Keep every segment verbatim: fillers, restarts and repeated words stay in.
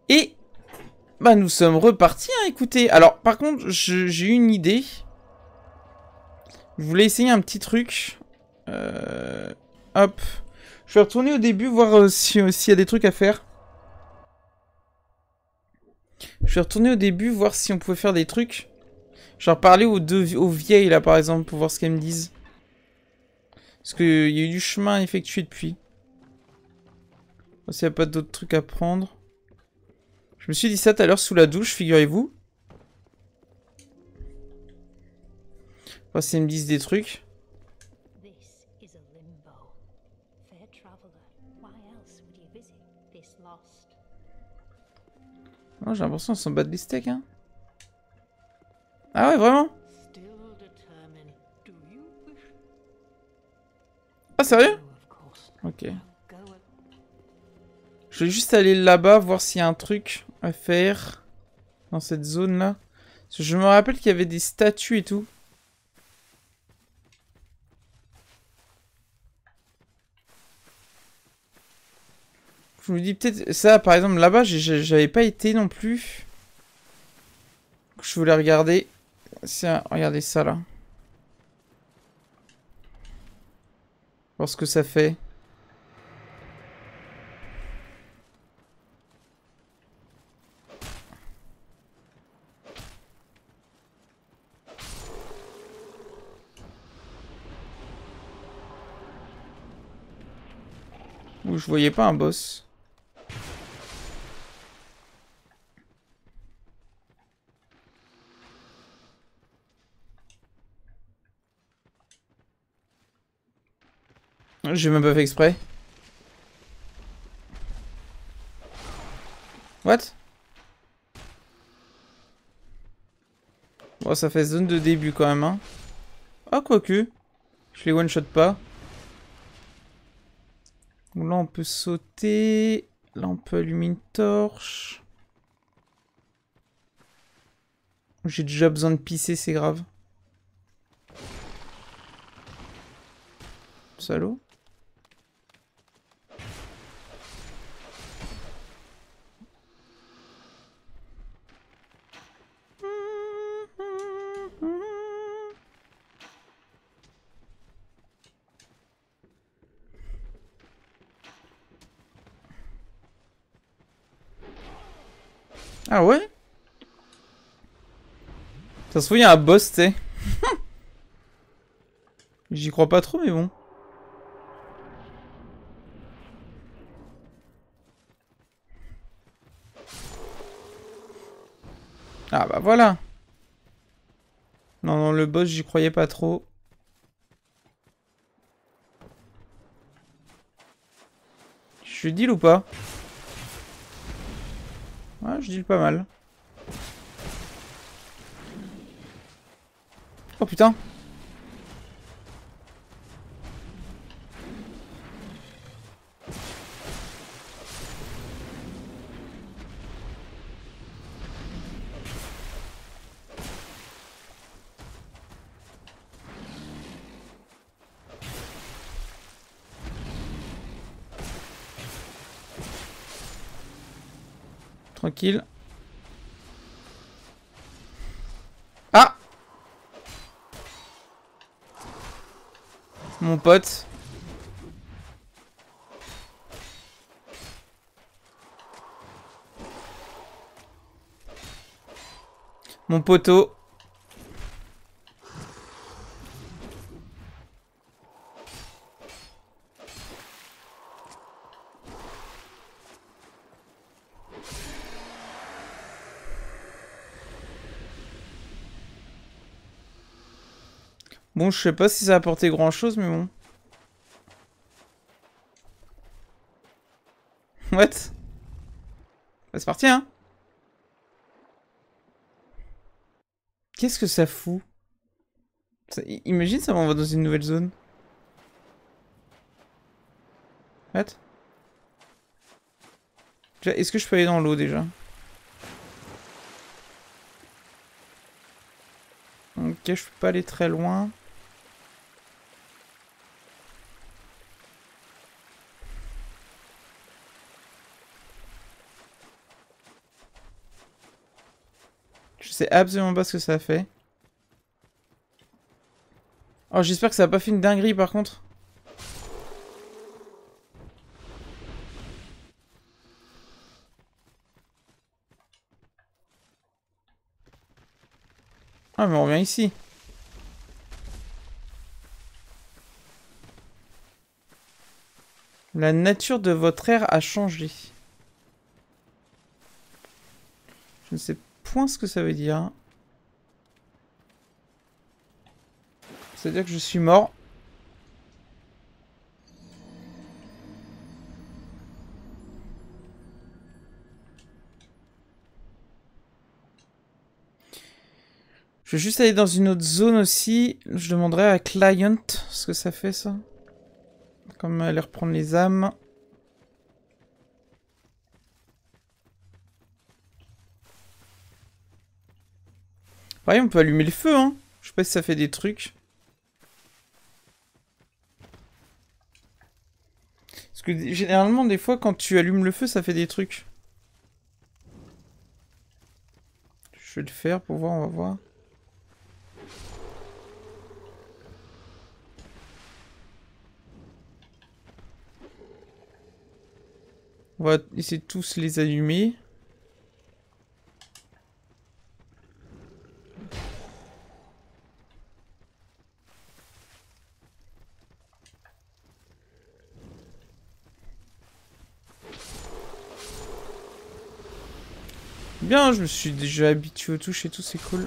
Et bah nous sommes repartis, hein, écoutez. Alors par contre, j'ai eu une idée. Je voulais essayer un petit truc. Euh, hop. Je vais retourner au début, voir euh, s'il y a des trucs à faire. Je vais retourner au début, voir si on pouvait faire des trucs. Genre parler aux deux aux vieilles là par exemple, pour voir ce qu'elles me disent. Parce qu'il y a eu du chemin à effectuer depuis. S'il n'y a pas d'autres trucs à prendre. Je me suis dit ça tout à l'heure sous la douche, figurez-vous. Voir si elles me disent des trucs. Oh, j'ai l'impression qu'ils s'en battent les steaks, hein. Ah ouais, vraiment? Ah, sérieux? Ok. Je vais juste aller là-bas, voir s'il y a un truc à faire dans cette zone-là. Parce que je me rappelle qu'il y avait des statues et tout. Je me dis peut-être... Ça, par exemple, là-bas, j'avais pas été non plus. Je voulais regarder. Tiens, regardez ça, là. Voir ce que ça fait. Ouh, je voyais pas un boss. J'ai même pas fait exprès. What? Bon, ça fait zone de début quand même, hein. Ah, quoique. Je les one-shot pas. Bon, là, on peut sauter. Là, on peut allumer une torche. J'ai déjà besoin de pisser, c'est grave. Salaud. Ah ouais? Ça se trouve, il y a un boss, tu sais. J'y crois pas trop, mais bon. Ah bah voilà. Non, non, le boss, j'y croyais pas trop. Je deal ou pas? Ouais, je deal pas mal. Oh putain. Tranquille. Ah! Mon pote. Mon poteau. Bon, je sais pas si ça a apporté grand chose, mais bon. What? Bah, c'est parti, hein? Qu'est-ce que ça fout? Ça, imagine, ça m'envoie dans une nouvelle zone. What? Est-ce que je peux aller dans l'eau déjà? Ok, je peux pas aller très loin. sais absolument pas ce que ça a fait. Oh, j'espère que ça a pas fait une dinguerie par contre. Ah, mais on revient ici. La nature de votre air a changé. Je ne sais point ce que ça veut dire. C'est-à-dire que je suis mort. Je vais juste aller dans une autre zone aussi. Je demanderai à Client ce que ça fait, ça. Comme aller reprendre les âmes. Pareil, on peut allumer le feu, hein. Je sais pas si ça fait des trucs. Parce que généralement, des fois, quand tu allumes le feu, ça fait des trucs. Je vais le faire pour voir, on va voir. On va essayer de tous les allumer. Bien, je me suis déjà habitué aux touches et tout, c'est cool.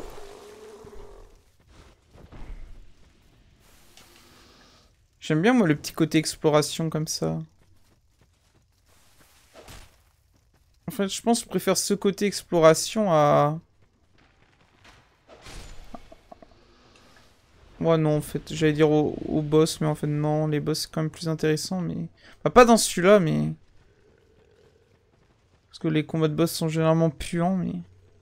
J'aime bien, moi, le petit côté exploration comme ça. En fait, je pense que je préfère ce côté exploration à... Ouais, non, en fait, j'allais dire au, au boss, mais en fait, non, les boss, c'est quand même plus intéressant, mais... Enfin, pas dans celui-là, mais... Parce que les combats de boss sont généralement puants, mais...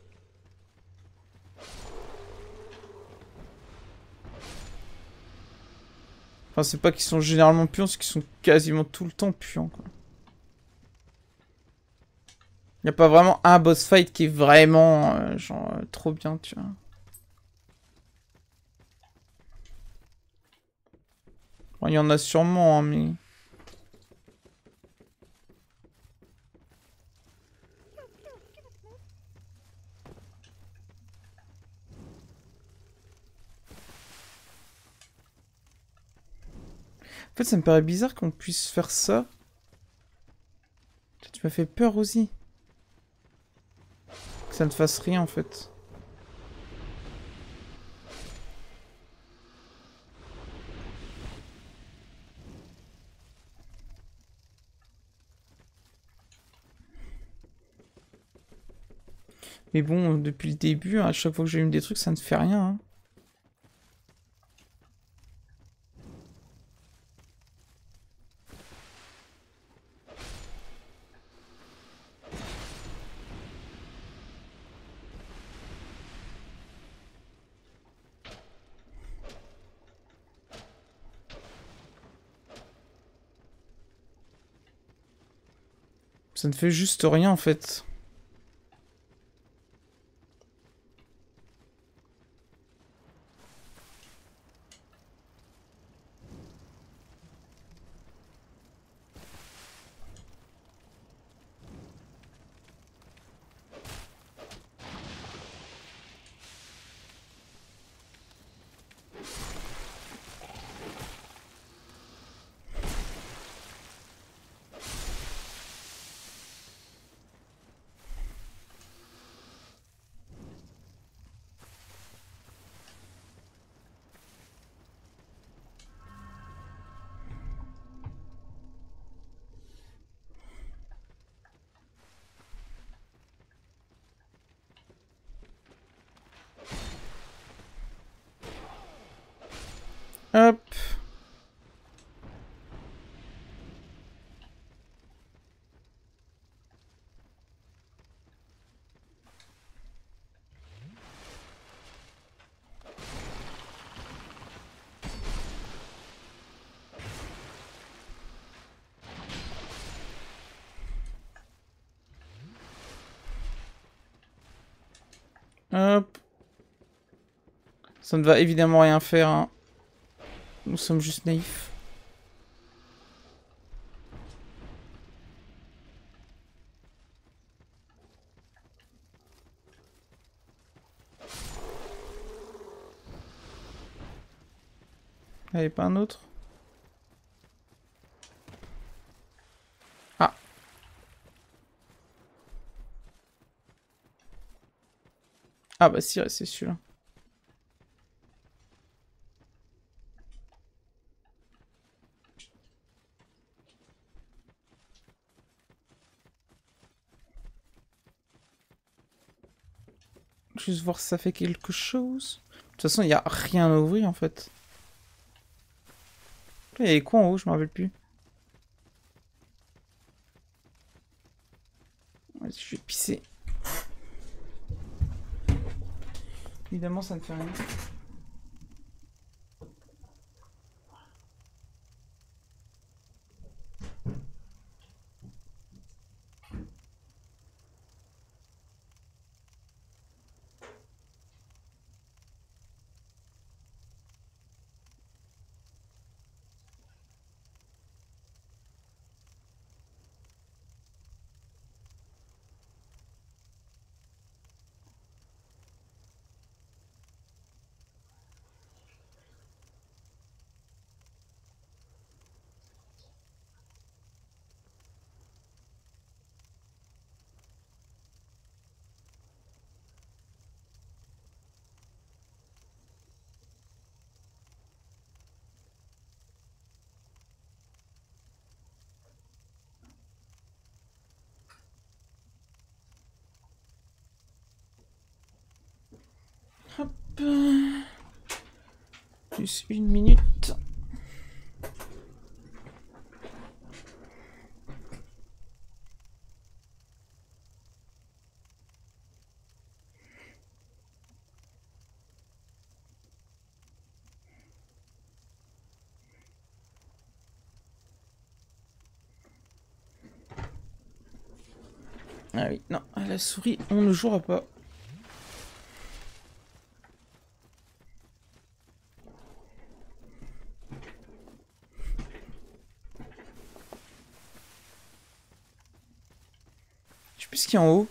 Enfin, c'est pas qu'ils sont généralement puants, c'est qu'ils sont quasiment tout le temps puants, quoi. Y a pas vraiment un boss fight qui est vraiment, euh, genre, euh, trop bien, tu vois. Bon, il y en a sûrement, hein, mais... En fait, ça me paraît bizarre qu'on puisse faire ça. Tu m'as fait peur aussi. Que ça ne fasse rien, en fait. Mais bon, depuis le début, à chaque fois que j'allume des trucs, ça ne fait rien, hein. Ça ne fait juste rien, en fait. Hop. Hop. Ça ne va évidemment rien faire, hein. Nous sommes juste naïfs. Allez, pas un autre? Ah. Ah bah si, c'est celui-là. Juste voir si ça fait quelque chose. De toute façon, il n'y a rien à ouvrir en fait. Il y avait quoi en haut? Je me rappelle plus. Vas-y, je vais pisser. Évidemment, ça ne fait rien. Hop. Plus une minute. Ah oui, non, à la souris, on ne jouera pas. Je sais plus ce qu'il y a en haut.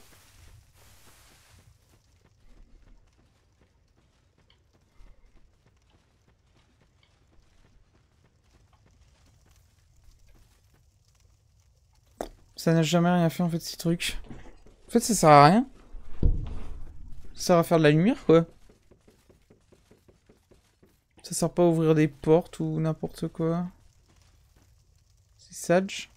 Ça n'a jamais rien fait en fait ces trucs. En fait ça sert à rien. Ça sert à faire de la lumière quoi. Ça sert pas à ouvrir des portes ou n'importe quoi. C'est sage.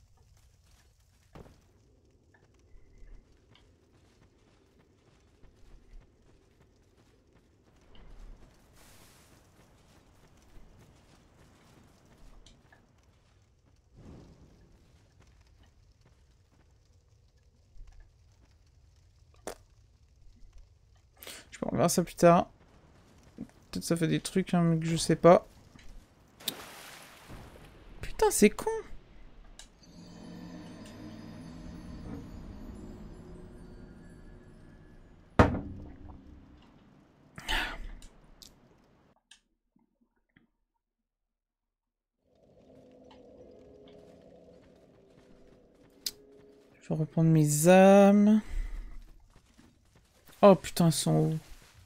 Je peux regarder ça plus tard. Peut-être ça fait des trucs, hein, mais que je sais pas. Putain, c'est con. Je vais reprendre mes âmes. Oh putain, elles sont hauts.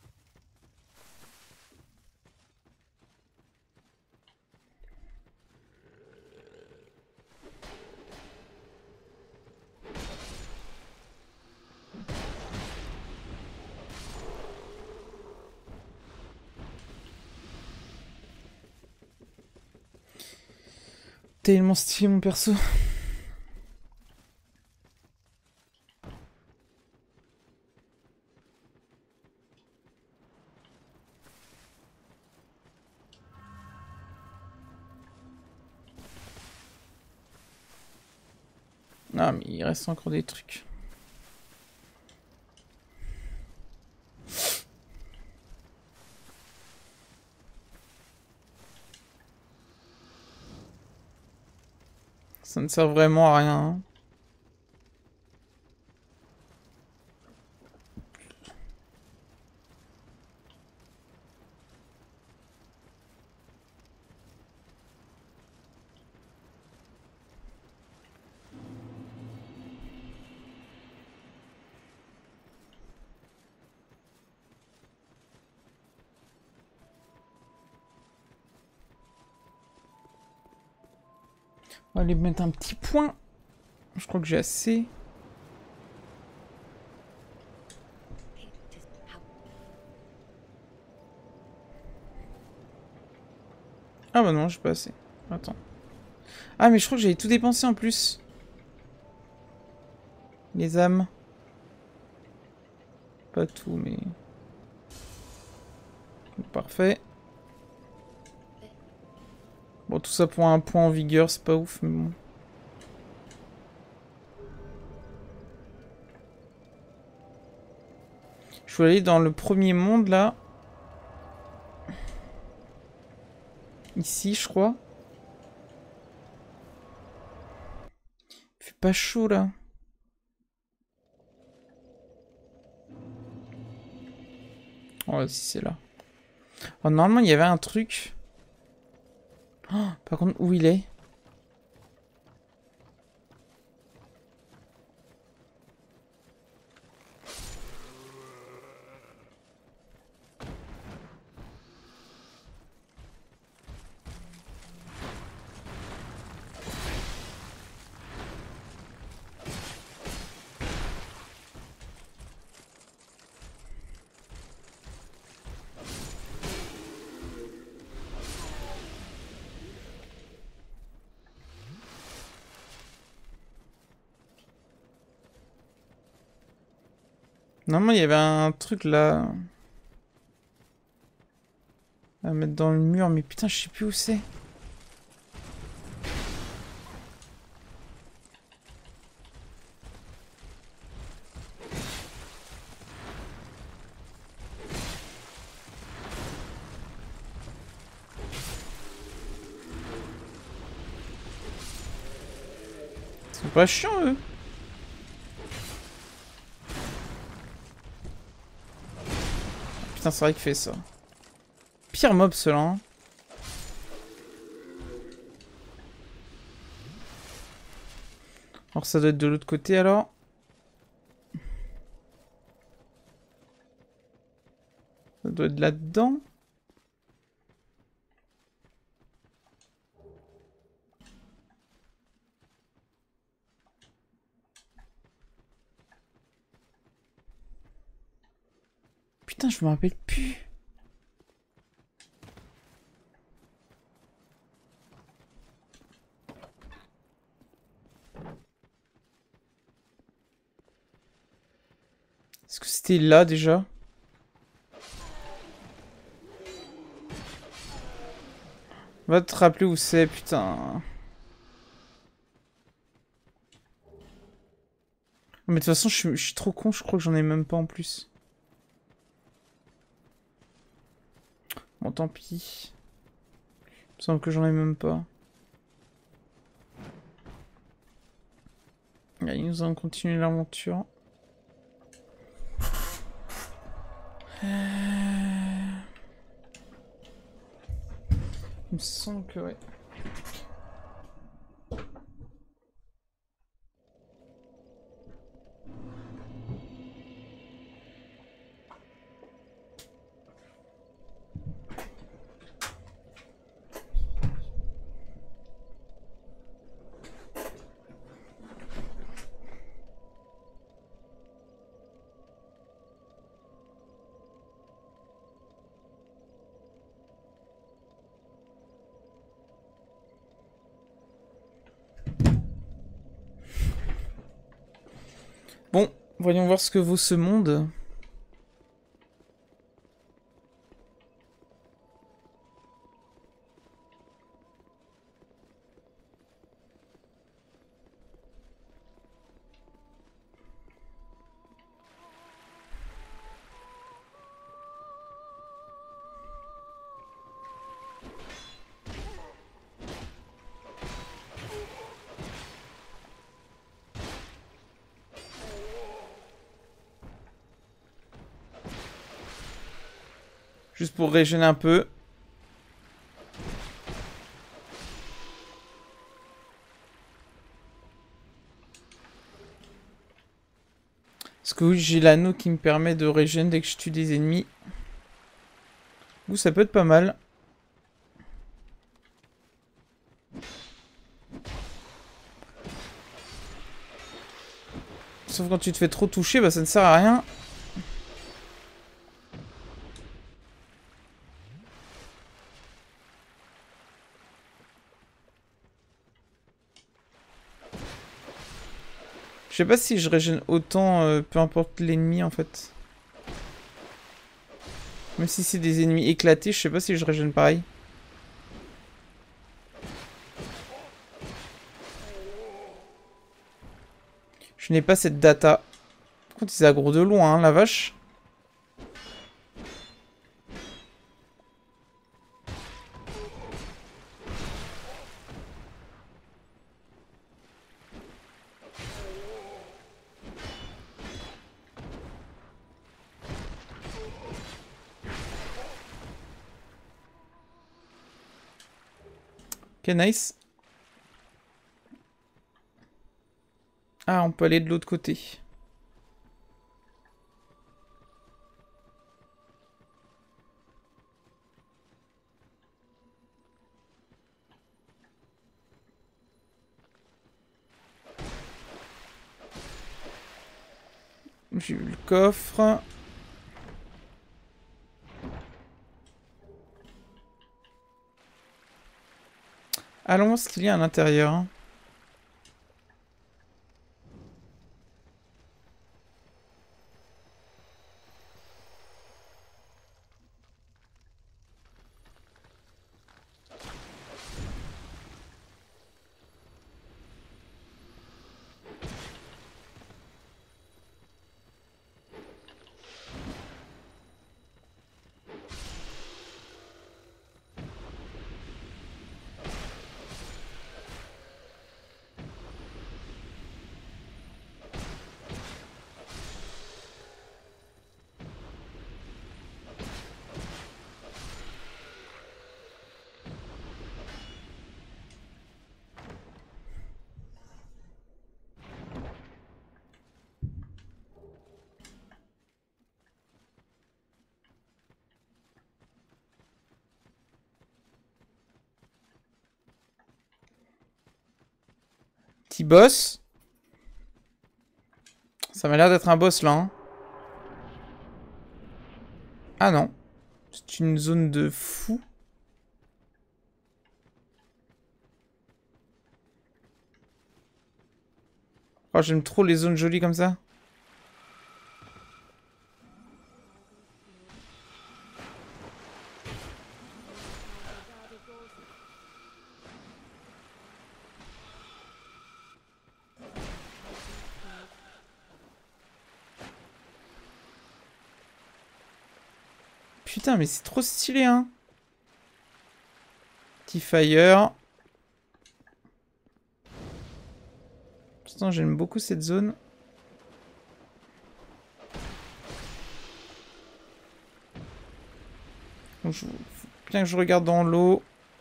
Tellement stylé mon perso. Ah mais il reste encore des trucs. Ça ne sert vraiment à rien. Hein. On va aller mettre un petit point. Je crois que j'ai assez. Ah bah non, j'ai pas assez. Attends. Ah mais je crois que j'avais tout dépensé en plus. Les âmes. Pas tout, mais... Parfait. Bon, tout ça pour un point en vigueur, c'est pas ouf, mais bon. Je vais aller dans le premier monde, là. Ici, je crois. Il fait pas chaud, là. Oh, si c'est là. Oh, normalement, il y avait un truc. Oh, par contre, où il est? Normalement, il y avait un truc là. À mettre dans le mur, mais putain, je sais plus où c'est. Ils sont pas chiants, eux. Putain, c'est vrai qu'il fait ça. Pire mob, cela. Hein. Alors, ça doit être de l'autre côté, alors. Ça doit être là-dedans. Putain, je me rappelle plus. Est-ce que c'était là, déjà? Va te rappeler où c'est, putain. Mais de toute façon, je suis, je suis trop con, je crois que j'en ai même pas en plus. Bon, tant pis. Il me semble que j'en ai même pas. Allez, nous allons continuer l'aventure. Euh... Il me semble que ouais. Bon, voyons voir ce que vaut ce monde. Juste pour régénérer un peu. Parce que oui, j'ai l'anneau qui me permet de régénérer dès que je tue des ennemis. Ouh, ça peut être pas mal. Sauf quand tu te fais trop toucher, bah ça ne sert à rien. Je sais pas si je régène autant, euh, peu importe l'ennemi en fait. Même si c'est des ennemis éclatés, je sais pas si je régène pareil. Je n'ai pas cette data. Par contre, ils aggro de loin, hein, la vache. Ok, nice. Ah, on peut aller de l'autre côté. J'ai eu le coffre. Allons voir ce qu'il y a à l'intérieur. Petit boss. Ça m'a l'air d'être un boss là. Hein. Ah non. C'est une zone de fou. Oh, j'aime trop les zones jolies comme ça. Putain, mais c'est trop stylé, hein. Petit fire. Putain, j'aime beaucoup cette zone. Donc, je... Faut bien que je regarde dans l'eau.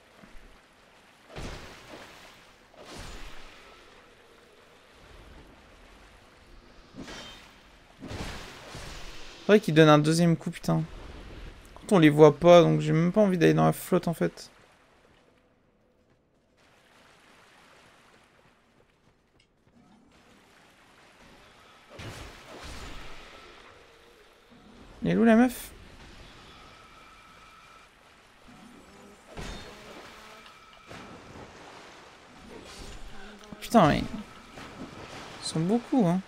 C'est vrai qu'il donne un deuxième coup, putain. Quand on les voit pas, donc j'ai même pas envie d'aller dans la flotte en fait. Elle est où la meuf? Putain, mais... Ils sont beaucoup, hein.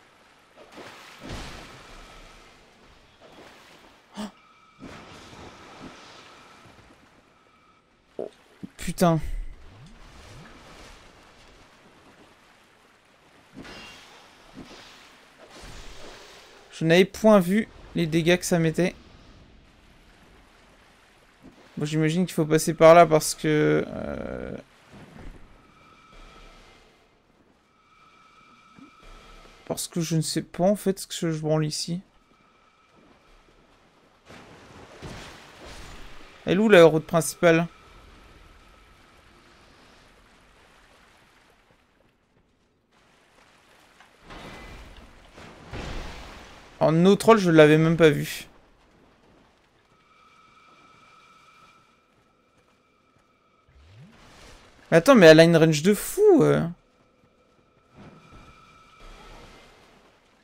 Oh, putain. Je n'avais point vu les dégâts que ça mettait. Bon, j'imagine qu'il faut passer par là parce que... Euh... Parce que je ne sais pas en fait ce que je branle ici. Elle est où la route principale? En no troll, je l'avais même pas vu. Attends, mais elle a une range de fou. Euh.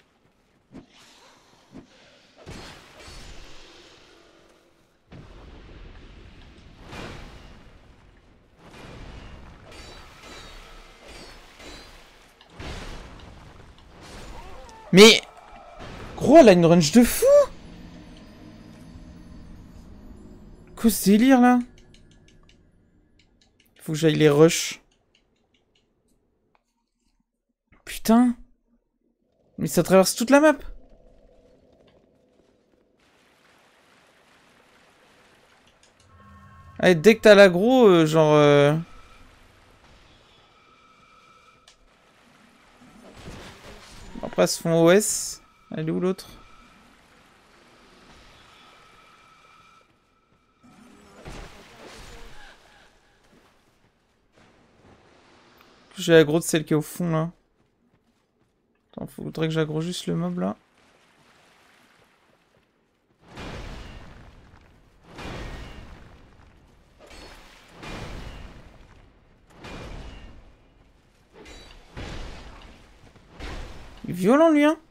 Mais... Gros, elle a une range de fou. Quoi ce délire, là? Faut que j'aille les rush. Putain. Mais ça traverse toute la map. Allez, dès que t'as l'aggro, euh, genre... Euh... Après, elles se font O S. Elle est où l'autre? J'ai l'aggro de celle qui est au fond, là. Attends, faudrait que j'aggro juste le mob, là. Il est violent, lui, hein.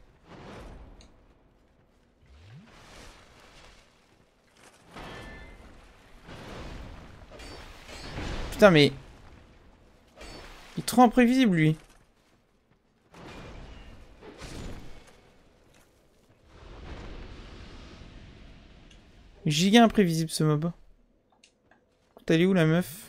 Putain, mais... Il est trop imprévisible, lui. Giga imprévisible, ce mob. T'es allé où, la meuf?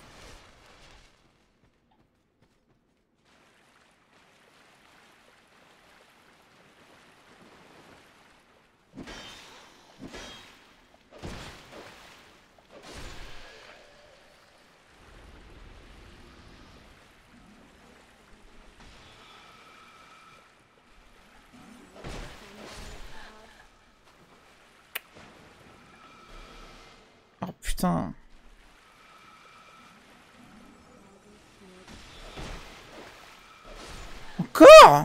Oh, putain. Encore?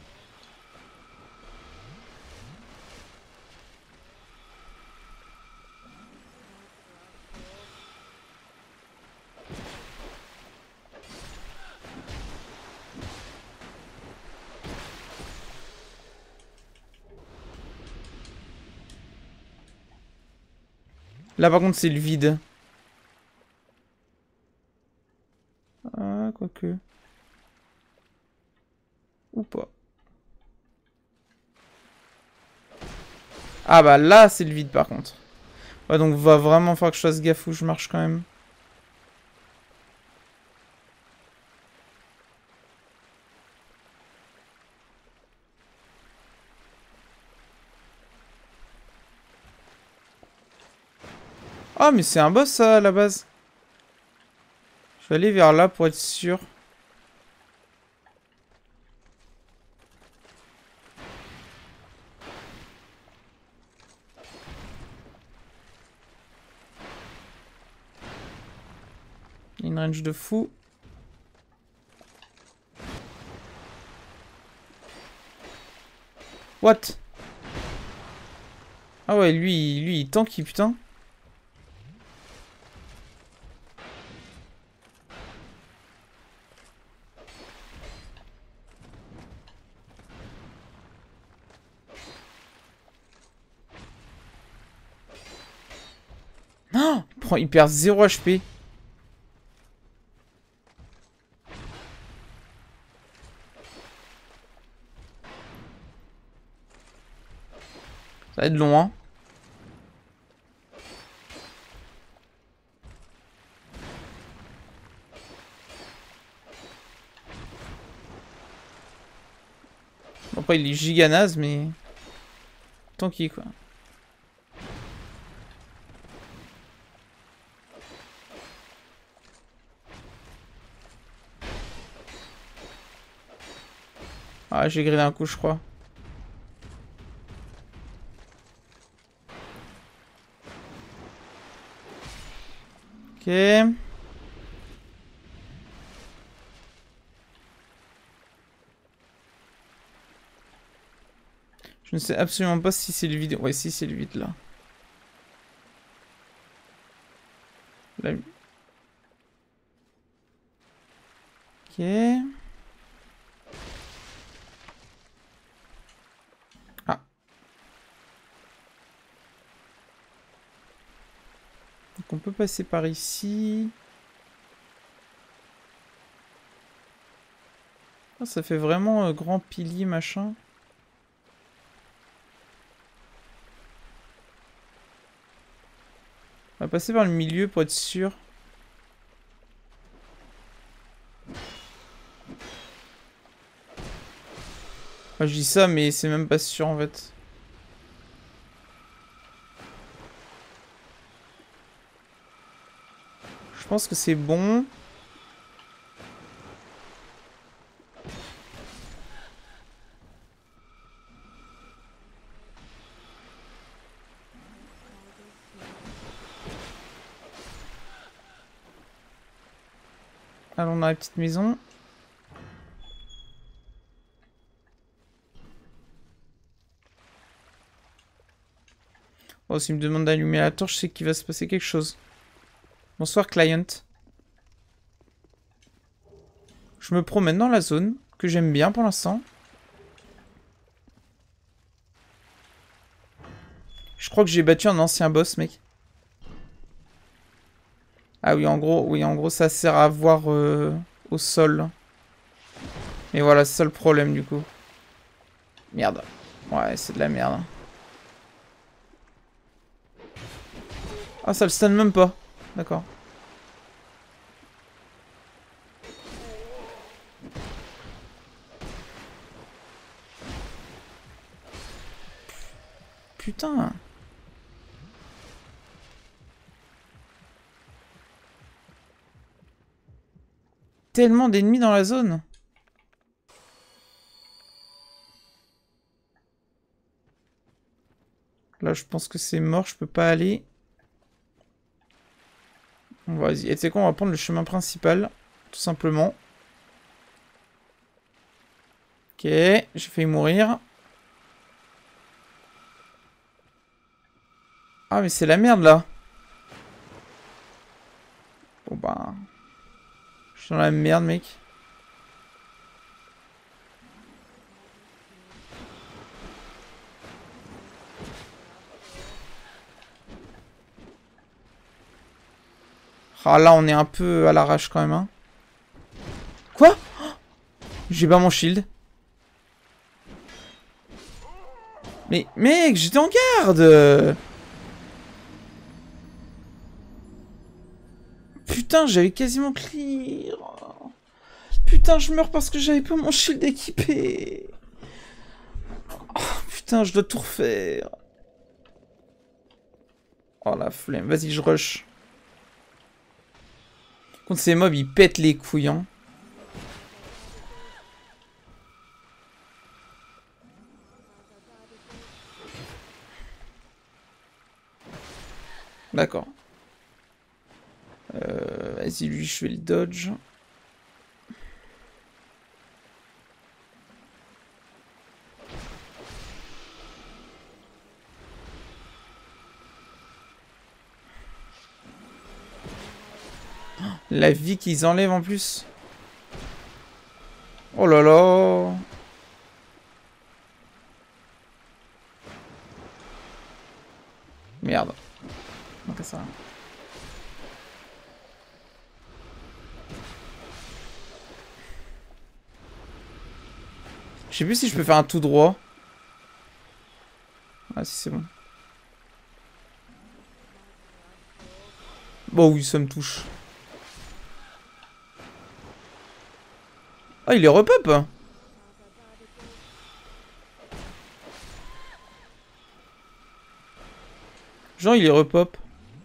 Là, par contre, c'est le vide. Ah, quoique. Ou pas. Ah bah là, c'est le vide, par contre. Ouais, donc va vraiment falloir que je fasse gaffe où je marche quand même. Ah, mais c'est un boss, ça, à la base. Je vais aller vers là pour être sûr. Il y a une range de fou. What? Ah ouais, lui, lui, il tanky, putain. Oh, il, prend, il perd zéro H P. Ça va être long, hein. Bon, après, il est giga naze, mais... Tanky, quoi. Ah, j'ai grillé un coup, je crois. Ok. Je ne sais absolument pas si c'est le vide. Ouais, si c'est le vide, là. Là. Ok. Ah. Donc on peut passer par ici. Ah, ça fait vraiment euh, grand pilier, machin. On va passer par le milieu pour être sûr. Enfin, je dis ça, mais c'est même pas sûr en fait. Je pense que c'est bon. Allons dans la petite maison. Oh, s'il me demande d'allumer la torche, c'est qu'il va se passer quelque chose. Bonsoir, client. Je me promène dans la zone, que j'aime bien pour l'instant. Je crois que j'ai battu un ancien boss, mec. Ah oui, en gros, oui, en gros, ça sert à voir euh, au sol. Et voilà, c'est ça le problème, du coup. Merde. Ouais, c'est de la merde. Ah, ça le stun même pas. D'accord. Putain. Tellement d'ennemis dans la zone. Là, je pense que c'est mort, je peux pas aller. Bon, vas-y. Et tu sais quoi, on va prendre le chemin principal. Tout simplement. Ok, j'ai failli mourir. Ah, mais c'est la merde, là. Bon, bah... Je suis dans la merde, mec. Ah, là, on est un peu à l'arrache, quand même, hein. Quoi? J'ai pas mon shield. Mais, mec, j'étais en garde. Putain, j'avais quasiment clear. Putain, je meurs parce que j'avais pas mon shield équipé. Oh, putain, je dois tout refaire. Oh la flemme. Vas-y, je rush. Contre ces mobs, ils pètent les couilles, hein. D'accord. Euh, Vas-y, lui, je fais le dodge. La vie qu'ils enlèvent en plus. Oh là là. Merde. Donc ça. Je sais plus si je peux faire un tout droit. Ah si c'est bon. Bon oui, ça me touche. Ah, il est repop. Genre, il est repop.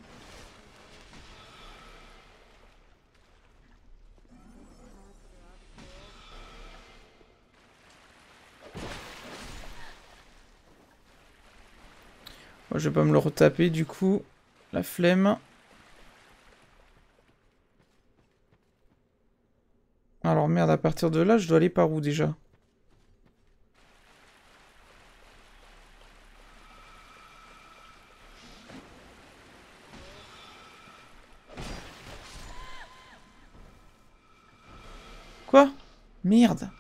Moi, je vais pas me le retaper, du coup. La flemme. Alors, merde, à partir de là, je dois aller par où, déjà? Quoi? Merde.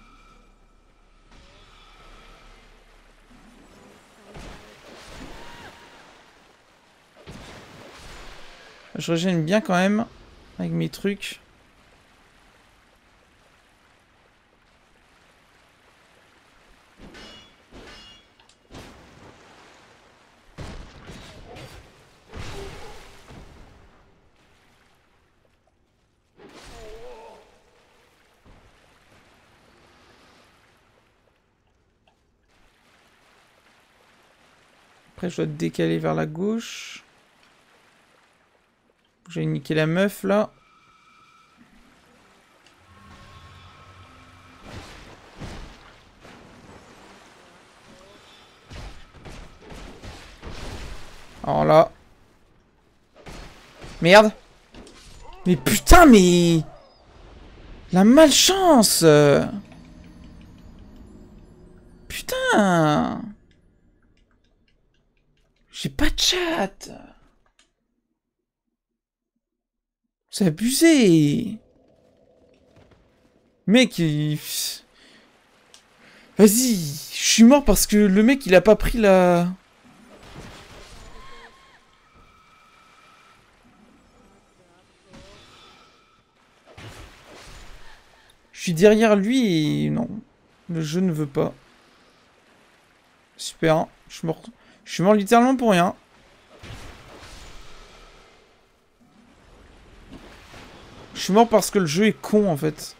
Je régène bien quand même avec mes trucs. Après, je dois te décaler vers la gauche. J'ai niqué la meuf, là. Alors là... Merde. Mais putain, mais... La malchance. Putain. J'ai pas de chat. C'est abusé. Mec, il... Vas-y, je suis mort parce que le mec, il a pas pris la... Je suis derrière lui et... Non. Le jeu ne veut pas. Super. Je suis mort... Je suis mort littéralement pour rien. Je suis mort parce que le jeu est con, en fait.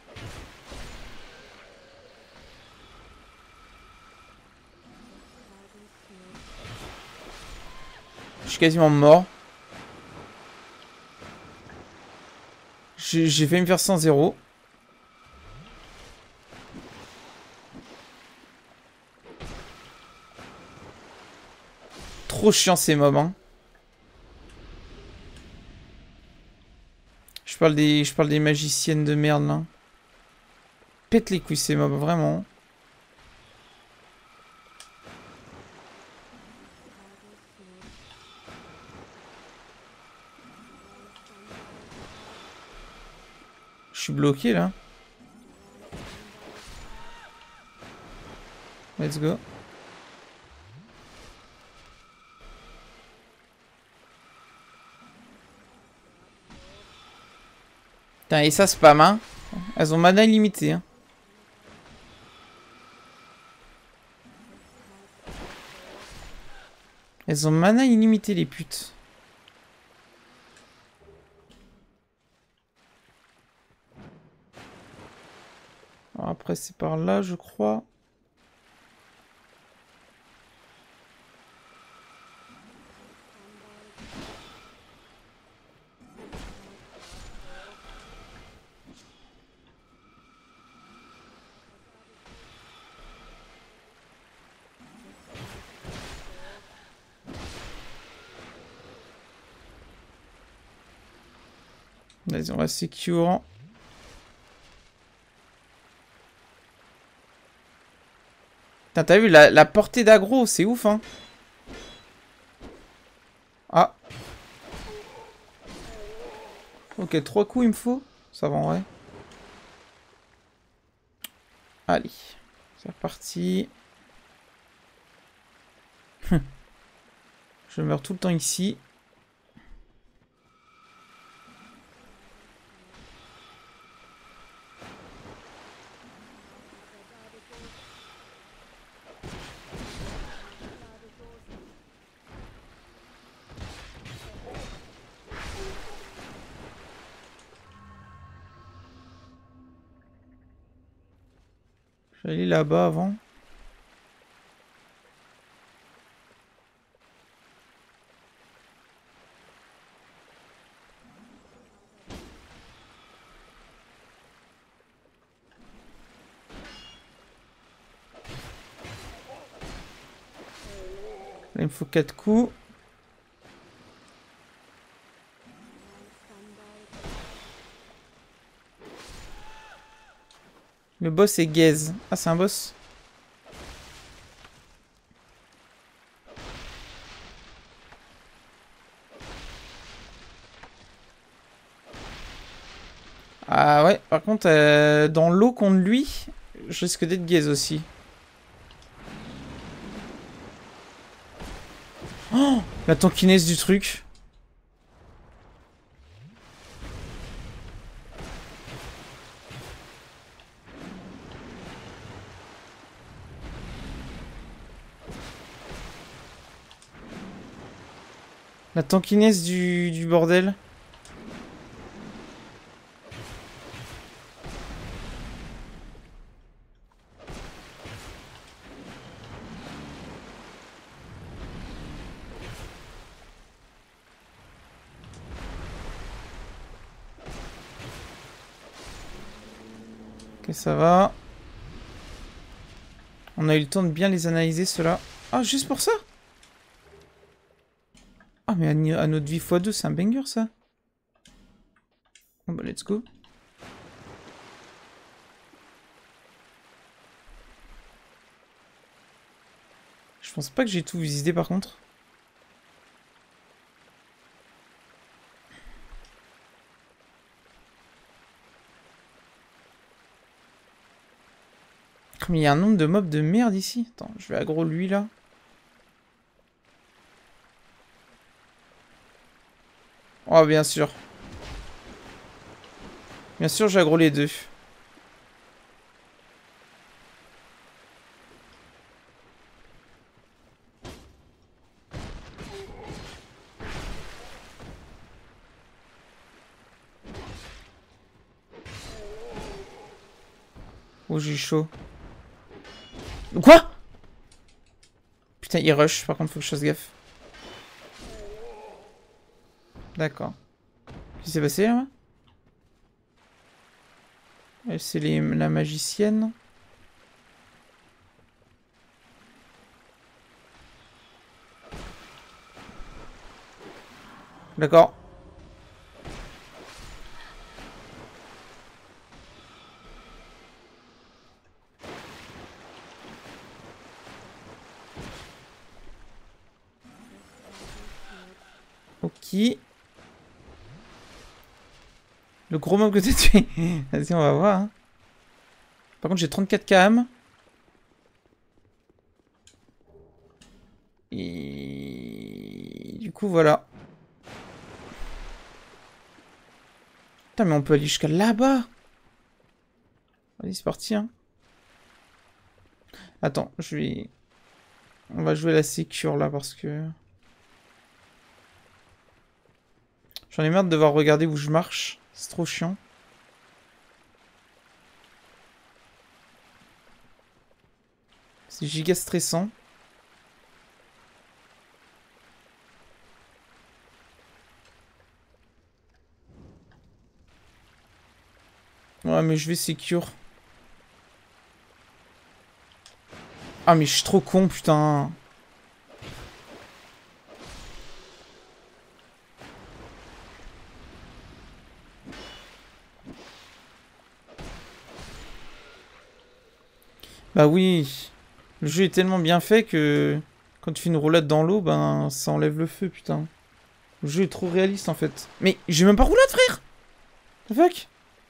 Je suis quasiment mort. J'ai failli me faire cent zéro. Trop chiant ces mobs, hein. Je parle des, je parle des magiciennes de merde, là. Pète les couilles ces mobs, vraiment. Je suis bloqué, là. Let's go. Putain, et ça spam, hein. Elles ont mana illimité, hein. Elles ont mana illimité, les putes. Alors après, c'est par là, je crois. Vas-y, on va secure. Putain, t'as vu la, la portée d'aggro, c'est ouf, hein. Ah. Ok, trois coups il me faut. Ça va en vrai. Allez. C'est reparti. Je meurs tout le temps ici. J'allais là-bas avant. Là, il me faut quatre coups. Le boss est gaze. Ah, c'est un boss? Ah ouais, par contre, euh, dans l'eau contre lui, je risque d'être gaze aussi. Oh, la tankiness du truc. La tankiness du, du bordel. Ok, ça va. On a eu le temps de bien les analyser, ceux-là. Ah, juste pour ça? Ah, mais à, à notre vie fois deux, c'est un banger, ça. Bon, bah, let's go. Je pense pas que j'ai tout visité, par contre. Comme il y a un nombre de mobs de merde ici. Attends, je vais aggro lui, là. Oh, bien sûr. Bien sûr, j'aggro les deux. Oh, j'ai chaud. Quoi? Putain, il rush. Par contre, faut que je fasse gaffe. D'accord. Qu'est-ce qui s'est passé, là? C'est les... la magicienne. D'accord. Ok. Le gros mob que t'as tué. Vas-y, on va voir. Hein. Par contre, j'ai trente-quatre K M. Et... Du coup, voilà. Putain, mais on peut aller jusqu'à là-bas. Allez, c'est parti, hein. Attends, je vais... On va jouer la sécure, là, parce que... J'en ai marre de devoir regarder où je marche. C'est trop chiant. C'est giga stressant. Ouais, mais je vais secure. Ah, mais je suis trop con, putain. Bah oui. Le jeu est tellement bien fait que... Quand tu fais une roulade dans l'eau, ben... Ça enlève le feu, putain. Le jeu est trop réaliste, en fait. Mais j'ai même pas roulade, frère. The fuck?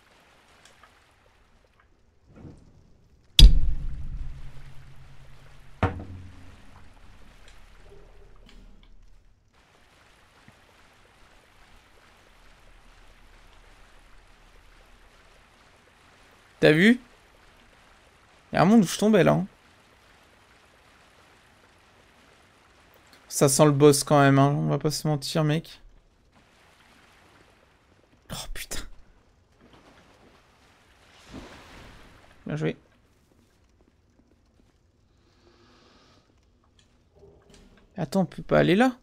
T'as vu? Il y a un monde où je tombais, là. Hein. Ça sent le boss, quand même, hein. On va pas se mentir, mec. Oh, putain. Bien joué. Attends, on peut pas aller là?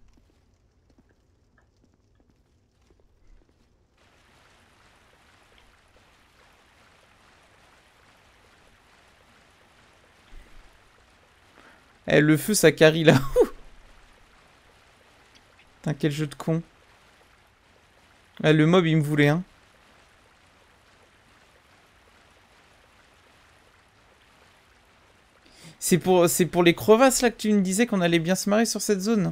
Eh, le feu, ça carry, là. Putain, quel jeu de con. Eh, le mob, il me voulait, hein. C'est pour, c'est pour les crevasses, là, que tu me disais qu'on allait bien se marrer sur cette zone.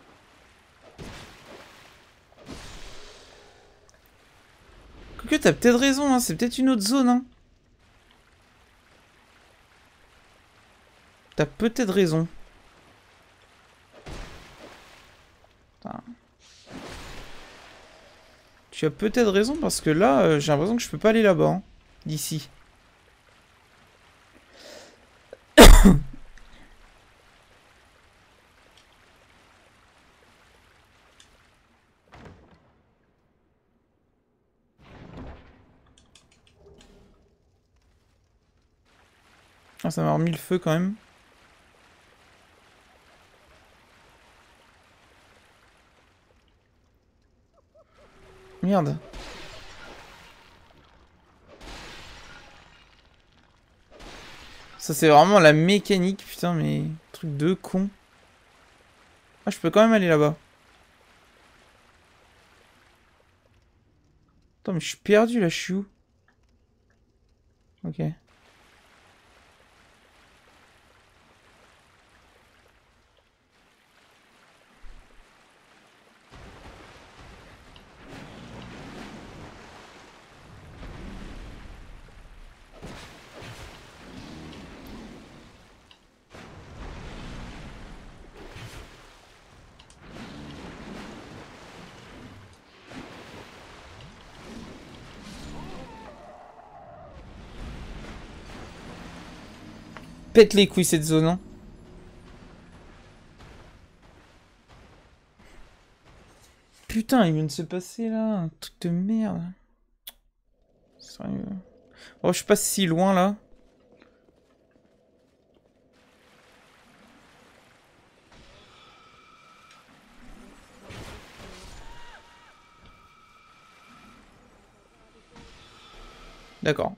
Quoique, t'as peut-être raison, hein. C'est peut-être une autre zone, hein. T'as peut-être raison. Putain. Tu as peut-être raison, parce que là, euh, j'ai l'impression que je peux pas aller là-bas, hein. D'ici. Ah, ça m'a remis le feu, quand même. Merde. Ça, c'est vraiment la mécanique, putain, mais... Truc de con. Ah, je peux quand même aller là-bas. Attends, mais je suis perdu, là, je suis où? Ok. Pète les couilles, cette zone, hein. Putain, il vient de se passer, là, un truc de merde. Sérieux. Oh, je suis pas si loin, là. D'accord.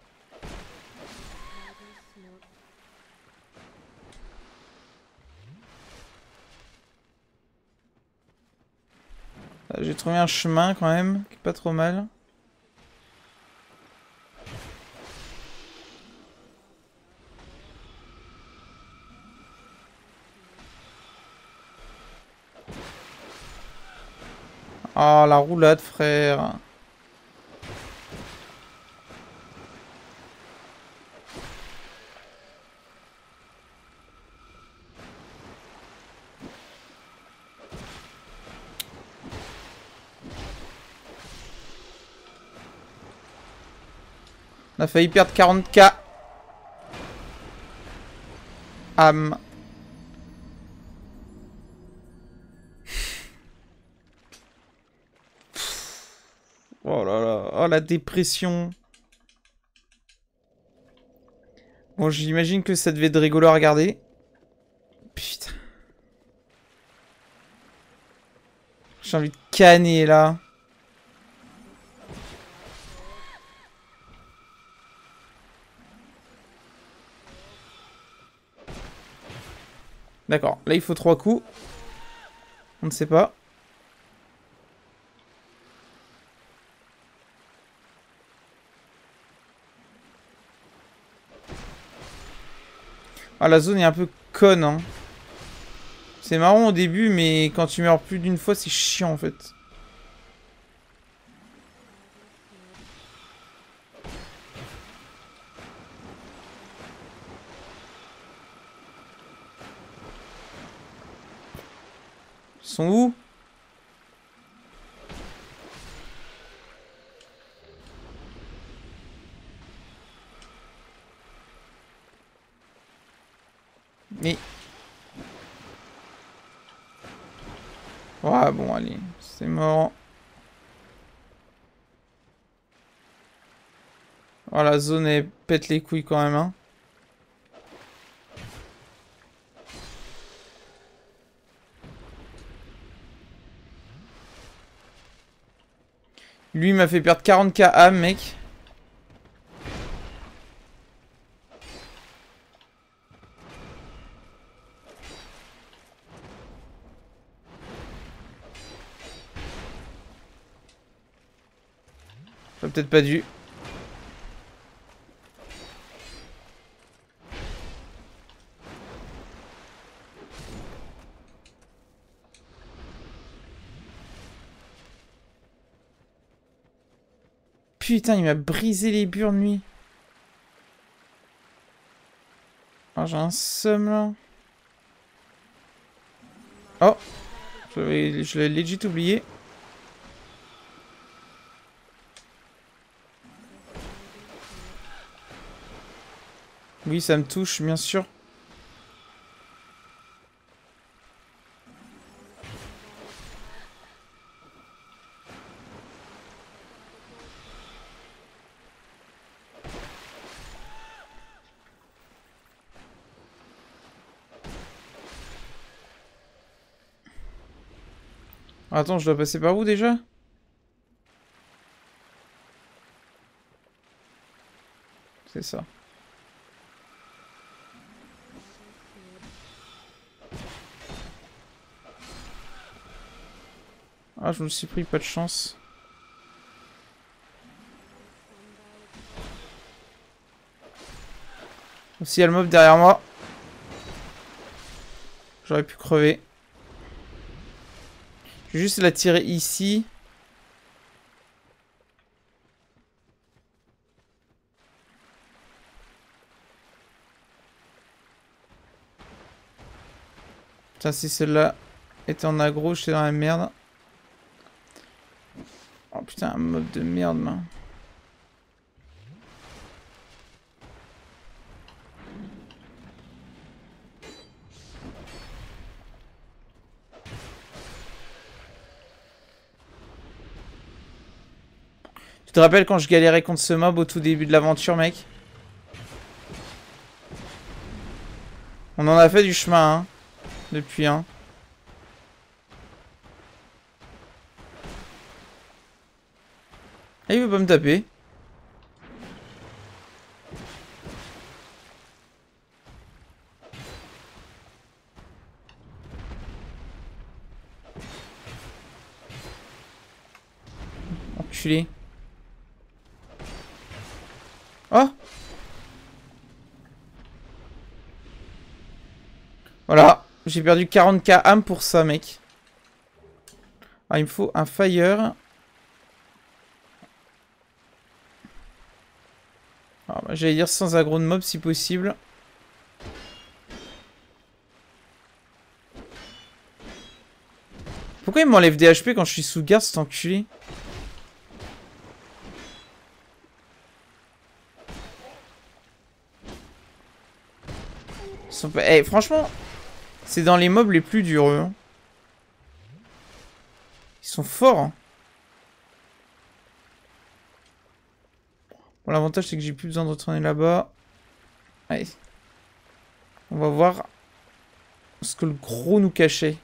J'ai trouvé un chemin quand même, qui est pas trop mal. Ah, la roulade, frère. On a failli perdre quarante K. Am. Oh là là, oh la dépression. Bon, j'imagine que ça devait être rigolo à regarder. Putain. J'ai envie de canner là. D'accord, là il faut trois coups. On ne sait pas. Ah, la zone est un peu conne, hein. C'est marrant au début, mais quand tu meurs plus d'une fois, c'est chiant en fait. Ils sont où? Mais... Ouais, bon, allez, c'est mort. Oh, la zone, elle pète les couilles quand même, hein. Lui, il m'a fait perdre quarante K âme, mec. J'aurais peut-être pas dû. Putain, il m'a brisé les burnes, lui. Oh, j'ai un seum, là. Oh, je l'ai legit oublié. Oui, ça me touche, bien sûr. Attends, je dois passer par où déjà? C'est ça. Ah, je me suis pris, pas de chance. Aussi, il y a le mob derrière moi. J'aurais pu crever. Je vais juste la tirer ici. Putain, si celle-là était en aggro, j'étais dans la merde. Oh putain, un mob de merde, man. Tu te rappelles quand je galérais contre ce mob au tout début de l'aventure, mec? On en a fait du chemin, hein, depuis, hein. Ah, il veut pas me taper. Enculé. Oh! Voilà. J'ai perdu quarante K âme pour ça, mec. Ah, il me faut un fire. Ah, bah, j'allais dire sans aggro de mob si possible. Pourquoi il m'enlève des H P quand je suis sous garde, cet enculé? Ils sont pas... Eh, franchement, c'est dans les mobs les plus durs, eux. Ils sont forts, hein. Bon, l'avantage, c'est que j'ai plus besoin de retourner là-bas. Allez. On va voir ce que le gros nous cachait.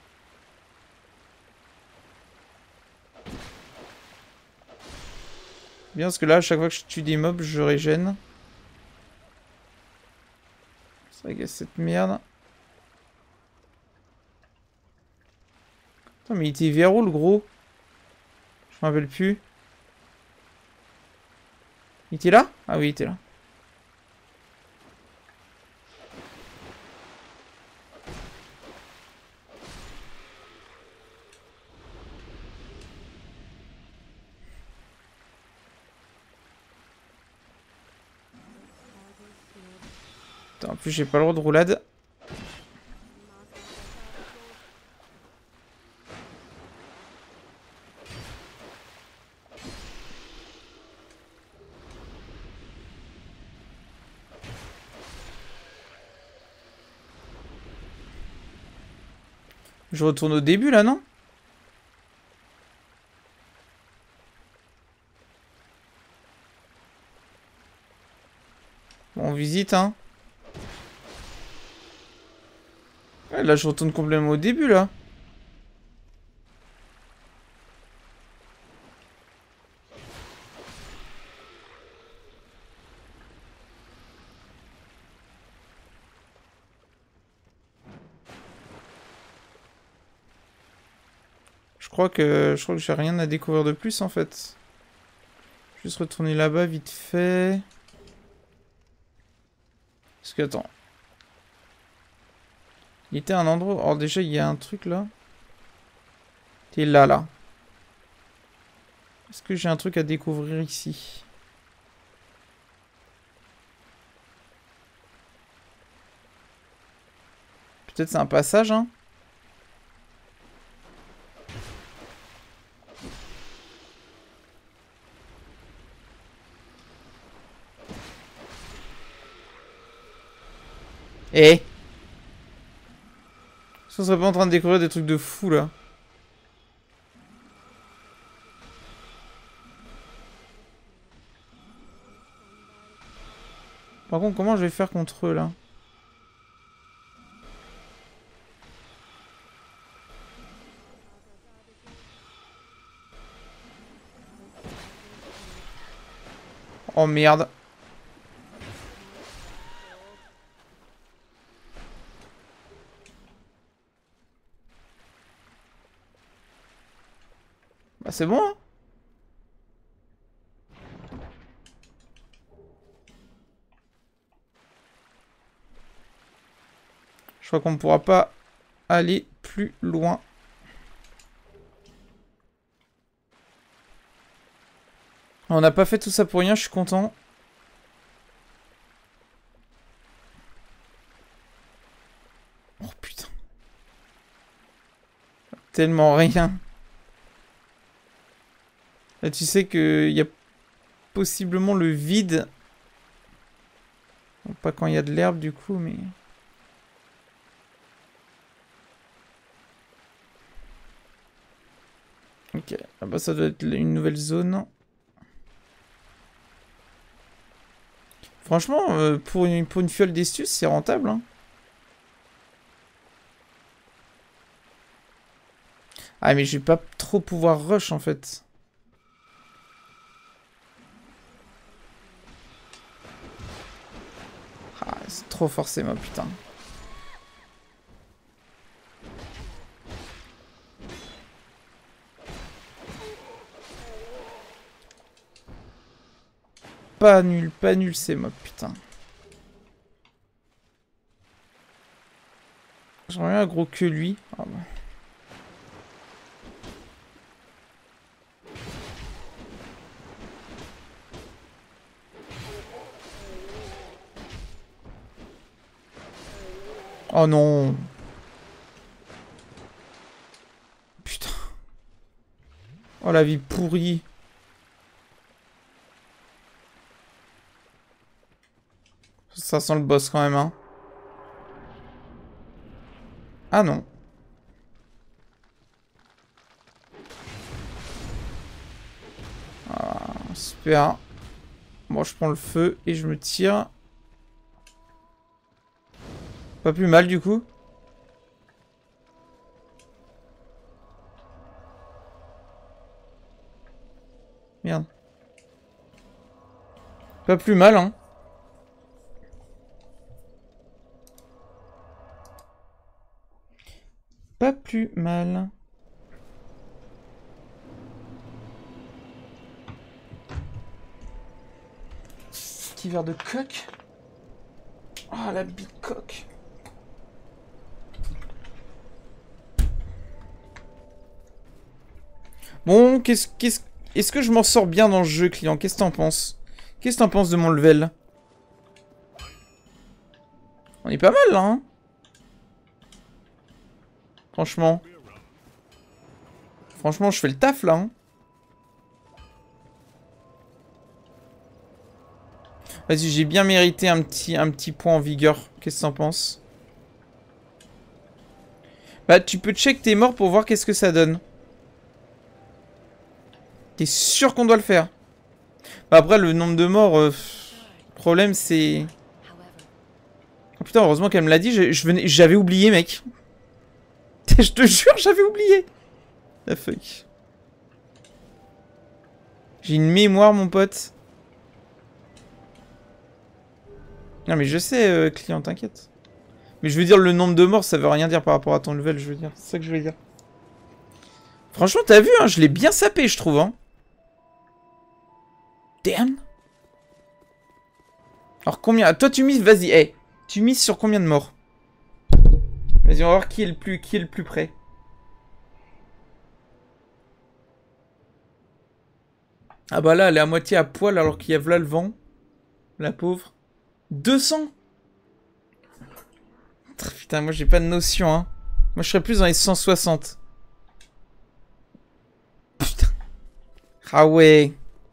Bien, parce que là, à chaque fois que je tue des mobs, je régène. C'est vrai qu'il y a cette merde. Attends, mais il était vers où, le gros? Je m'en rappelle plus. Il était là? Ah oui, il était là. Attends, en plus, j'ai pas le droit de roulade. Je retourne au début, là, non? Bon, on visite, hein. Ouais, là, je retourne complètement au début, là. Je crois que je crois que j'ai rien à découvrir de plus, en fait. Juste retourner là-bas, vite fait. Parce que, attends. Il était un endroit... Alors, déjà, il y a un truc, là. T'es là, là. Est-ce que j'ai un truc à découvrir ici? Peut-être c'est un passage, hein? Eh! Ça serait pas en train de découvrir des trucs de fou, là? Par contre, comment je vais faire contre eux, là? Oh, merde. Bah c'est bon, hein. Je crois qu'on ne pourra pas aller plus loin. On n'a pas fait tout ça pour rien, je suis content. Oh putain. Tellement rien. Là tu sais qu'il y a possiblement le vide. Bon, pas quand il y a de l'herbe du coup, mais... Ok, ah bah ça doit être une nouvelle zone. Franchement, euh, pour, une, pour une fiole d'estus, c'est rentable. Hein. Ah mais je vais pas trop pouvoir rush en fait. Ah, c'est trop forcé moi putain. Pas nul, pas nul c'est mob, putain. J'aimerais bien un gros que lui. Ah bah. Oh non. Putain. Oh la vie pourrie. Ça sent le boss quand même, hein. Ah non. Ah, super. Bon, je prends le feu et je me tire. Pas plus mal du coup. Merde. Pas plus mal, hein. Pas plus mal. Petit verre de coque. Ah, la bicoque. Bon, qu'est-ce qu'est-ce est-ce que je m'en sors bien dans le jeu, client? Qu'est-ce que t'en penses? Qu'est-ce que t'en penses de mon level? On est pas mal, là, hein? Franchement. Franchement, je fais le taf, là, hein? Vas-y, j'ai bien mérité un petit, un petit point en vigueur. Qu'est-ce que t'en penses? Bah, tu peux check tes morts pour voir qu'est-ce que ça donne. T'es sûr qu'on doit le faire? Bah après, le nombre de morts... Euh, le problème, c'est... Oh putain, heureusement qu'elle me l'a dit. Je, je venais, j'avais oublié, mec. Je te jure, j'avais oublié. La fuck. J'ai une mémoire, mon pote. Non, mais je sais, euh, client, t'inquiète. Mais je veux dire, le nombre de morts, ça veut rien dire par rapport à ton level, je veux dire. C'est ça que je veux dire. Franchement, t'as vu, hein, je l'ai bien sapé, je trouve, hein. Damn. Alors, combien... Toi, tu mises... Vas-y, hey. Tu mises sur combien de morts? Vas-y, on va voir qui est le plus, qui est le plus près. Ah bah là, elle est à moitié à poil alors qu'il y a là le vent. La pauvre. deux cents. Putain, moi j'ai pas de notion, hein. Moi je serais plus dans les cent soixante. Putain. Ah ouais.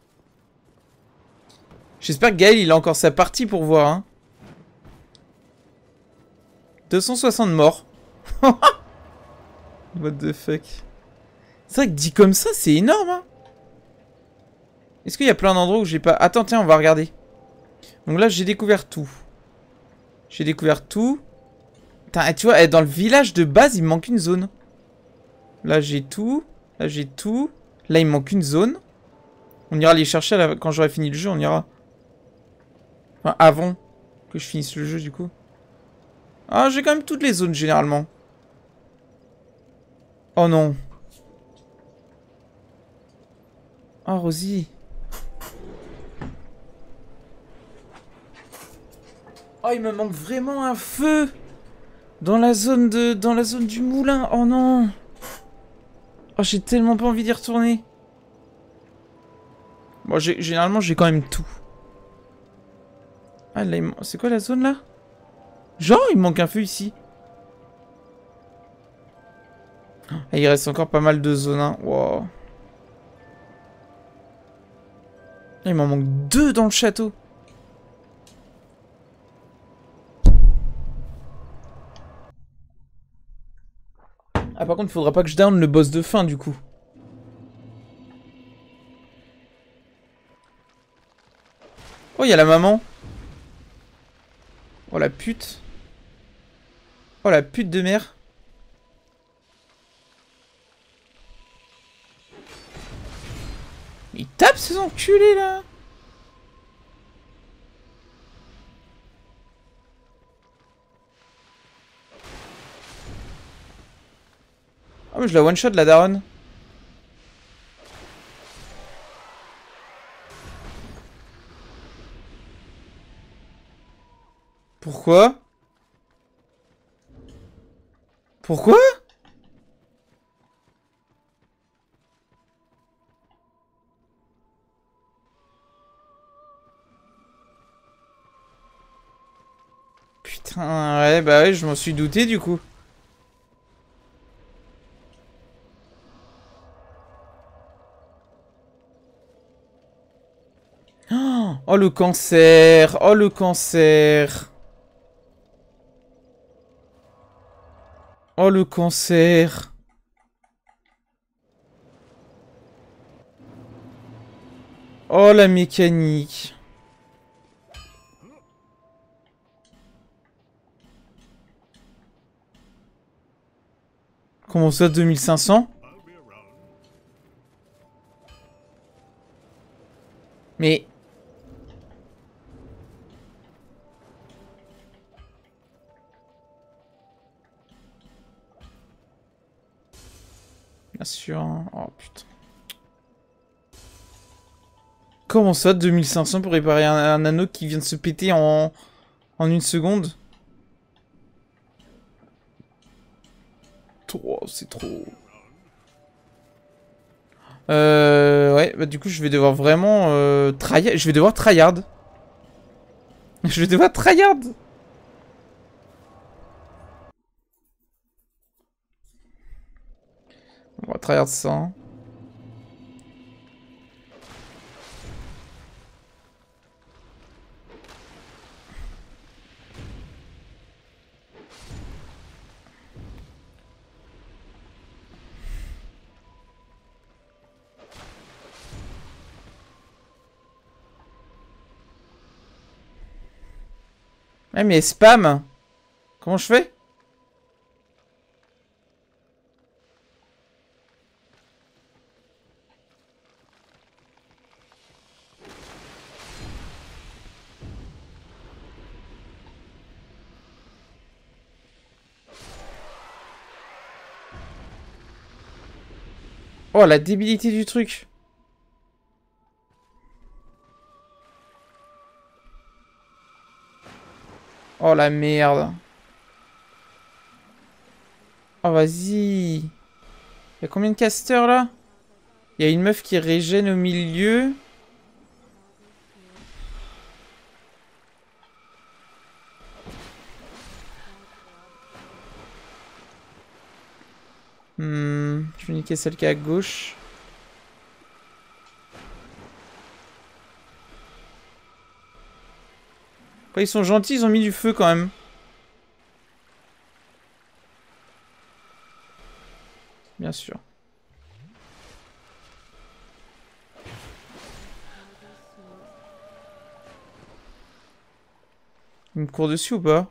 J'espère que Gaël il a encore sa partie pour voir, hein. deux cent soixante morts. What the fuck. C'est vrai que dit comme ça, c'est énorme, hein. Est-ce qu'il y a plein d'endroits où j'ai pas... Attends, tiens, on va regarder. Donc là, j'ai découvert tout. J'ai découvert tout. Putain, tu vois, dans le village de base, il me manque une zone. Là, j'ai tout. Là, j'ai tout. Là, il me manque une zone. On ira les chercher à la... quand j'aurai fini le jeu, on ira. Enfin, avant que je finisse le jeu, du coup. Ah, j'ai quand même toutes les zones, généralement. Oh non. Oh, Rosie. Oh, il me manque vraiment un feu dans la zone de, dans la zone du moulin. Oh non. Oh, j'ai tellement pas envie d'y retourner. Bon, généralement, j'ai quand même tout. Ah, là, il... c'est quoi la zone, là? Genre, il me manque un feu ici. Ah, il reste encore pas mal de zones, hein. Wow. Il m'en manque deux dans le château. Ah, par contre, il faudra pas que je down le boss de fin, du coup. Oh, il y a la maman. Oh, la pute. Oh, la pute de mère. Ils tapent ces enculés, là. Ah, mais je la one-shot, la daronne. Pourquoi? Pourquoi? Putain, ouais, bah ouais, je m'en suis douté, du coup. Oh, le cancer. Oh, le cancer. Oh, le cancer. Oh, la mécanique. Comment ça, deux mille cinq cents? Mais... Bien sûr. Hein. Oh, putain. Comment ça, deux mille cinq cents pour réparer un, un anneau qui vient de se péter en, en une seconde? Oh, c'est trop... Euh... Ouais, bah du coup, je vais devoir vraiment... Euh, tryhard. Je vais devoir tryhard. Je vais devoir tryhard. On va tryhard ça. Hein. Ouais, mais spam. Comment je fais? Oh, la débilité du truc. Oh, la merde. Oh, vas-y. Y'a combien de casters, là? Y'a une meuf qui régène au milieu. Hmm, je vais niquer celle qui est à gauche. Quand ils sont gentils, ils ont mis du feu quand même. Bien sûr. Il me court dessus ou pas?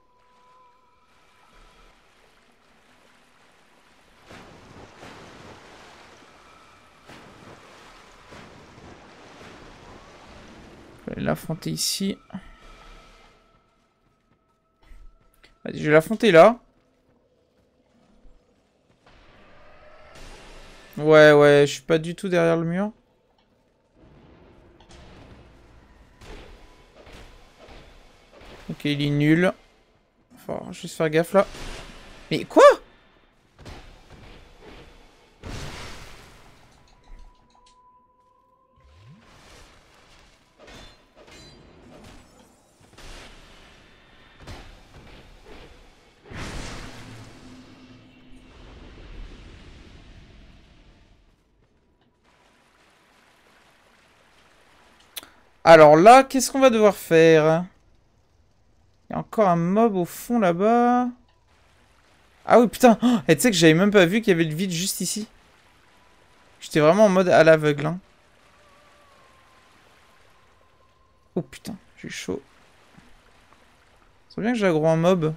Je vais l'affronter ici. Vas-y, je vais l'affronter là. Ouais, ouais, je suis pas du tout derrière le mur. Ok, il est nul. Faut juste faire gaffe là. Mais quoi? Alors là, qu'est-ce qu'on va devoir faire? Il y a encore un mob au fond là-bas. Ah oui, putain. Oh, et tu sais que j'avais même pas vu qu'il y avait le vide juste ici. J'étais vraiment en mode à l'aveugle. Hein. Oh putain, j'ai chaud. C'est bien que j'ai aggro un mob.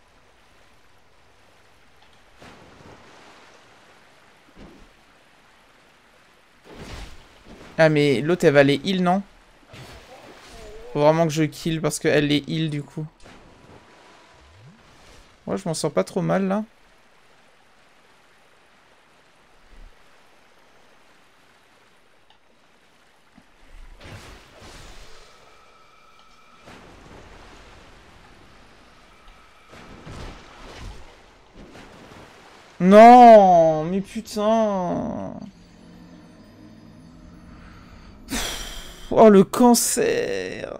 Ah mais l'autre elle va les heal, non? Faut vraiment que je kill parce qu'elle les heal du coup. Ouais, je m'en sors pas trop mal là. Non, mais putain. Oh le cancer.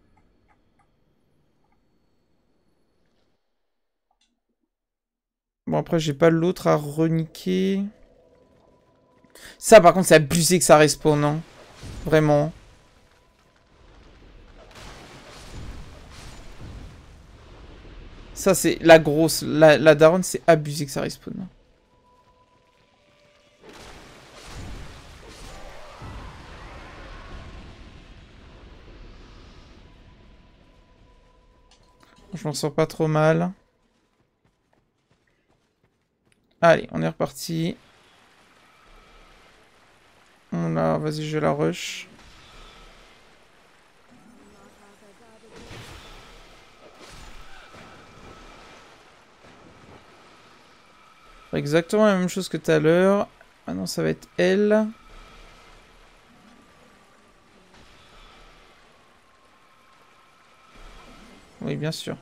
Bon après j'ai pas l'autre à reniquer. Ça par contre c'est abusé que ça respawn, non? Vraiment. Ça c'est la grosse, la, la daronne c'est abusé que ça respawn. Je m'en sors pas trop mal. Allez, on est reparti. On a, vas-y, je la rush. Exactement la même chose que tout à l'heure. Maintenant, ça va être elle. Oui, bien sûr.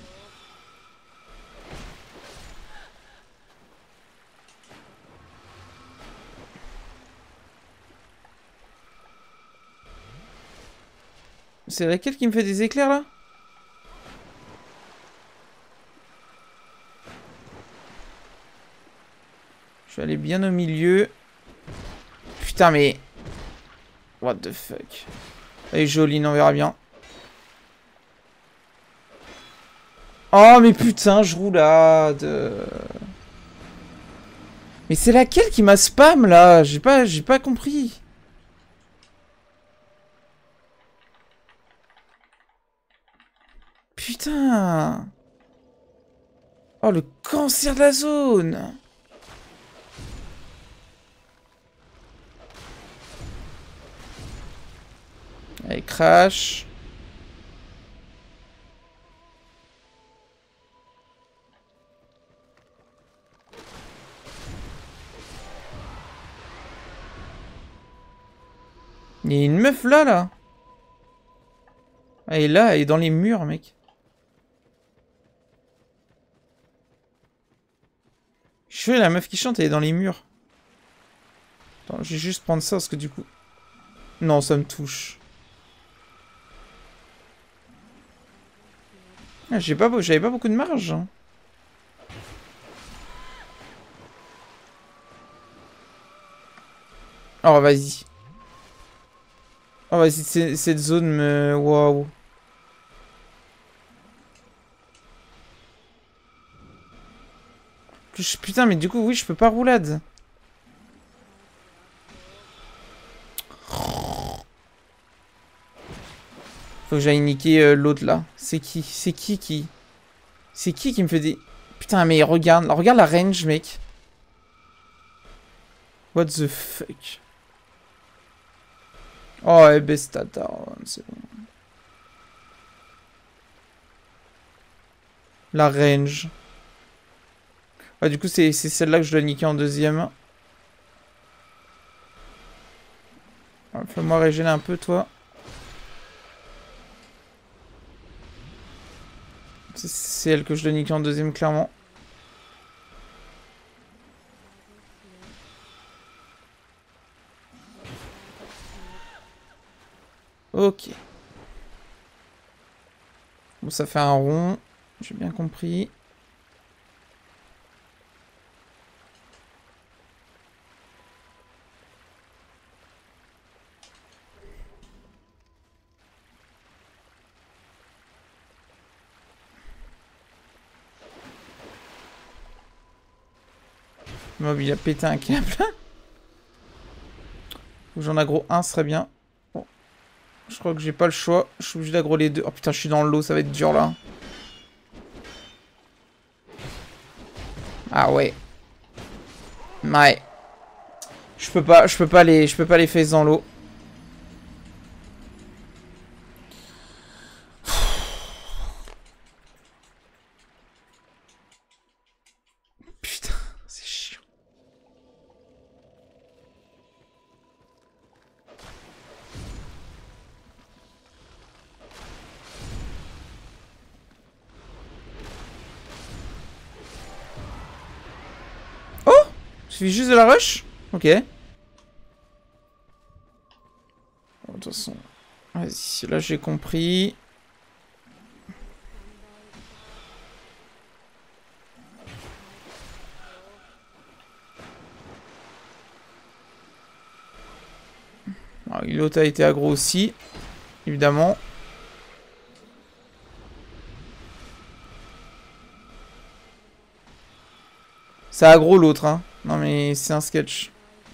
C'est laquelle qui me fait des éclairs, là? Je vais aller bien au milieu. Putain, mais... What the fuck. Elle est jolie, on verra bien. Oh, mais putain, je roulade. Mais c'est laquelle qui m'a spam, là? J'ai pas, j'ai pas compris. Putain. Oh, le cancer de la zone. Allez, crash. Il y a une meuf là, là. Elle est là, elle est dans les murs, mec. Je suis la meuf qui chante, elle est dans les murs. Attends, je vais juste prendre ça parce que du coup... Non, ça me touche. Ah, j'ai pas, j'avais pas beaucoup de marge. Hein. Oh, vas-y. Oh, vas-y, cette zone me... Waouh. Putain, mais du coup, oui, je peux pas roulade. Faut que j'aille niquer euh, l'autre là. C'est qui? C'est qui qui? C'est qui qui me fait des... Putain, mais regarde, regarde la range, mec. What the fuck? Oh, elle baisse ta daronne, c'est bon. La range. Ah, du coup, c'est celle-là que je dois niquer en deuxième. Fais-moi régénérer un peu, toi. C'est elle que je dois niquer en deuxième, clairement. Ok. Bon, ça fait un rond. J'ai bien compris. Mob, il a pété un câble. Faut que j'en aggro un, ce serait bien. Bon. Je crois que j'ai pas le choix. Je suis obligé d'aggro les deux. Oh putain, je suis dans l'eau, ça va être dur là. Ah ouais. Ouais. Je peux pas, je peux pas les, je peux pas les faire dans l'eau. Putain, c'est chiant. Oh! Il suffit juste de la rush? Ok. Bon, de toute façon. Vas-y, là j'ai compris. L'autre a été aggro aussi, évidemment. Ça aggro l'autre, hein. Non mais c'est un sketch.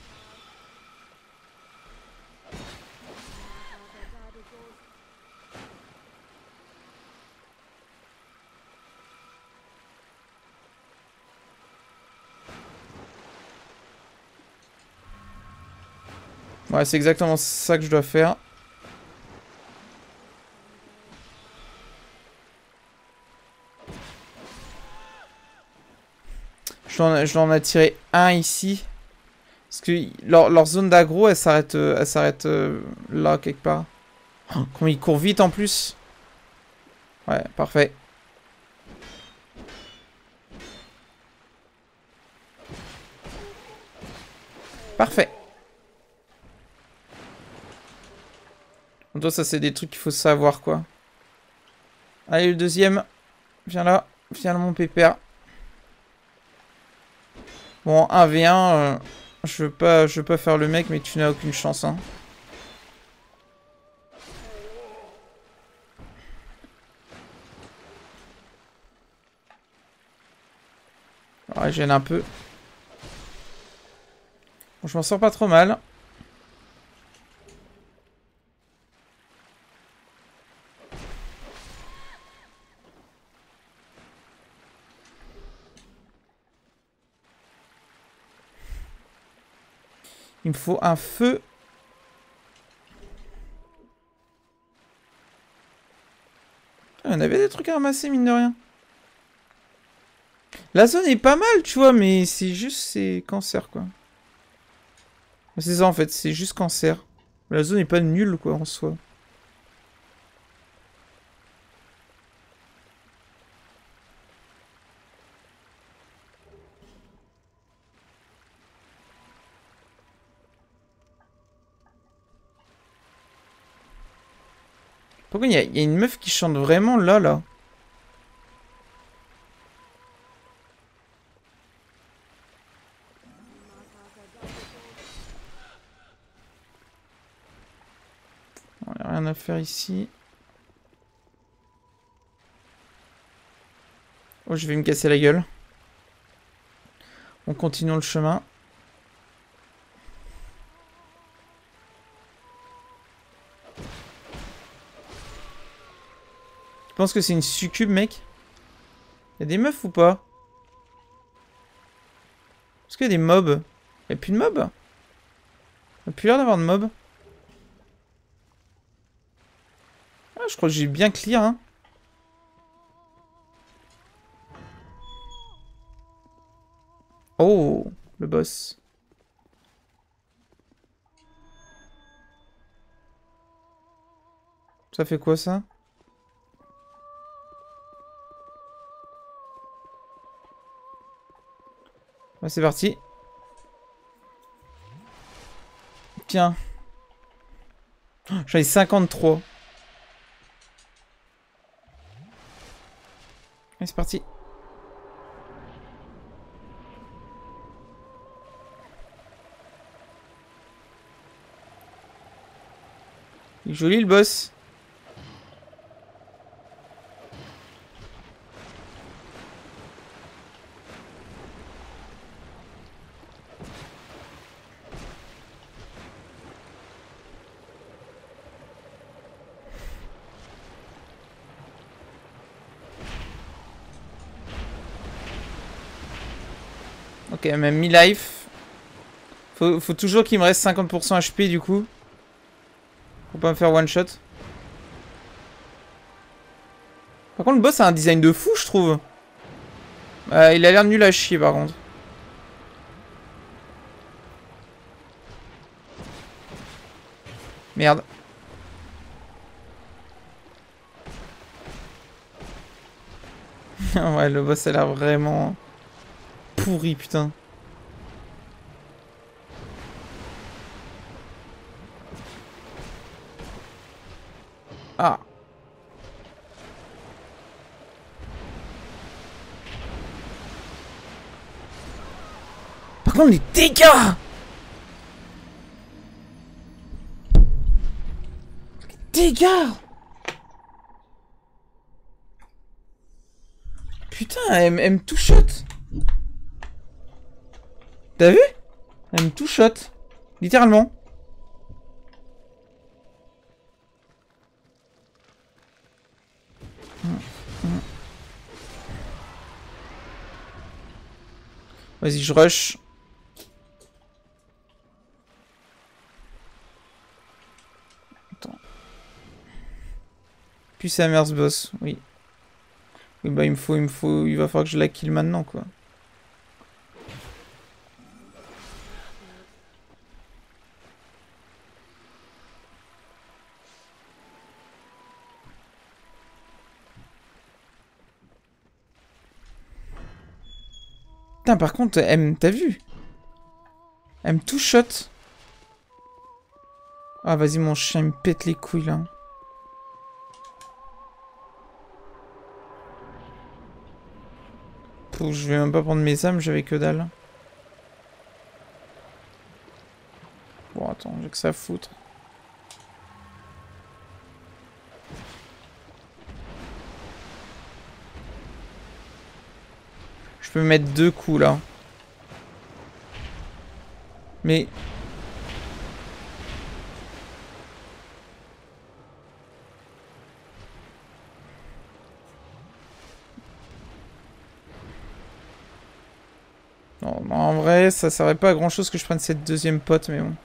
Ouais, c'est exactement ça que je dois faire. Je dois, en, je dois en attirer un ici. Parce que leur, leur zone d'aggro, elle s'arrête euh, elle s'arrête euh, là, quelque part. Oh, comment il court vite en plus. Ouais, parfait. Parfait. Donc ça, c'est des trucs qu'il faut savoir, quoi. Allez, le deuxième. Viens là. Viens là, mon pépère. Bon, un v un, euh, je veux pas, je veux pas faire le mec, mais tu n'as aucune chance, hein. Alors, il gêne un peu. Bon, je m'en sors pas trop mal. Il me faut un feu. Il y en avait des trucs à ramasser, mine de rien. La zone est pas mal, tu vois, mais c'est juste, c'est cancer, quoi. C'est ça, en fait, c'est juste cancer. La zone est pas nulle, quoi, en soi. Pourquoi il y, y a une meuf qui chante vraiment là, là? On a rien à faire ici. Oh, je vais me casser la gueule. On continue le chemin. Tu penses que c'est une succube, mec? Y'a des meufs ou pas? Est-ce qu'il y a des mobs? Y'a plus de mobs? Y'a plus l'air d'avoir de mobs. Ah, je crois que j'ai bien clear, hein. Oh, le boss. Ça fait quoi, ça? Bah, c'est parti. Tiens. J'en ai cinquante-trois. Allez, c'est parti. Il est joli le boss. Ok, même mi-life. Faut, faut toujours qu'il me reste cinquante pour cent H P du coup. Faut pas me faire one shot. Par contre, le boss a un design de fou, je trouve. Euh, il a l'air nul à chier par contre. Merde. Ouais, le boss a l'air vraiment pourri, putain. Ah. Par contre, les dégâts! Les dégâts! Putain, elle, elle me two-shot. T'as vu? Elle me two-shot. Littéralement. Vas-y, je rush. Attends. Puis c'est Amers boss, oui. Oui, bah il me faut, il me faut, il va falloir que je la kill maintenant, quoi. Putain, par contre, M, t'as vu? Elle me two-shot. Ah, vas-y, mon chien, il me pète les couilles, là. Pouf, je vais même pas prendre mes âmes, j'avais que dalle. Bon, attends, j'ai que ça à foutre. Je peux mettre deux coups, là. Mais... Non, non, en vrai, ça servait pas à grand chose que je prenne cette deuxième pote, mais bon.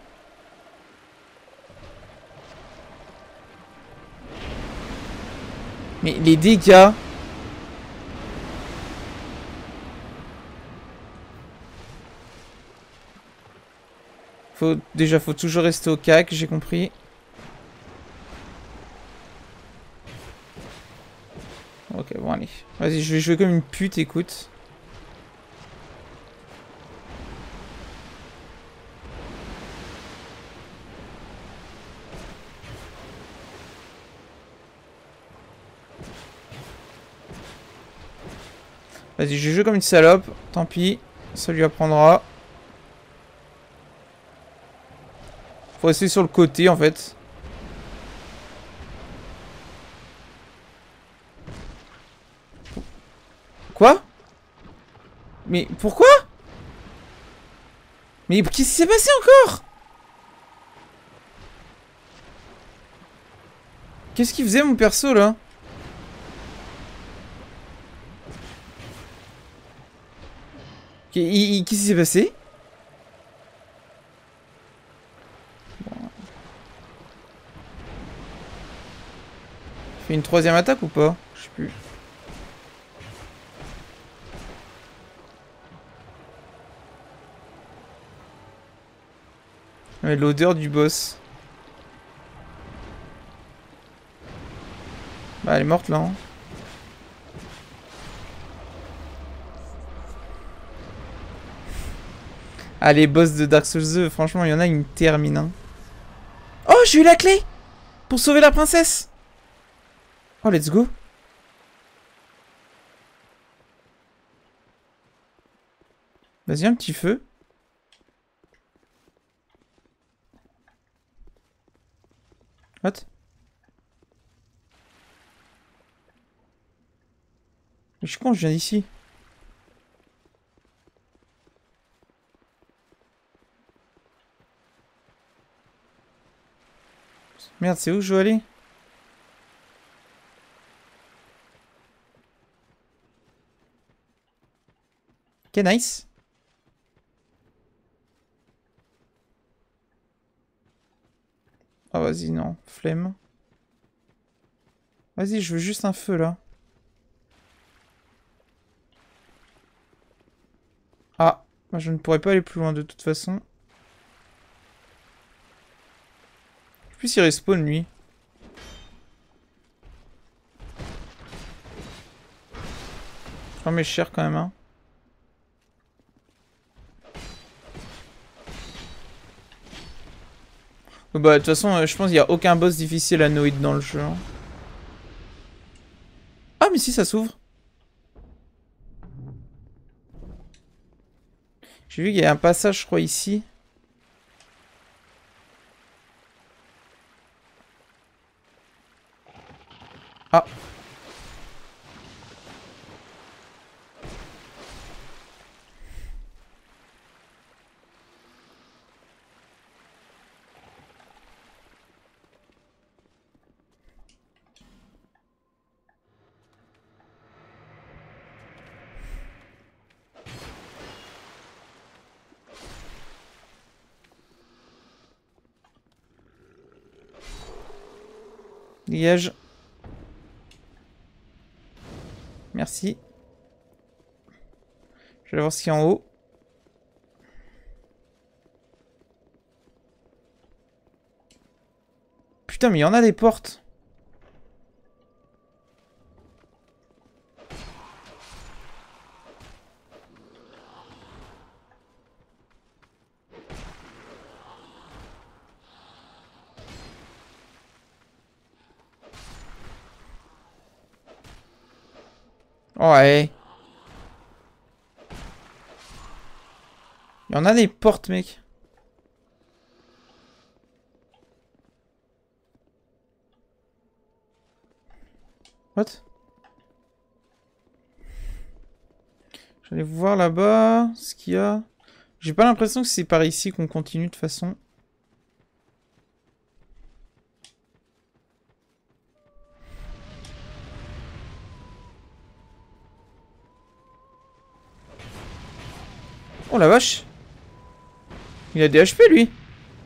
Mais les dégâts... Faut... Déjà, faut toujours rester au cac, j'ai compris. Ok, bon, allez. Vas-y, je vais jouer comme une pute, écoute. Vas-y, je joue comme une salope. Tant pis, ça lui apprendra. Faut rester sur le côté, en fait. Quoi? Mais pourquoi? Mais qu'est-ce qui s'est passé encore? Qu'est-ce qu'il faisait, mon perso, là? Qu'est-ce qui s'est passé? Il fait une troisième attaque ou pas? Je sais plus. Ouais, l'odeur du boss. Bah, elle est morte là. Hein. Ah, les boss de Dark Souls deux, franchement, il y en a, ils me terminent. Hein. Oh, j'ai eu la clé pour sauver la princesse. Oh, let's go. Vas-y, un petit feu. What? Mais je suis con, je viens d'ici. Merde, c'est où que je dois aller? Ok, nice. Ah, vas-y, non. Flemme. Vas-y, je veux juste un feu, là. Ah, moi, je ne pourrais pas aller plus loin, de toute façon. Je sais plus s'il respawn, lui. Je prends mes chers, quand même, hein. Bah, de toute façon, euh, je pense qu'il n'y a aucun boss difficile à noïd dans le jeu. Hein. Ah, mais si, ça s'ouvre. J'ai vu qu'il y a un passage, je crois, ici. Ah. Dégage. Merci. Je vais voir ce qu'il y a en haut. Putain, mais il y en a des portes. Ouais. Il y en a des portes, mec. What? J'allais voir là-bas ce qu'il y a. J'ai pas l'impression que c'est par ici qu'on continue de toute façon. Oh la vache! Il a des H P lui!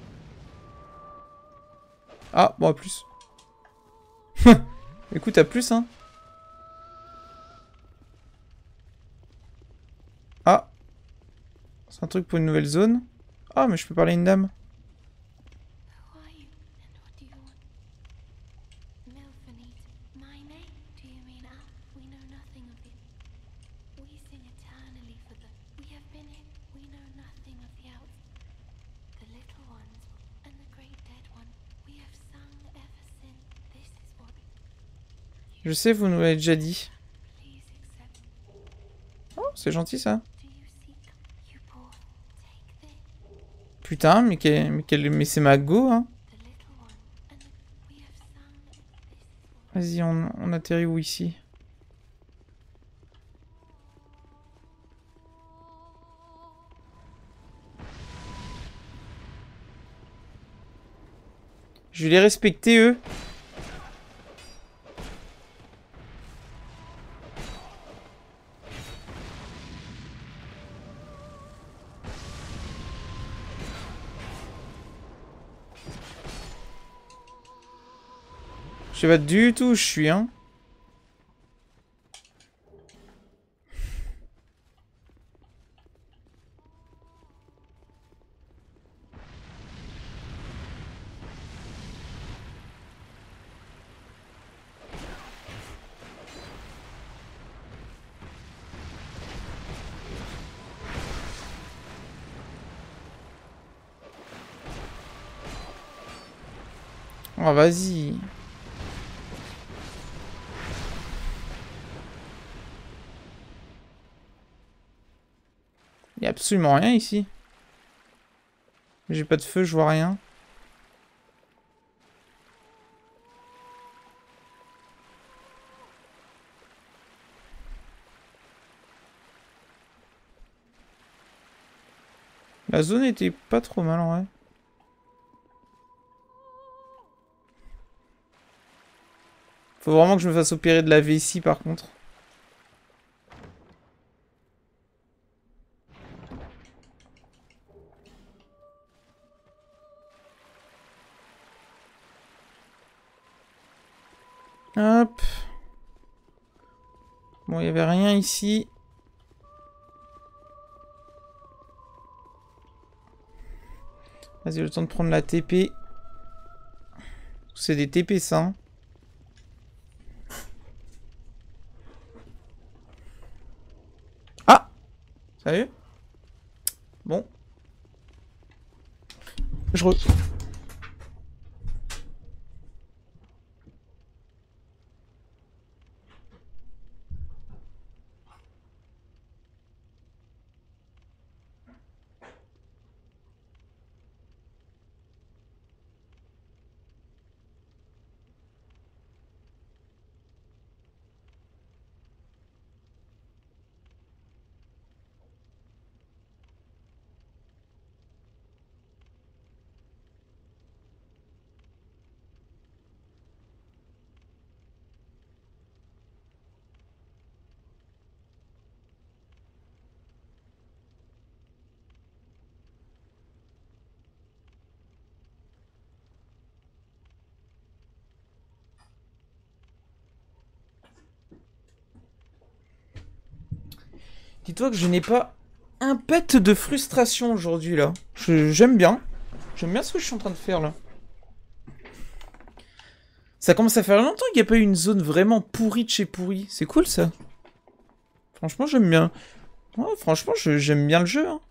Ah, bon, à plus. Écoute, à plus, hein. Ah. C'est un truc pour une nouvelle zone. Ah, mais je peux parler à une dame. Je sais, vous nous l'avez déjà dit. Oh, c'est gentil ça. Putain, mais, quel, mais, quel, mais c'est ma go, hein. Vas-y, on, on atterrit où ici? Je vais les respecter, eux. Je sais pas du tout où je suis, hein. Oh, vas-y. Il y a absolument rien ici. J'ai pas de feu, je vois rien. La zone était pas trop mal en vrai. Faut vraiment que je me fasse opérer de la vessie par contre. Hop. Bon, il y avait rien ici. Vas-y, le temps de prendre la T P. C'est des T P ça. Hein. Ah! Sérieux? Bon. Je re... Dis-toi que je n'ai pas un pet de frustration aujourd'hui là. J'aime bien. J'aime bien ce que je suis en train de faire là. Ça commence à faire longtemps qu'il n'y a pas eu une zone vraiment pourrie de chez pourri. C'est cool ça. Franchement j'aime bien. Ouais, franchement j'aime bien le jeu. Hein.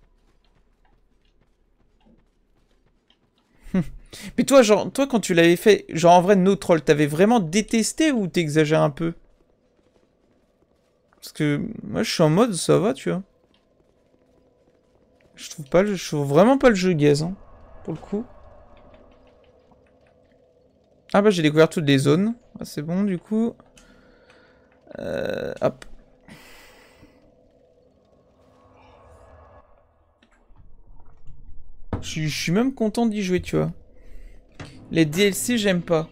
Mais toi, genre, toi quand tu l'avais fait, genre en vrai No Troll, t'avais vraiment détesté ou t'exagères un peu? Parce que moi je suis en mode ça va, tu vois. Je trouve pas le, je trouve vraiment pas le jeu gaze, hein, pour le coup. Ah bah j'ai découvert toutes les zones. Ah, c'est bon du coup. Euh, hop. Je suis même content d'y jouer, tu vois. Les D L C, j'aime pas.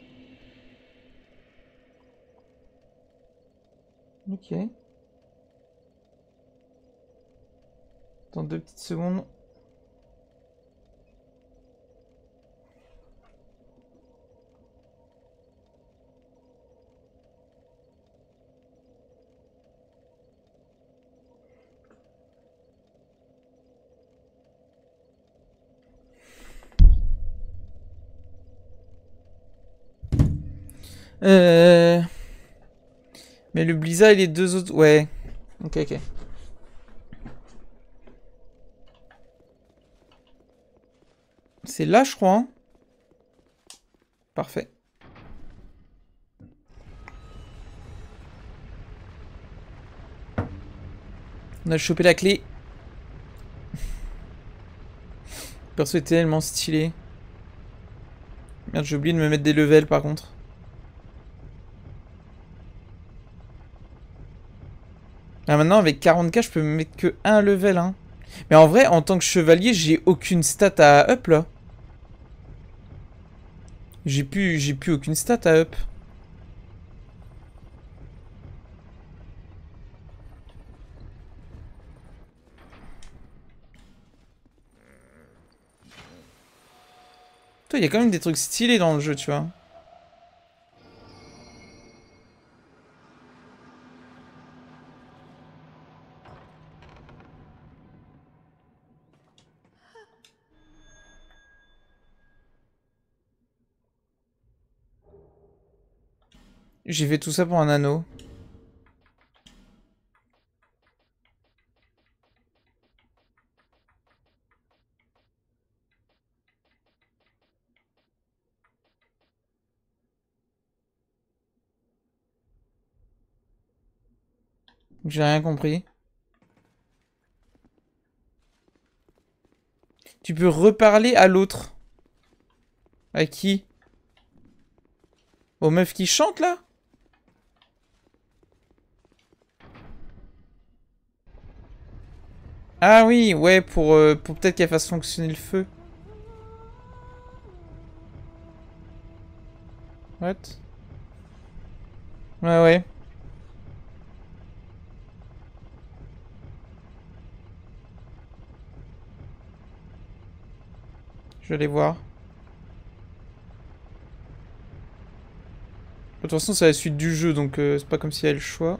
Ok. Dans deux petites secondes. Euh... Mais le Blizzard et les deux autres... Ouais. Ok, ok. C'est là, je crois. Hein. Parfait. On a chopé la clé. Le perso est tellement stylé. Merde, j'ai oublié de me mettre des levels par contre. Ah, maintenant, avec quarante K, je peux me mettre que un level. Hein. Mais en vrai, en tant que chevalier, j'ai aucune stat à up là. J'ai plus, j'ai plus aucune stat à up. Toi, il y a quand même des trucs stylés dans le jeu, tu vois. J'ai fait tout ça pour un anneau. J'ai rien compris. Tu peux reparler à l'autre. À qui? Aux meufs qui chantent, là? Ah oui, ouais, pour, euh, pour peut-être qu'elle fasse fonctionner le feu. What? Ouais, ouais. Je vais aller voir. De toute façon, c'est la suite du jeu, donc euh, c'est pas comme si elle a le choix.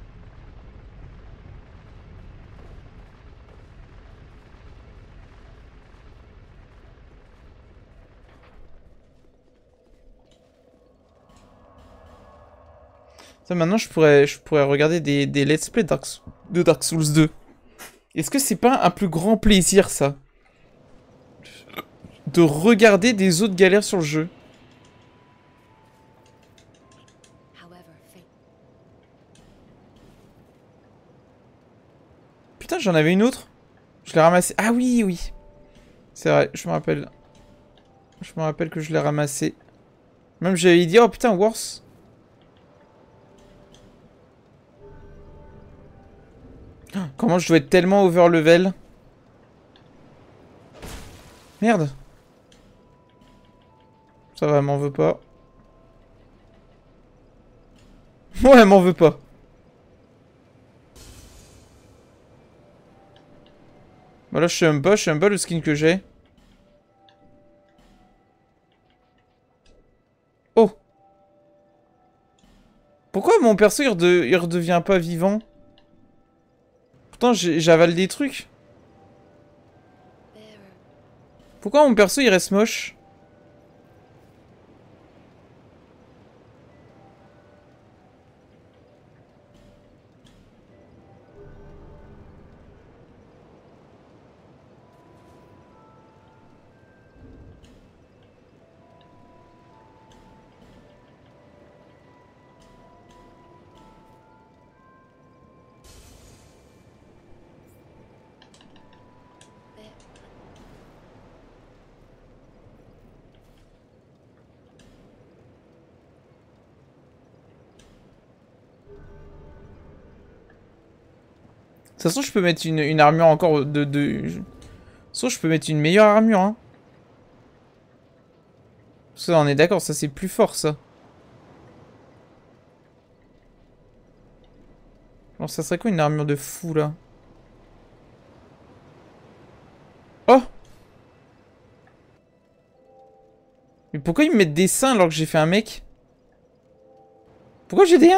Ça, maintenant, je pourrais, je pourrais regarder des, des let's play Dark, de Dark Souls deux. Est-ce que c'est pas un plus grand plaisir, ça? De regarder des autres galères sur le jeu. Putain, j'en avais une autre. Je l'ai ramassée. Ah oui, oui. C'est vrai, je me rappelle. Je me rappelle que je l'ai ramassée. Même j'avais dit, oh putain, worse. Comment je dois être tellement over level. Merde. Ça va, elle m'en veut pas. Ouais, elle m'en veut pas. Bah là, je suis un bas, je suis un bas le skin que j'ai. Oh. Pourquoi mon perso, il, rede... il redevient pas vivant? Pourtant, j'avale des trucs. Pourquoi mon perso, il reste moche? De toute façon, je peux mettre une, une armure encore de... de... De toute façon, je peux mettre une meilleure armure, hein. Parce que on est d'accord, ça c'est plus fort, ça. Alors, ça serait quoi une armure de fou, là? Oh! Mais pourquoi ils me mettent des seins alors que j'ai fait un mec? Pourquoi j'ai des ins?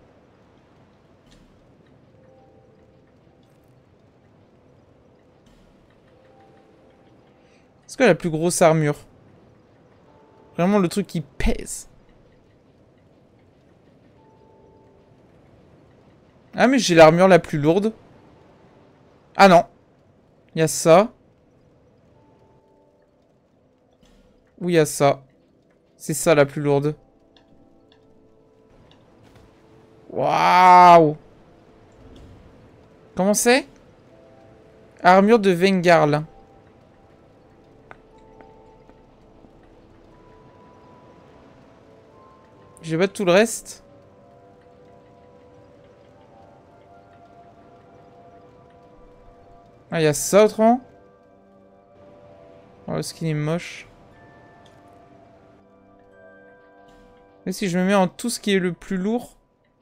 C'est quoi la plus grosse armure? Vraiment le truc qui pèse. Ah mais j'ai l'armure la plus lourde. Ah non. Il y a ça. Ou il y a ça. C'est ça la plus lourde. Waouh. Comment c'est? Armure de Vengarl. J'ai pas tout le reste. Ah, il y a ça autrement. Oh, le skin est moche. Et si je me mets en tout ce qui est le plus lourd.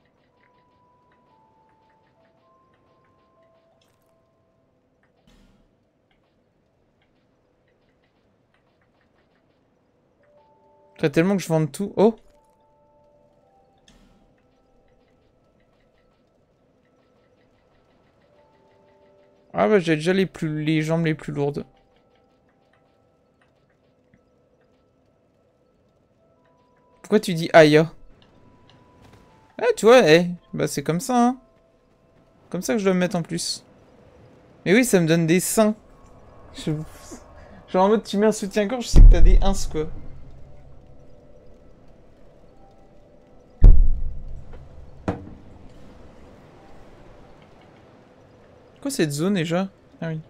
T'as tellement que je vende tout. Oh! Ah bah j'ai déjà les, plus, les jambes les plus lourdes. Pourquoi tu dis aïe? Ah tu vois, eh, bah c'est comme ça, hein. Comme ça que je dois me mettre en plus. Mais oui, ça me donne des seins. Je... Genre en mode tu mets un soutien-gorge, je sais que t'as des ins quoi. Quoi cette zone déjà? Ah oui.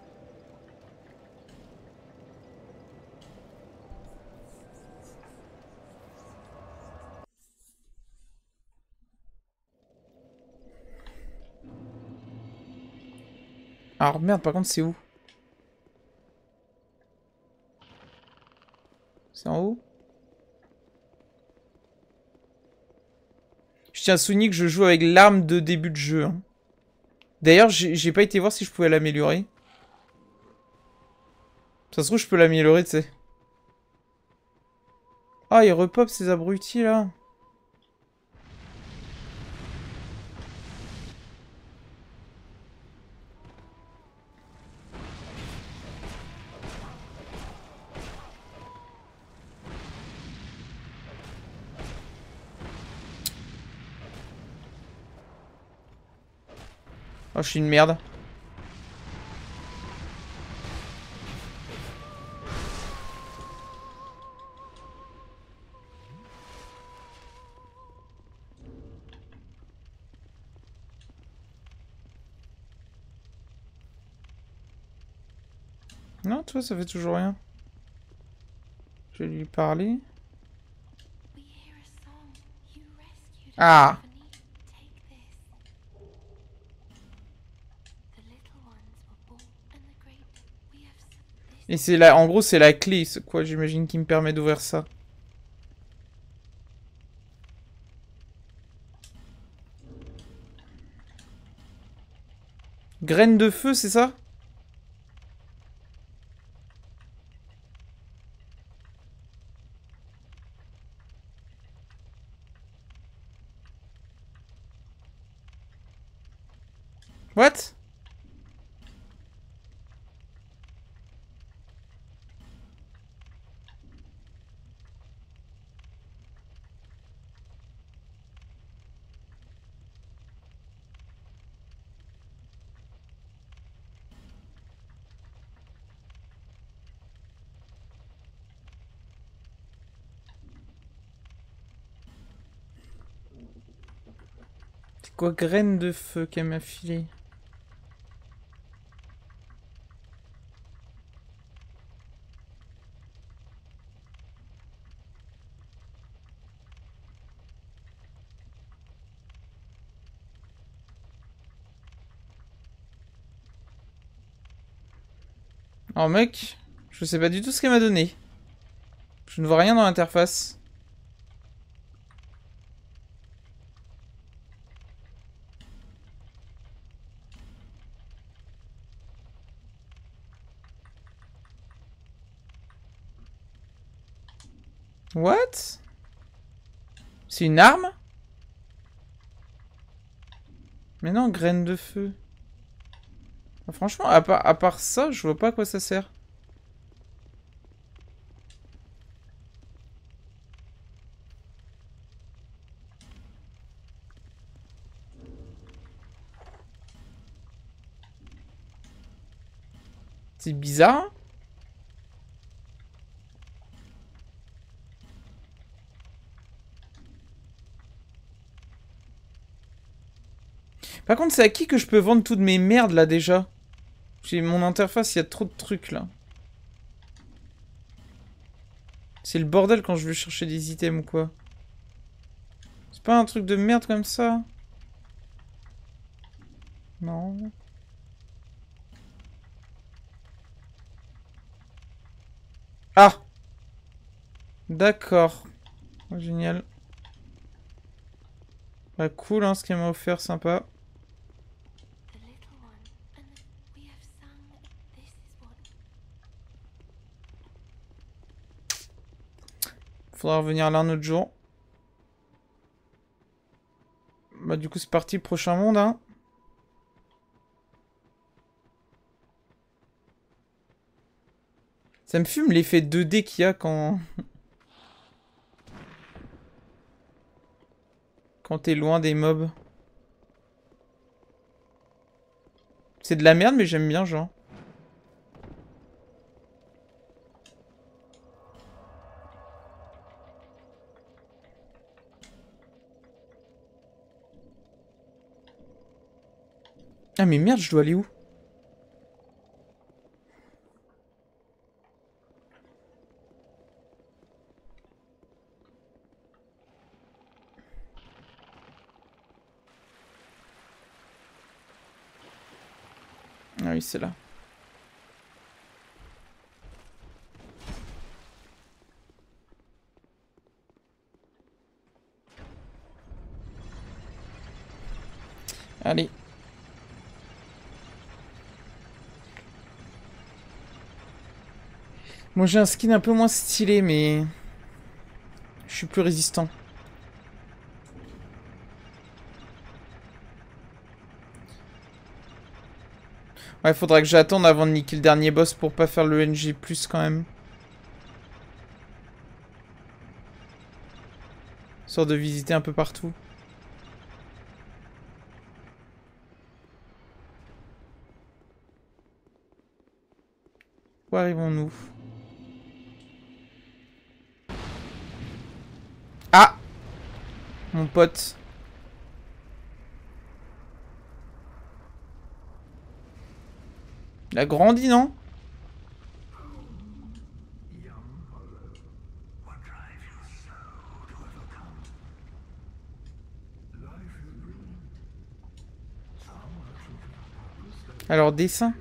Alors merde, par contre c'est où? C'est en haut? Je tiens à souligner que je joue avec l'arme de début de jeu. Hein. D'ailleurs, j'ai pas été voir si je pouvais l'améliorer. Ça se trouve, je peux l'améliorer, tu sais. Ah, ils repop ces abrutis là. Oh, je suis une merde. Non, toi, ça fait toujours rien. Je vais lui parler. Ah! Et c'est là, en gros, c'est la clé, quoi, j'imagine, qui me permet d'ouvrir ça. Graine de feu, c'est ça? What? C'est quoi, graine de feu qu'elle m'a filé? Alors mec, je sais pas du tout ce qu'elle m'a donné. Je ne vois rien dans l'interface. What? C'est une arme? Mais non, graine de feu. Franchement, à part, à part ça, je vois pas à quoi ça sert. C'est bizarre. Par contre, c'est à qui que je peux vendre toutes mes merdes là déjà? J'ai mon interface, il y a trop de trucs là. C'est le bordel quand je veux chercher des items ou quoi. C'est pas un truc de merde comme ça? Non. Ah! D'accord. Oh, génial. Bah cool hein, ce qu'elle m'a offert, sympa. Faudra revenir là un autre jour. Bah du coup c'est parti, prochain monde hein. Ça me fume l'effet deux D qu'il y a quand... quand t'es loin des mobs. C'est de la merde mais j'aime bien genre. Ah mais merde, je dois aller où? Ah oui, c'est là. Allez. Moi j'ai un skin un peu moins stylé, mais... Je suis plus résistant. Ouais, faudra que j'attende avant de niquer le dernier boss pour pas faire le N G plus, quand même. Histoire de visiter un peu partout. Où arrivons-nous? Ah! Mon pote. Il a grandi, non? Alors, dessin.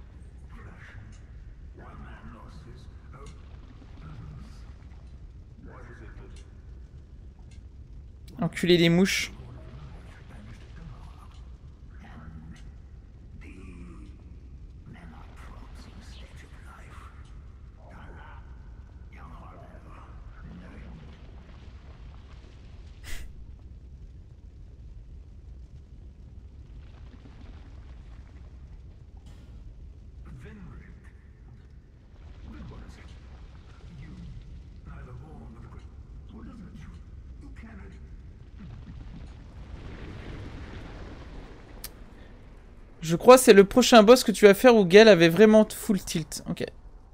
Enculer les mouches. Je crois que c'est le prochain boss que tu vas faire où Gale avait vraiment full tilt. Ok.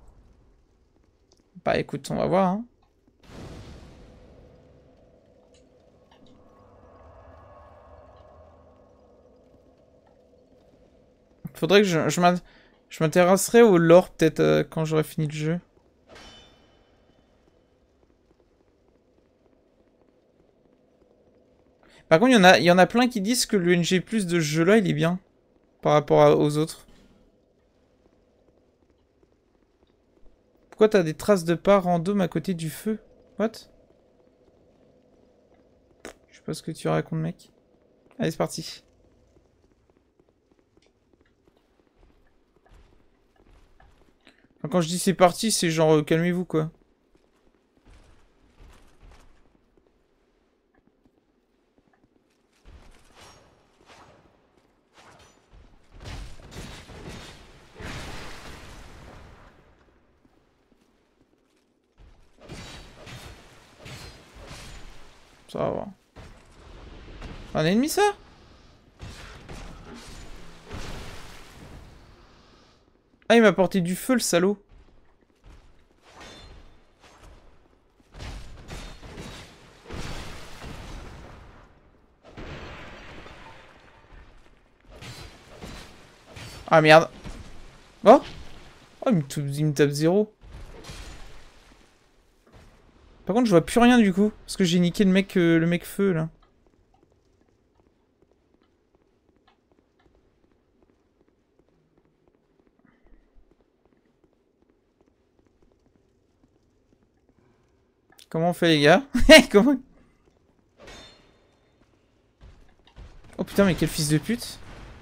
Bah écoute, on va voir. Hein. Faudrait que je, je m'intéresserai au lore peut-être euh, quand j'aurai fini le jeu. Par contre, il y en a, il y en a plein qui disent que le N G plus de ce jeu-là, il est bien. Par rapport à, aux autres. Pourquoi t'as des traces de pas random à côté du feu? What? Je sais pas ce que tu racontes, mec. Allez, c'est parti. Enfin, quand je dis c'est parti, c'est genre euh, calmez-vous, quoi. Ça va voir. Un ennemi, ça? Ah, il m'a porté du feu, le salaud. Ah, merde. Oh, oh il, me tape, il me tape zéro. Par contre, je vois plus rien, du coup. Parce que j'ai niqué le mec, euh, le mec feu, là. Comment on fait, les gars? Comment... Oh putain, mais quel fils de pute.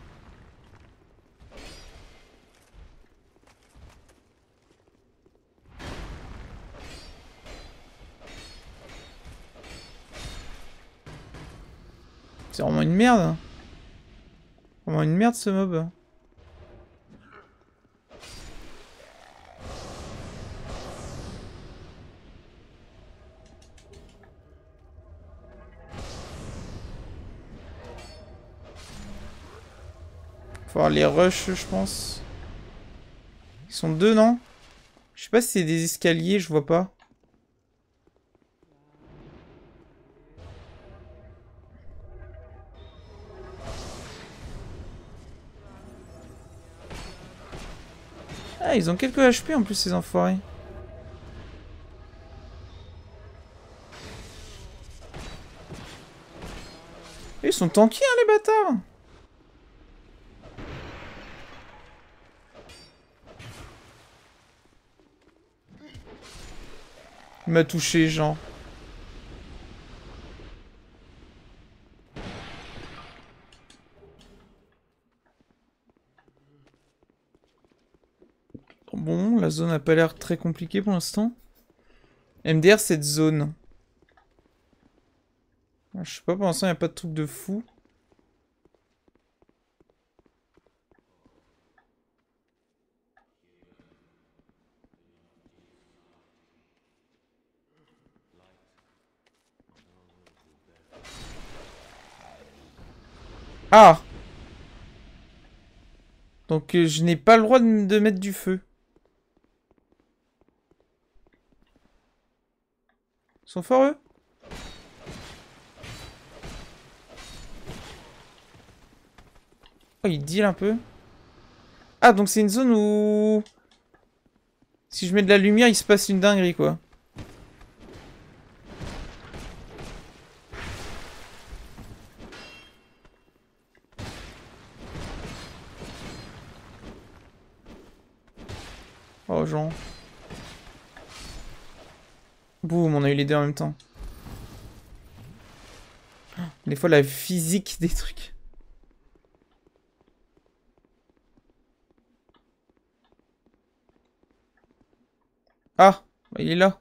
C'est vraiment une merde. Vraiment une merde, ce mob. Faut avoir les rushs, je pense. Ils sont deux, non? Je sais pas si c'est des escaliers, je vois pas. Ah, ils ont quelques H P en plus, ces enfoirés. Ils sont tankés, hein, les bâtards. Il m'a touché, genre. Bon, la zone n'a pas l'air très compliquée pour l'instant. M D R, cette zone. Je sais pas, pour l'instant, il n'y a pas de truc de fou. Ah! Donc, euh, je n'ai pas le droit de, de mettre du feu. Ils sont forts, eux? Oh, ils deal un peu. Ah, donc c'est une zone où... Si je mets de la lumière, il se passe une dinguerie, quoi. Oh, Jean. Boum, on a eu les deux en même temps. Des fois, la physique des trucs. Ah, bah, il est là.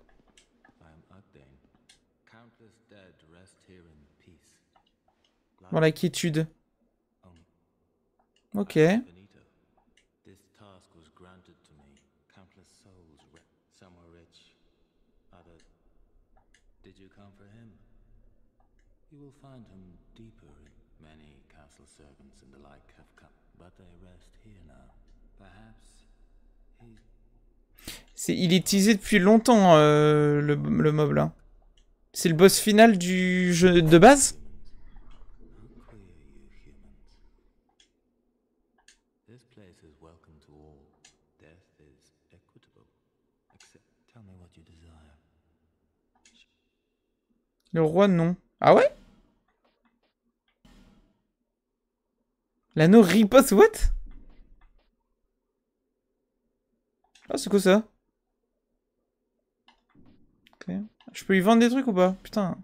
Dans la quiétude. Ok. C'est, il est teasé depuis longtemps, euh, le, le mob là. C'est le boss final du jeu de base? Le roi, non. Ah ouais? L'anneau riposte, what? Ah, c'est quoi ça? Ok. Je peux lui vendre des trucs ou pas? Putain.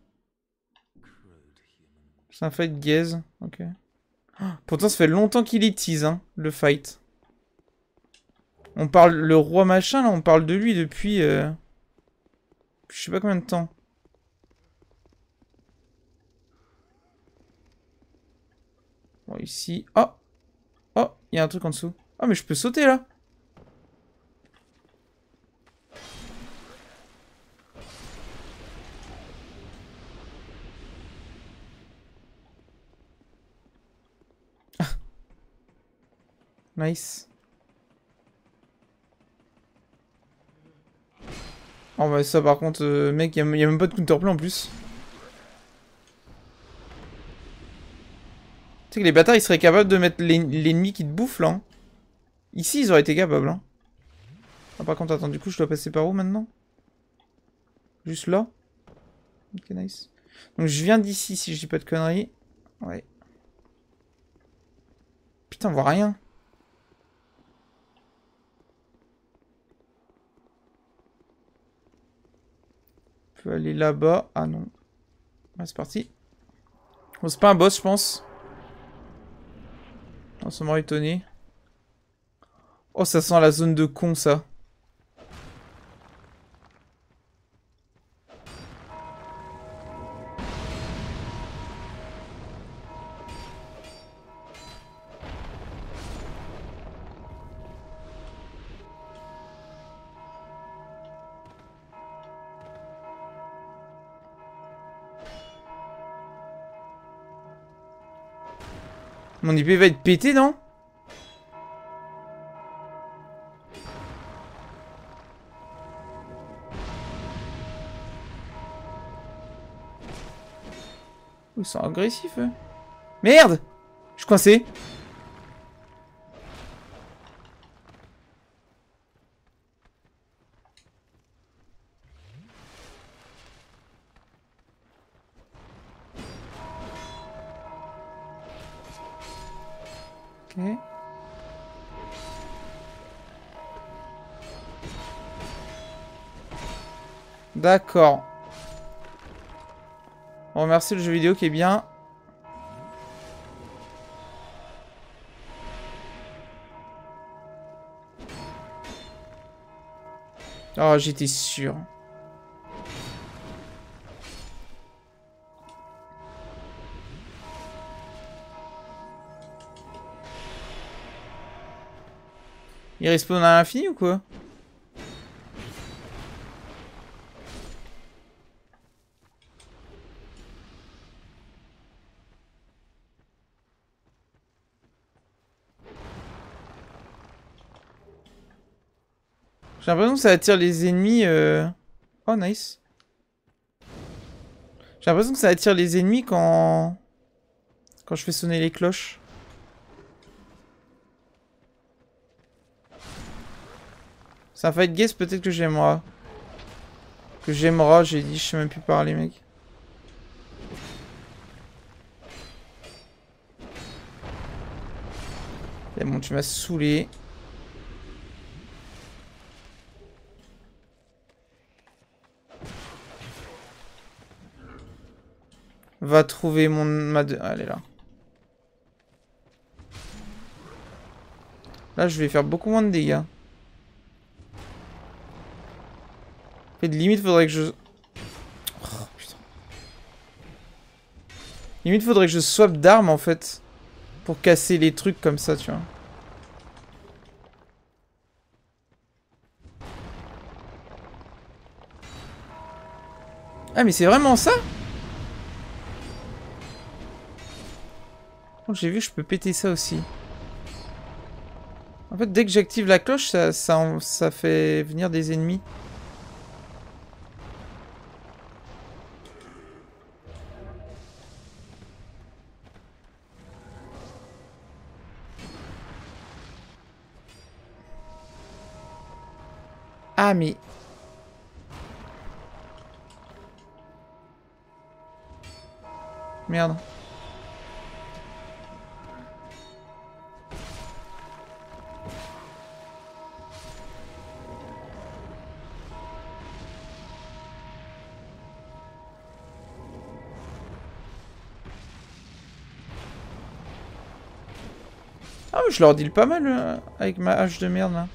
C'est un fight gaze. Ok. Ah, pourtant, ça fait longtemps qu'il est tease, hein, le fight. On parle... Le roi machin, là, on parle de lui depuis... Euh... Je sais pas combien de temps. Bon, ici... Oh! Oh! Il y a un truc en dessous. Oh, mais je peux sauter, là! Nice. Oh bah ça par contre, euh, mec, il n'y a, a même pas de counterplay en plus. Tu sais que les bâtards, ils seraient capables de mettre l'ennemi qui te bouffe là. Hein. Ici, ils auraient été capables. Hein. Ah, par contre, attends, du coup, je dois passer par où maintenant? Juste là? Ok, nice. Donc je viens d'ici, si je dis pas de conneries. Ouais. Putain, on voit rien. On peut aller là-bas. Ah non. Ah, c'est parti. Bon, c'est pas un boss, je pense. Non, ça m'aurait étonné. Oh, ça sent la zone de con, ça. Mon épée va être pété, non? Ils sont agressifs, eux. Merde! Je suis coincé. Ok. D'accord. On remercie le jeu vidéo qui est bien. Oh, j'étais sûr. Il respawn à l'infini ou quoi? J'ai l'impression que ça attire les ennemis... Euh... Oh, nice. J'ai l'impression que ça attire les ennemis quand... Quand je fais sonner les cloches. C'est un fight guess, peut-être que j'aimerais. Que j'aimerais, j'ai dit, je sais même plus parler, mec. Et bon, tu m'as saoulé. Va trouver mon... Ma de... Ah, elle est là. Là, je vais faire beaucoup moins de dégâts. En fait, limite, faudrait que je... Oh, putain. Limite, faudrait que je swap d'armes, en fait. Pour casser les trucs comme ça, tu vois. Ah, mais c'est vraiment ça? Oh, j'ai vu, je peux péter ça aussi. En fait, dès que j'active la cloche, ça, ça, en- ça fait venir des ennemis. Ah, mais... Merde. Ah, mais je leur deal pas mal euh, avec ma hache de merde, là.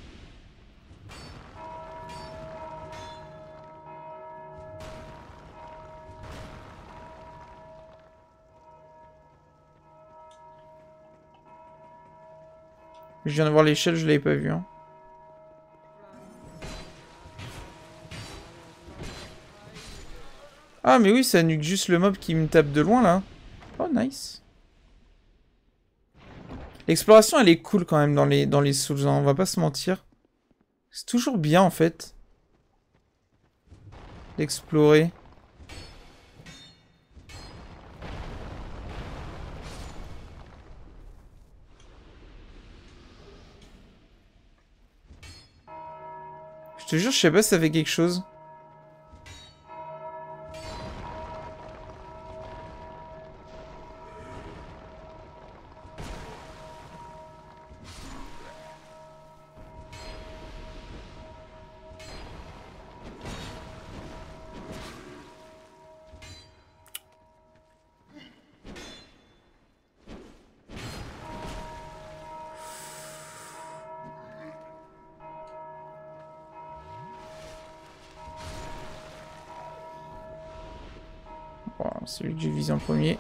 Je viens de voir l'échelle, je l'avais pas vu, hein. Ah, mais oui, ça nuque juste le mob qui me tape de loin, là. Oh, nice. L'exploration, elle est cool, quand même, dans les, dans les Souls, hein, on va pas se mentir. C'est toujours bien, en fait. D'explorer. Je te jure, je sais pas si ça fait quelque chose. Bon, celui que j'ai visé en premier.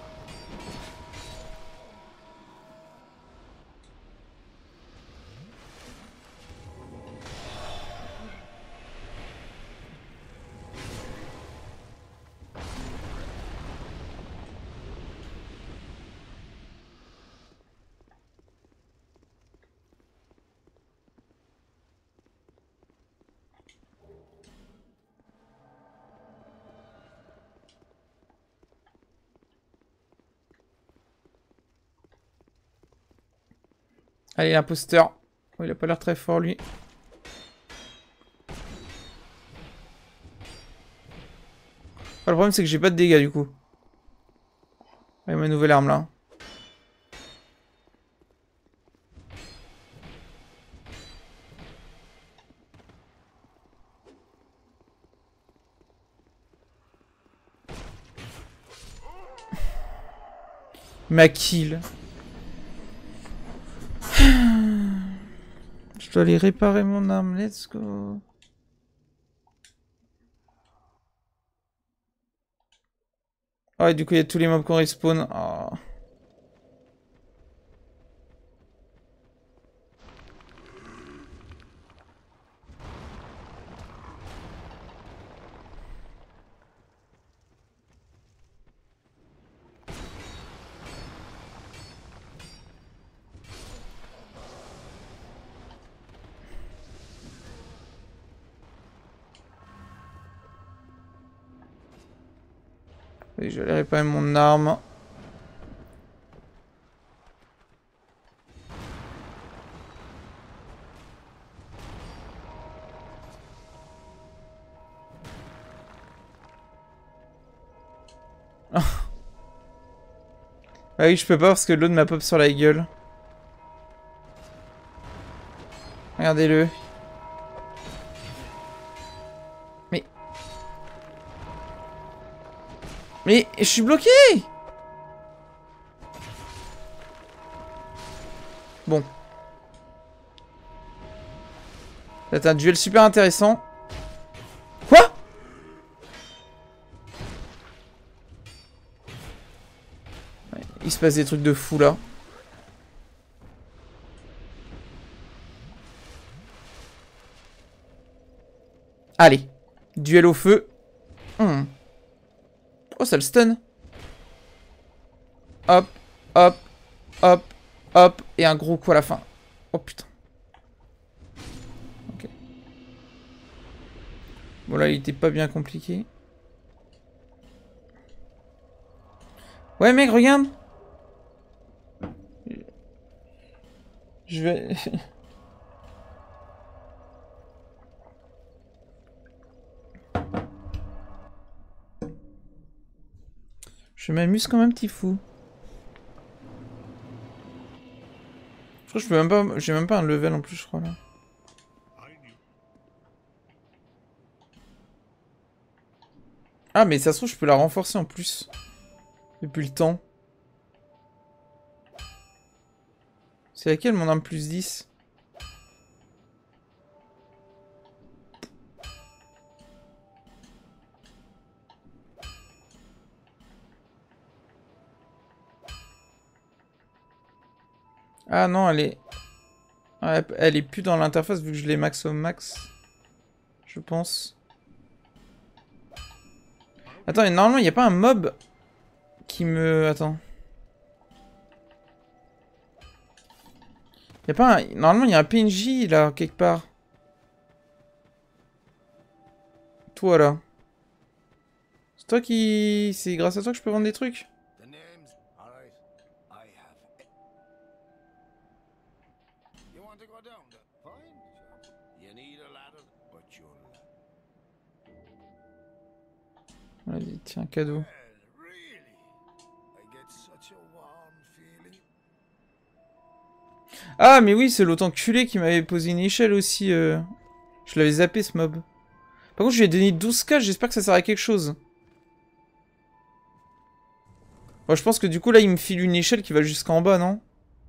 Allez, l'imposteur. Oh, il a pas l'air très fort, lui. Ah, le problème, c'est que j'ai pas de dégâts, du coup. Avec ma nouvelle arme, là. Ma kill. Je dois aller réparer mon arme. Let's go. Ah, et du coup, il y a tous les mobs qu'on respawn. Oh. Et je vais aller réparer mon arme. Ah oui, je peux pas parce que l'autre m'a pop sur la gueule. Regardez-le. Mais... Mais je suis bloqué. Bon. C'est un duel super intéressant. Quoi? Ouais, il se passe des trucs de fou là. Allez. Duel au feu. Hmm. Oh, ça le stun. Hop, hop, hop, hop. Et un gros coup à la fin. Oh putain. Ok. Bon là, il était pas bien compliqué. Ouais mec, regarde. Je vais... Je m'amuse comme un petit fou. Je crois que je peux même pas... J'ai même pas un level en plus, je crois, là. Ah, mais ça se trouve, je peux la renforcer en plus. Depuis le temps. C'est laquelle, mon arme plus dix? Ah non, elle est... Ouais, elle est plus dans l'interface vu que je l'ai max au max. Je pense. Attends, mais normalement, il n'y a pas un mob qui me... Attends. Il y a pas un... Normalement, il y a un P N J, là, quelque part. Toi, là. C'est toi qui... C'est grâce à toi que je peux vendre des trucs? Vas-y, tiens, cadeau. Ah, mais oui, c'est l'autre enculé qui m'avait posé une échelle aussi. Euh... Je l'avais zappé, ce mob. Par contre, je lui ai donné douze K, j'espère que ça sert à quelque chose. Bon, je pense que du coup, là, il me file une échelle qui va jusqu'en bas, non?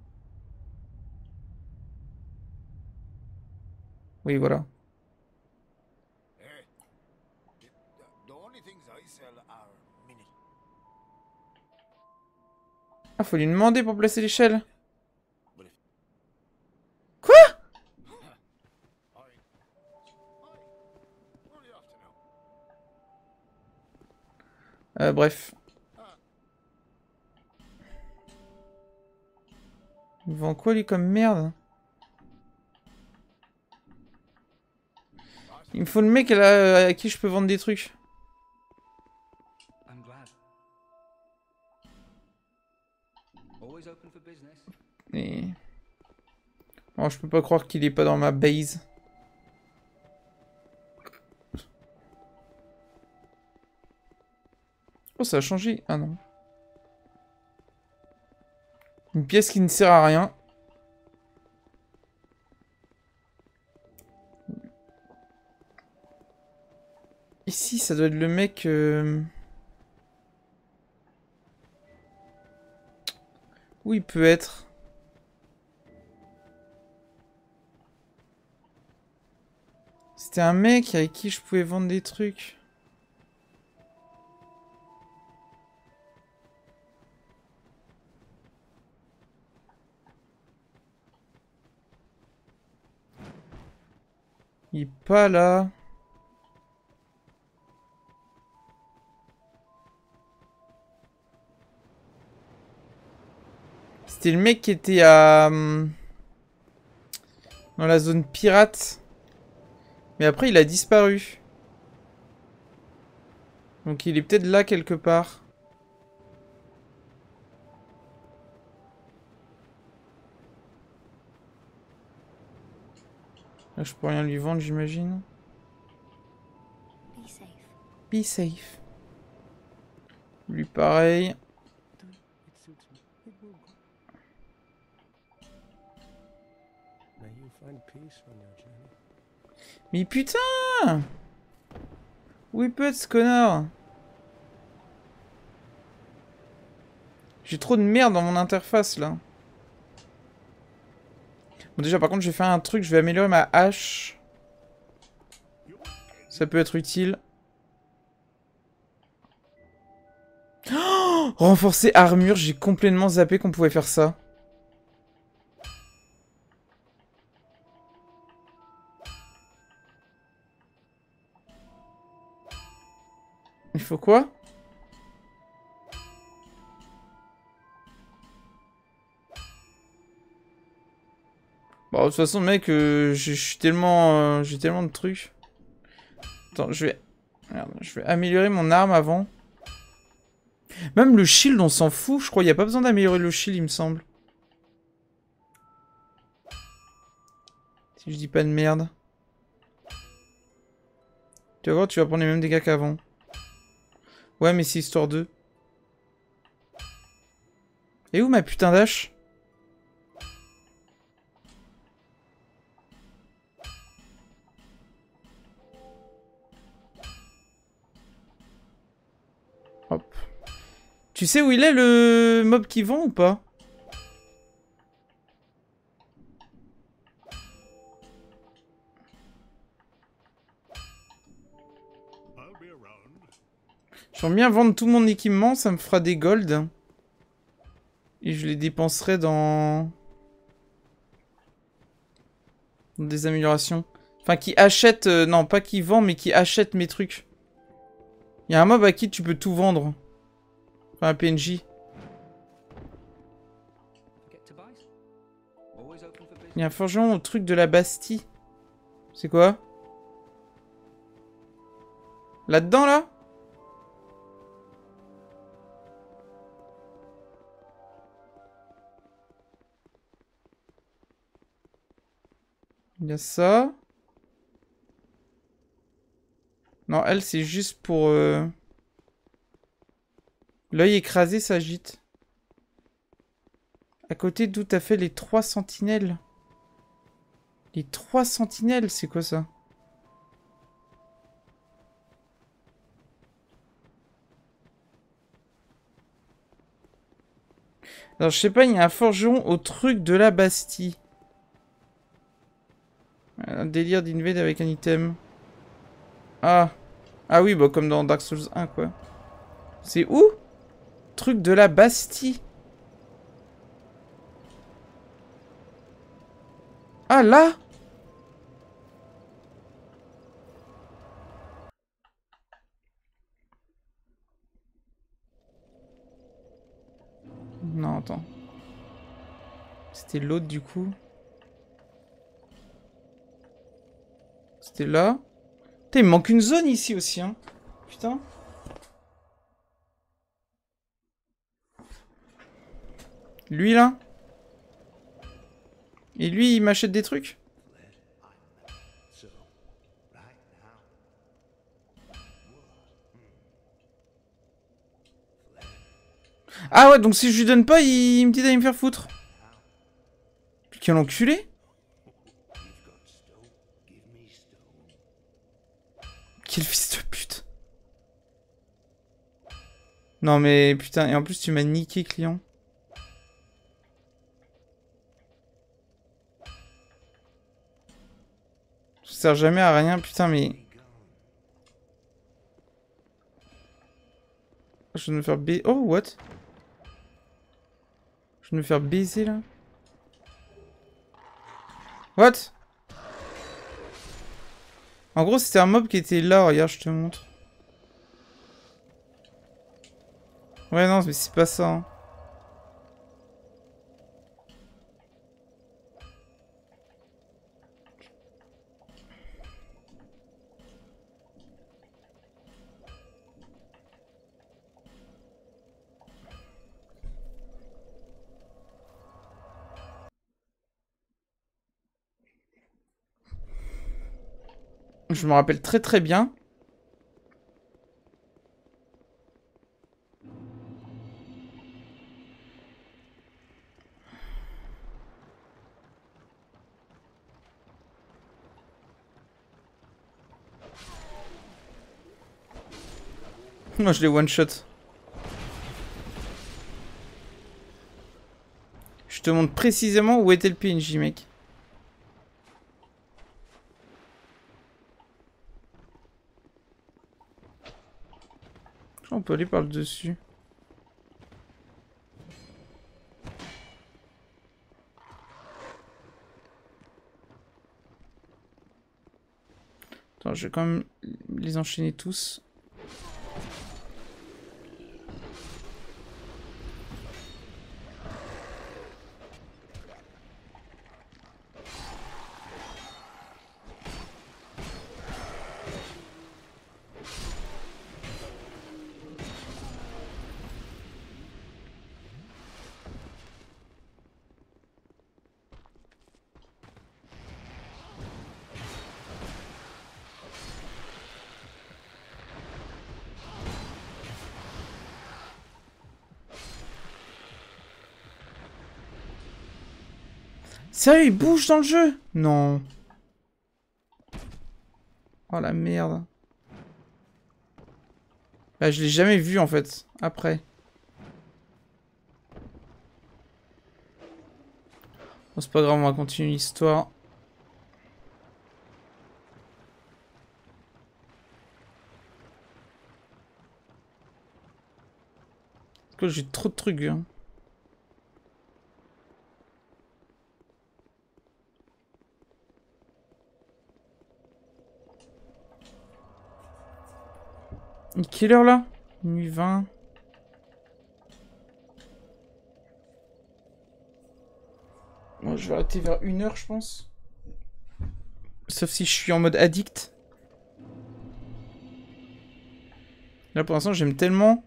Oui, voilà. Ah, faut lui demander pour placer l'échelle. Quoi? Euh, bref. Il vend quoi, lui, comme merde? Il me faut le mec là, à qui je peux vendre des trucs. Et... Oh, je peux pas croire qu'il est pas dans ma base. Oh, ça a changé. Ah non. Une pièce qui ne sert à rien. Ici, ça doit être le mec... Euh... Où il peut être? C'était un mec avec qui je pouvais vendre des trucs. Il est pas là. C'était le mec qui était à... dans la zone pirate. Mais après, il a disparu. Donc il est peut-être là quelque part. Là, je peux rien lui vendre, j'imagine. Be safe. Be safe. Lui, pareil. Mais putain! Où il peut être ce connard? J'ai trop de merde dans mon interface là. Bon déjà par contre je vais faire un truc, je vais améliorer ma hache. Ça peut être utile. Oh, renforcer armure, j'ai complètement zappé qu'on pouvait faire ça. Il faut quoi? Bon, de toute façon, mec, euh, je suis tellement... Euh, j'ai tellement de trucs. Attends, je vais... Merde, je vais améliorer mon arme avant. Même le shield, on s'en fout, je crois. Il n'y a pas besoin d'améliorer le shield, il me semble. Si je dis pas de merde. Tu vas voir, tu vas prendre les mêmes dégâts qu'avant. Ouais, mais c'est histoire d'eux. Et où ma putain d'hache? Hop. Tu sais où il est le mob qui vend ou pas? J'aimerais bien vendre tout mon équipement, ça me fera des gold. Et je les dépenserai dans... dans des améliorations. Enfin, qui achète... Euh, non, pas qui vend, mais qui achète mes trucs. Il y a un mob à qui tu peux tout vendre. Enfin, un P N J. Il y a un forgeron au truc de la Bastille. C'est quoi? Là-dedans, là? Il y a ça. Non, elle, c'est juste pour... Euh... L'œil écrasé s'agite. À côté d'où t'as fait les trois sentinelles. Les trois sentinelles, c'est quoi ça? Alors, je sais pas, il y a un forgeron au truc de la Bastille. Un délire d'invade avec un item. Ah. Ah oui, bah comme dans Dark Souls un, quoi. C'est où? Truc de la Bastille. Ah, là? Non, attends. C'était l'autre, du coup. C'était là. Putain, il me manque une zone ici aussi, hein. Putain. Lui, là. Et lui, il m'achète des trucs. Ah ouais, donc si je lui donne pas, il, il me dit d'aller me faire foutre. Quel enculé. Quel fils de pute. Non mais putain, et en plus tu m'as niqué, client. sert jamais à rien, putain, mais... Je vais me faire baiser... Oh, what? Je vais me faire baiser, là. What? En gros, c'était un mob qui était là, regarde, je te montre. Ouais, non, mais c'est pas ça, hein. Je me rappelle très très bien. Moi je l'ai one shot. Je te montre précisément où était le P N J, mec. On peut aller par le dessus. Attends, je vais quand même les enchaîner tous. Sérieux, il bouge dans le jeu? Non. Oh la merde. Bah, je l'ai jamais vu en fait, après. Bon, c'est pas grave, on va continuer l'histoire. Parce que j'ai trop de trucs, hein. Quelle heure là? Nuit vingt. Moi je vais arrêter vers une heure je pense. Sauf si je suis en mode addict. Là pour l'instant j'aime tellement.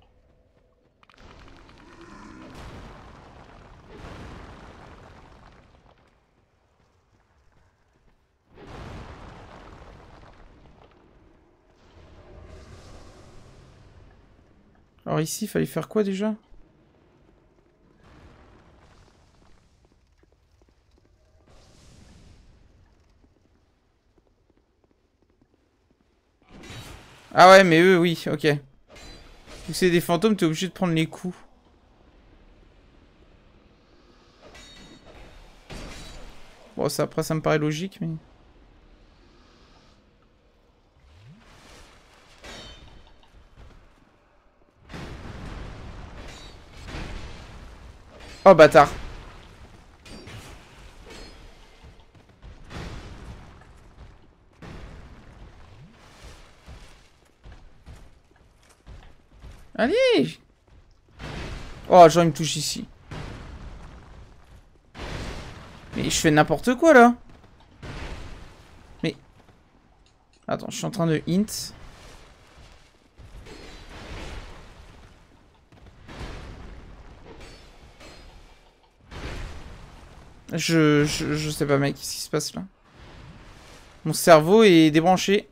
Alors ici il fallait faire quoi déjà? Ah ouais, mais eux, oui, ok. Vu que c'est des fantômes, t'es obligé de prendre les coups. Bon, ça, après, ça me paraît logique, mais... Oh, bâtard. Allez! Oh, genre, il me touche ici. Mais je fais n'importe quoi, là. Mais... Attends, je suis en train de hint. Je, je... Je sais pas, mec, qu'est-ce qui se passe, là? Mon cerveau est débranché.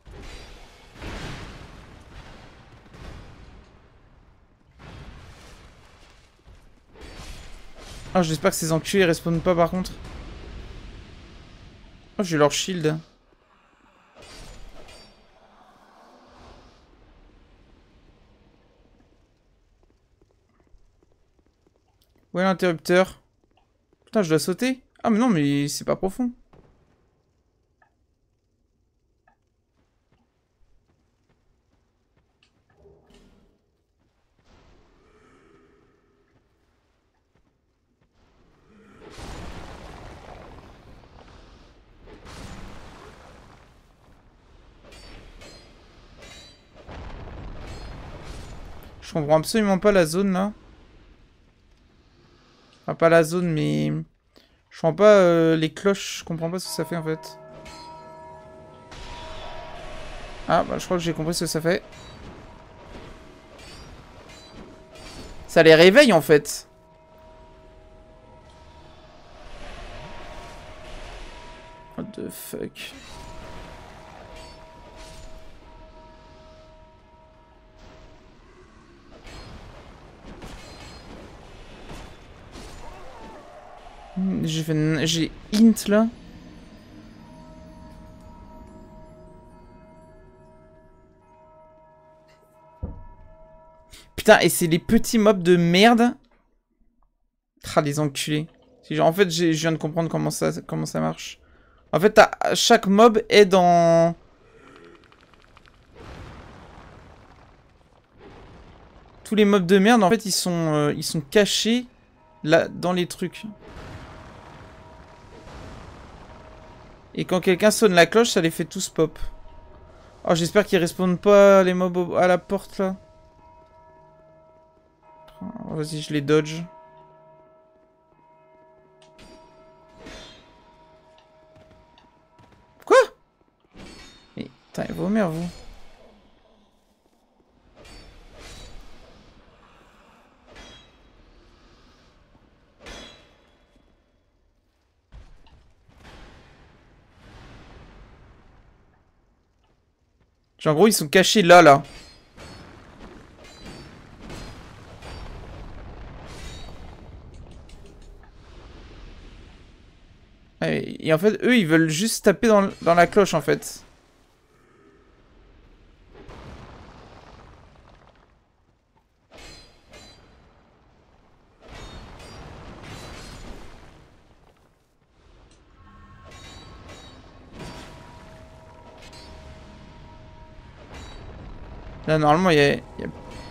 Ah, j'espère que ces enculés respawnent pas, par contre. Oh, j'ai leur shield. Où est l'interrupteur? Putain, je dois sauter? Ah, mais non, mais c'est pas profond. Je comprends absolument pas la zone là. Enfin, pas la zone, mais... Je comprends pas euh, les cloches, je comprends pas ce que ça fait en fait. Ah, bah je crois que j'ai compris ce que ça fait. Ça les réveille en fait. What the fuck. J'ai fait... J'ai int là. Putain, et c'est les petits mobs de merde. Ah, les enculés. Genre, en fait, je viens de comprendre comment ça, comment ça marche. En fait, chaque mob est dans... Tous les mobs de merde, en fait, ils sont, euh, ils sont cachés là, dans les trucs. Et quand quelqu'un sonne la cloche, ça les fait tous pop. Oh, j'espère qu'ils respawnent pas les mobs à la porte, là. Oh, vas-y, je les dodge. Quoi? Mais, putain, vos mères, vous. Genre, en gros, ils sont cachés là, là. Et en fait, eux, ils veulent juste taper dans, dans la cloche, en fait. Là, normalement, il y a... Y a...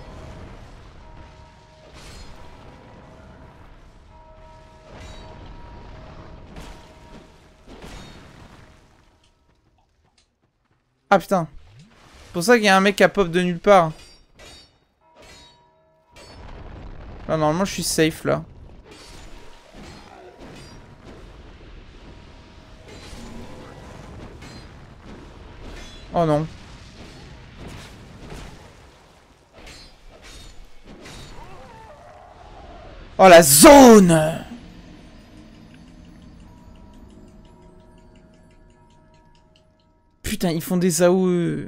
Ah, putain. C'est pour ça qu'il y a un mec qui a pop de nulle part. Là, normalement, je suis safe, là. Oh, non. Oh, la zone! Putain, ils font des A O E.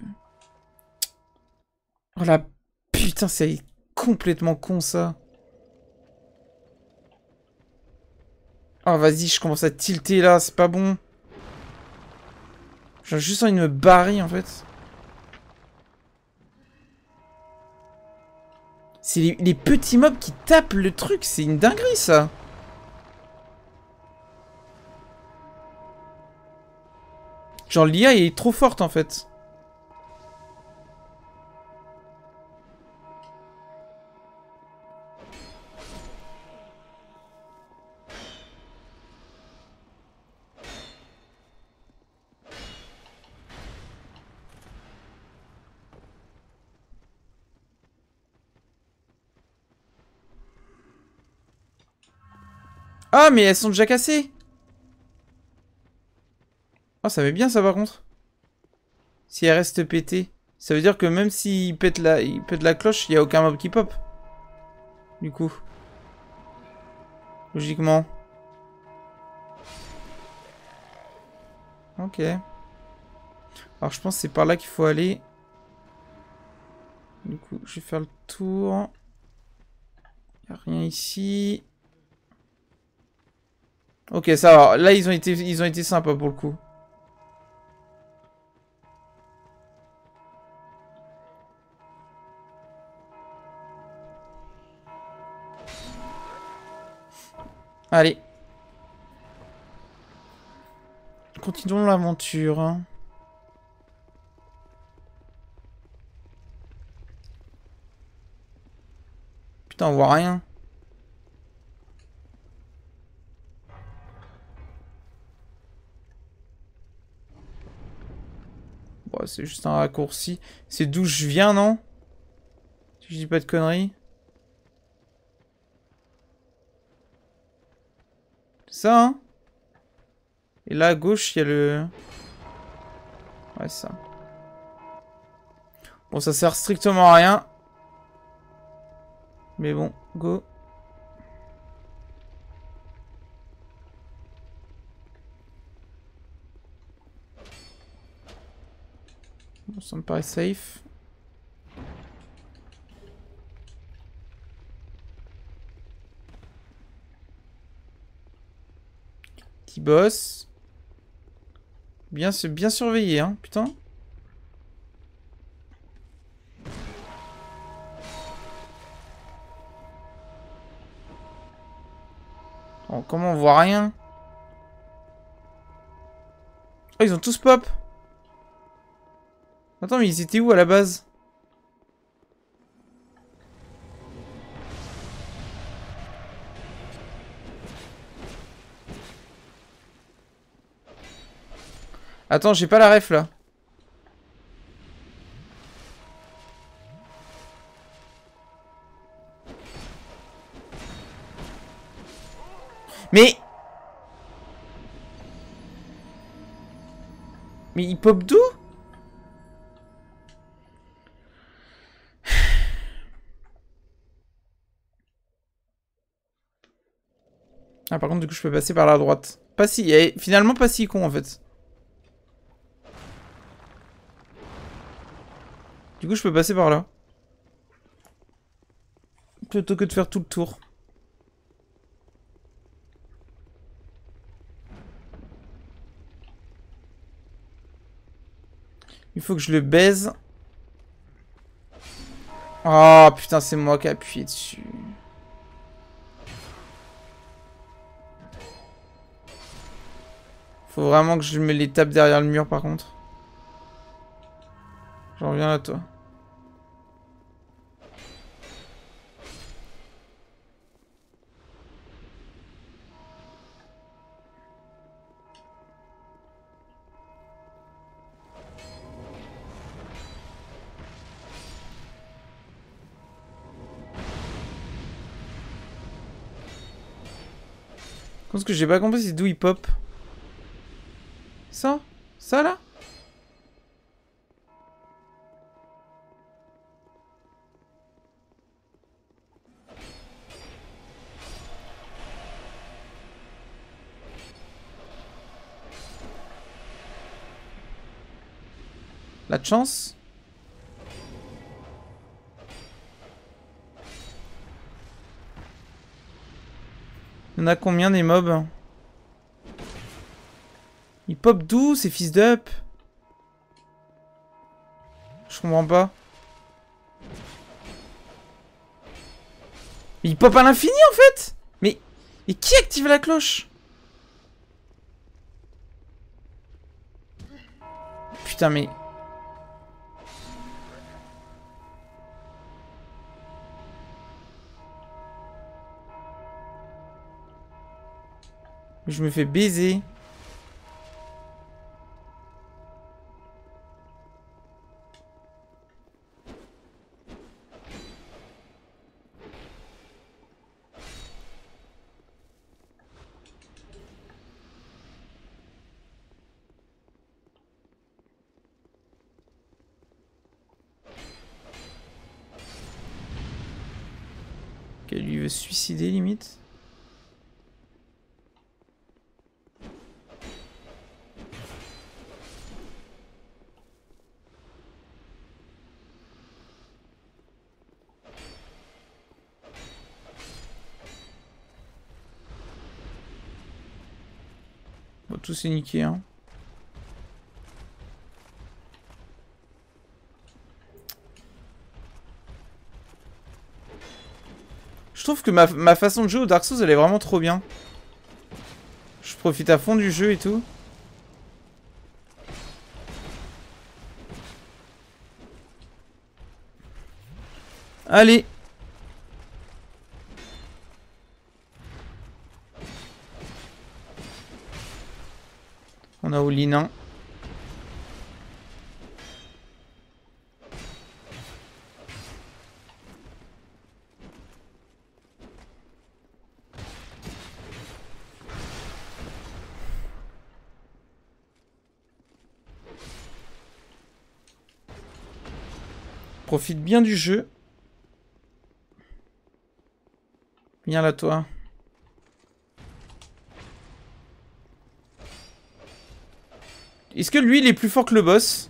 Oh la putain, c'est complètement con ça. Oh vas-y, je commence à tilter là, c'est pas bon. J'ai juste envie de me barrer en fait. C'est les, les petits mobs qui tapent le truc, c'est une dinguerie ça. Genre l'I A est trop forte en fait. Ah mais elles sont déjà cassées. Oh ça va bien ça par contre. Si elles restent pétées. Ça veut dire que même s'il pète la, il pète la cloche, il n'y a aucun mob qui pop. Du coup. Logiquement. Ok. Alors je pense que c'est par là qu'il faut aller. Du coup, je vais faire le tour. Il n'y a rien ici. Ok, ça va. Là, ils ont été, ils ont été sympas pour le coup. Allez. Continuons l'aventure. Hein. Putain, on voit rien. Bon, c'est juste un raccourci. C'est d'où je viens, non? Si Je dis pas de conneries. C'est ça, hein? Et là, à gauche, il y a le... Ouais, ça. Bon, ça sert strictement à rien. Mais bon, go. Bon, ça me paraît safe. Petit boss. Bien, bien surveillé, hein, putain. Oh, comment on voit rien? Oh, ils ont tous pop. Attends, mais ils étaient où à la base? Attends, j'ai pas la ref là. Mais... Mais il pop d'où? Ah, par contre, du coup, je peux passer par la droite. Pas si... Eh, finalement, pas si con, en fait. Du coup, je peux passer par là. Plutôt que de faire tout le tour. Il faut que je le baise. Oh, putain, c'est moi qui ai appuyé dessus. Faut vraiment que je me les tape derrière le mur, par contre. J'en reviens à toi. Ce que j'ai pas compris, c'est d'où il pop. Ça? Ça, là? La chance? Il y en a combien des mobs? Ils pop d'où ces fils d'up? Je comprends pas. Mais ils pop à l'infini en fait? Mais... Et qui active la cloche? Putain mais... Je me fais baiser. Ok, lui veut se suicider limite. Bon, tout c'est niqué, hein. Je trouve que ma, ma façon de jouer au Dark Souls, elle est vraiment trop bien. Je profite à fond du jeu et tout. Allez. On a Olin. profite bien du jeu. Viens là, toi. Est-ce que lui, il est plus fort que le boss?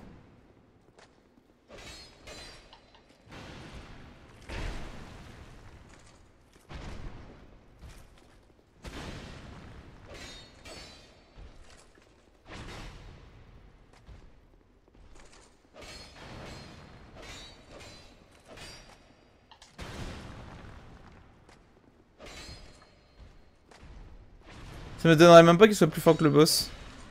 Ça me donnerait même pas qu'il soit plus fort que le boss.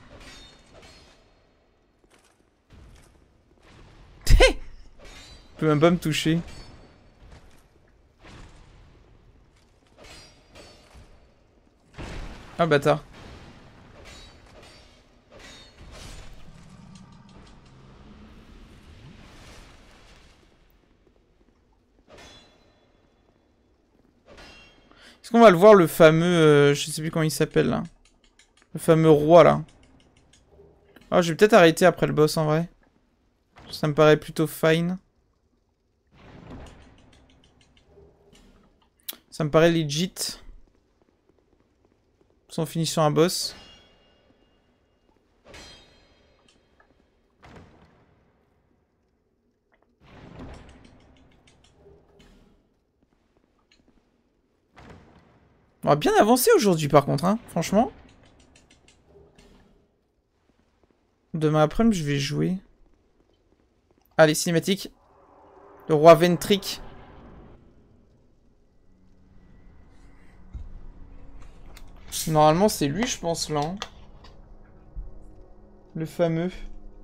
Il peut même pas me toucher. Ah bâtard. Est-ce qu'on va le voir le fameux... Euh, je sais plus comment il s'appelle là. Le fameux roi là. Ah, je vais peut-être arrêter après le boss en vrai. Ça me paraît plutôt fine. Ça me paraît legit. Si on finit sur un boss. On va bien avancer aujourd'hui par contre, hein, franchement. Demain après-midi, je vais jouer. Allez, cinématique. Le roi Ventric. Normalement, c'est lui, je pense, là. Hein. Le fameux.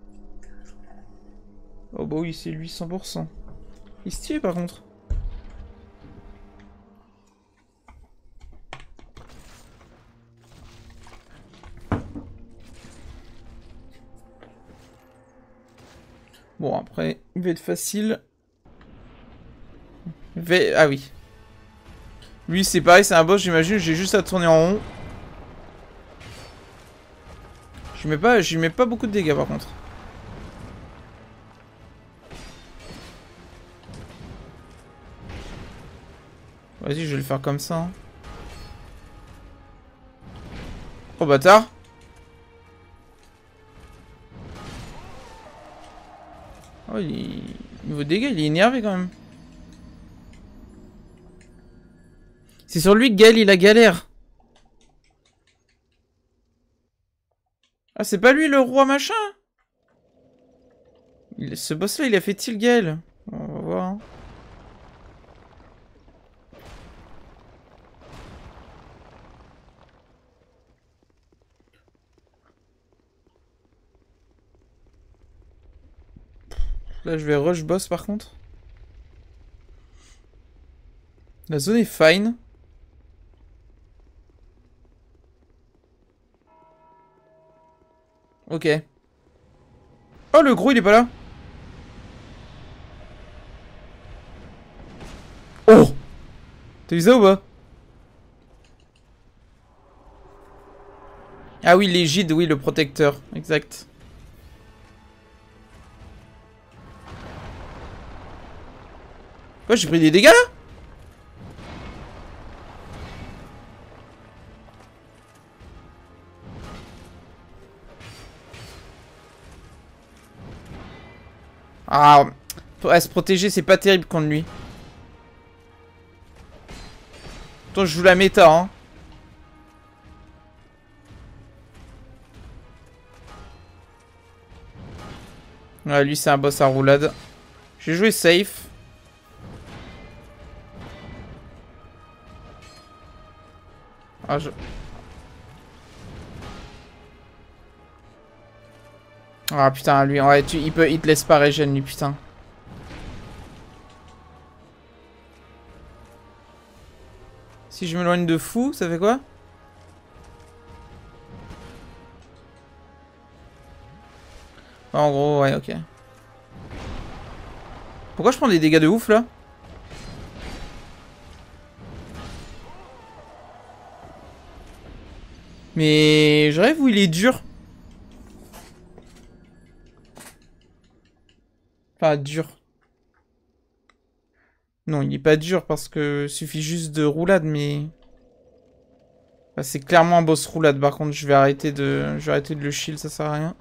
Oh bah oui, c'est lui, cent pour cent. Il se tue, par contre. Bon, après, il va être facile. Va... Ah oui. Lui, c'est pareil, c'est un boss, j'imagine. J'ai juste à tourner en rond. Je mets pas, je mets pas beaucoup de dégâts, par contre. Vas-y, je vais le faire comme ça. Hein. Oh, bâtard. Oh, il... niveau dégâts, il est énervé quand même. C'est sur lui que Gaël, il a galère. Ah, c'est pas lui le roi machin? il... Ce boss-là, il a fait tilt Gaël. On va voir. Hein. Là, je vais rush boss par contre. La zone est fine. Ok. Oh, le gros, il est pas là. Oh! T'as vu ça ou pas? Ah oui, l'égide, oui, le protecteur. Exact. Quoi, j'ai pris des dégâts là? Ah, ouais, se protéger, c'est pas terrible contre lui. Attends, je joue la méta, hein. Ouais, lui, c'est un boss à roulade. J'ai joué safe. Ah, je... Ah, putain, lui, ouais, tu... il, peut... il te laisse pas régène, lui, putain. Si je m'éloigne de fou, ça fait quoi? En gros, ouais, ok. Pourquoi je prends des dégâts de ouf, là? Mais... je rêve où il est dur. Enfin, dur. Non, il est pas dur parce que suffit juste de roulade, mais... Bah, c'est clairement un boss roulade, par contre, je vais arrêter de, je vais arrêter de le shield, ça sert à rien.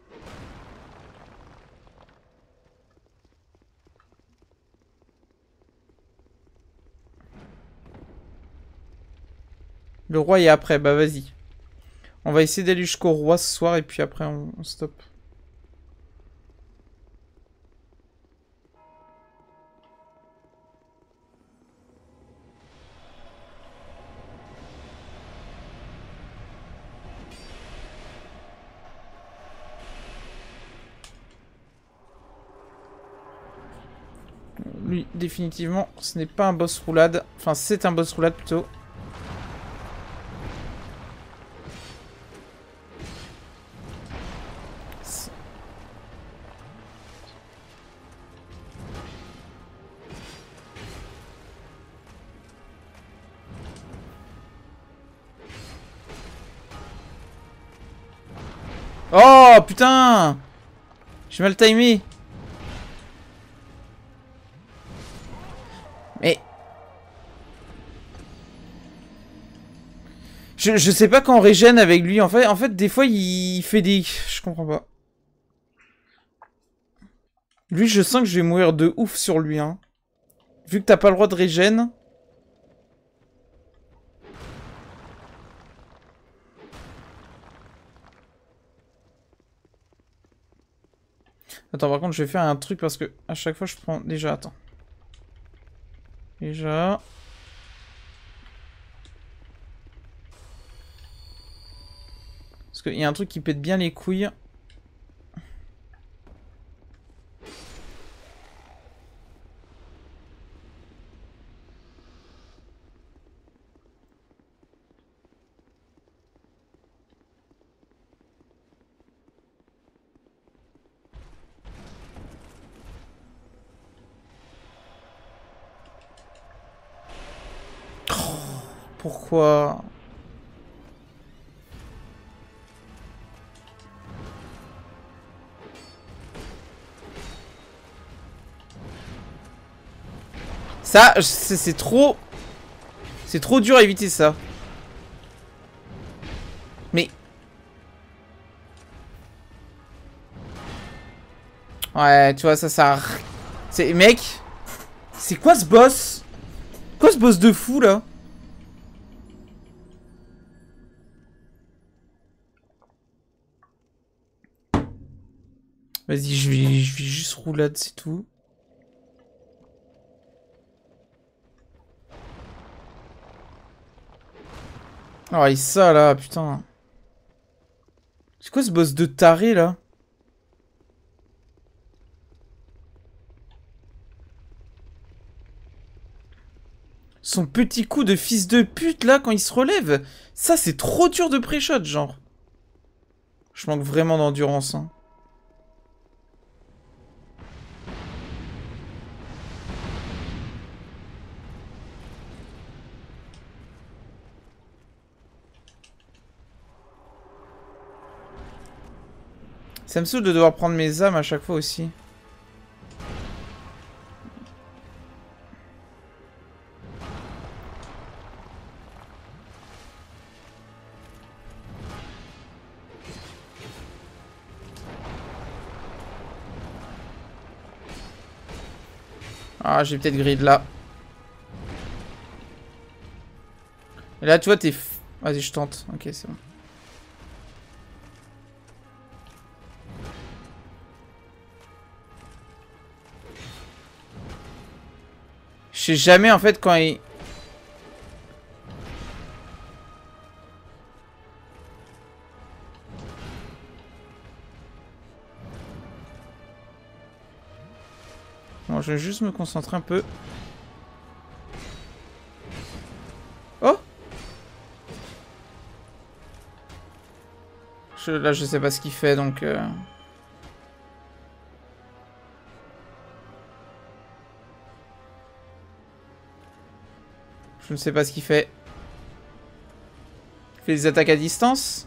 Le roi est après, bah vas-y. On va essayer d'aller jusqu'au roi ce soir et puis après on, on stoppe. Lui, définitivement, ce n'est pas un boss roulade. Enfin, c'est un boss roulade plutôt. Oh putain! J'ai mal timé. Mais... Je, je sais pas quand on régène avec lui. En fait, en fait, des fois, il fait des... Je comprends pas. Lui, je sens que je vais mourir de ouf sur lui, hein. Vu que t'as pas le droit de régène. Attends, par contre, je vais faire un truc parce que à chaque fois, je prends... Déjà, attends. Déjà... Parce qu'il y a un truc qui pète bien les couilles. Pourquoi? Ça, c'est trop... C'est trop dur à éviter ça. Mais... Ouais, tu vois, ça, ça... C'est... Mec... C'est quoi ce boss? Quoi ce boss de fou, là? Vas-y, je vais, je vais juste roulade, c'est tout. Oh, et ça, là, putain. C'est quoi ce boss de taré, là? Son petit coup de fils de pute, là, quand il se relève. Ça, c'est trop dur de pré-shot, genre. Je manque vraiment d'endurance, hein. Ça me saoule de devoir prendre mes âmes à chaque fois aussi. Ah, j'ai peut-être grid là. Et là, tu vois, t'es... F... Vas-y, je tente. Ok, c'est bon. Je sais jamais, en fait, quand il... Bon, je vais juste me concentrer un peu. Oh! je, Là, je sais pas ce qu'il fait, donc... Euh... Je ne sais pas ce qu'il fait. Il fait des attaques à distance.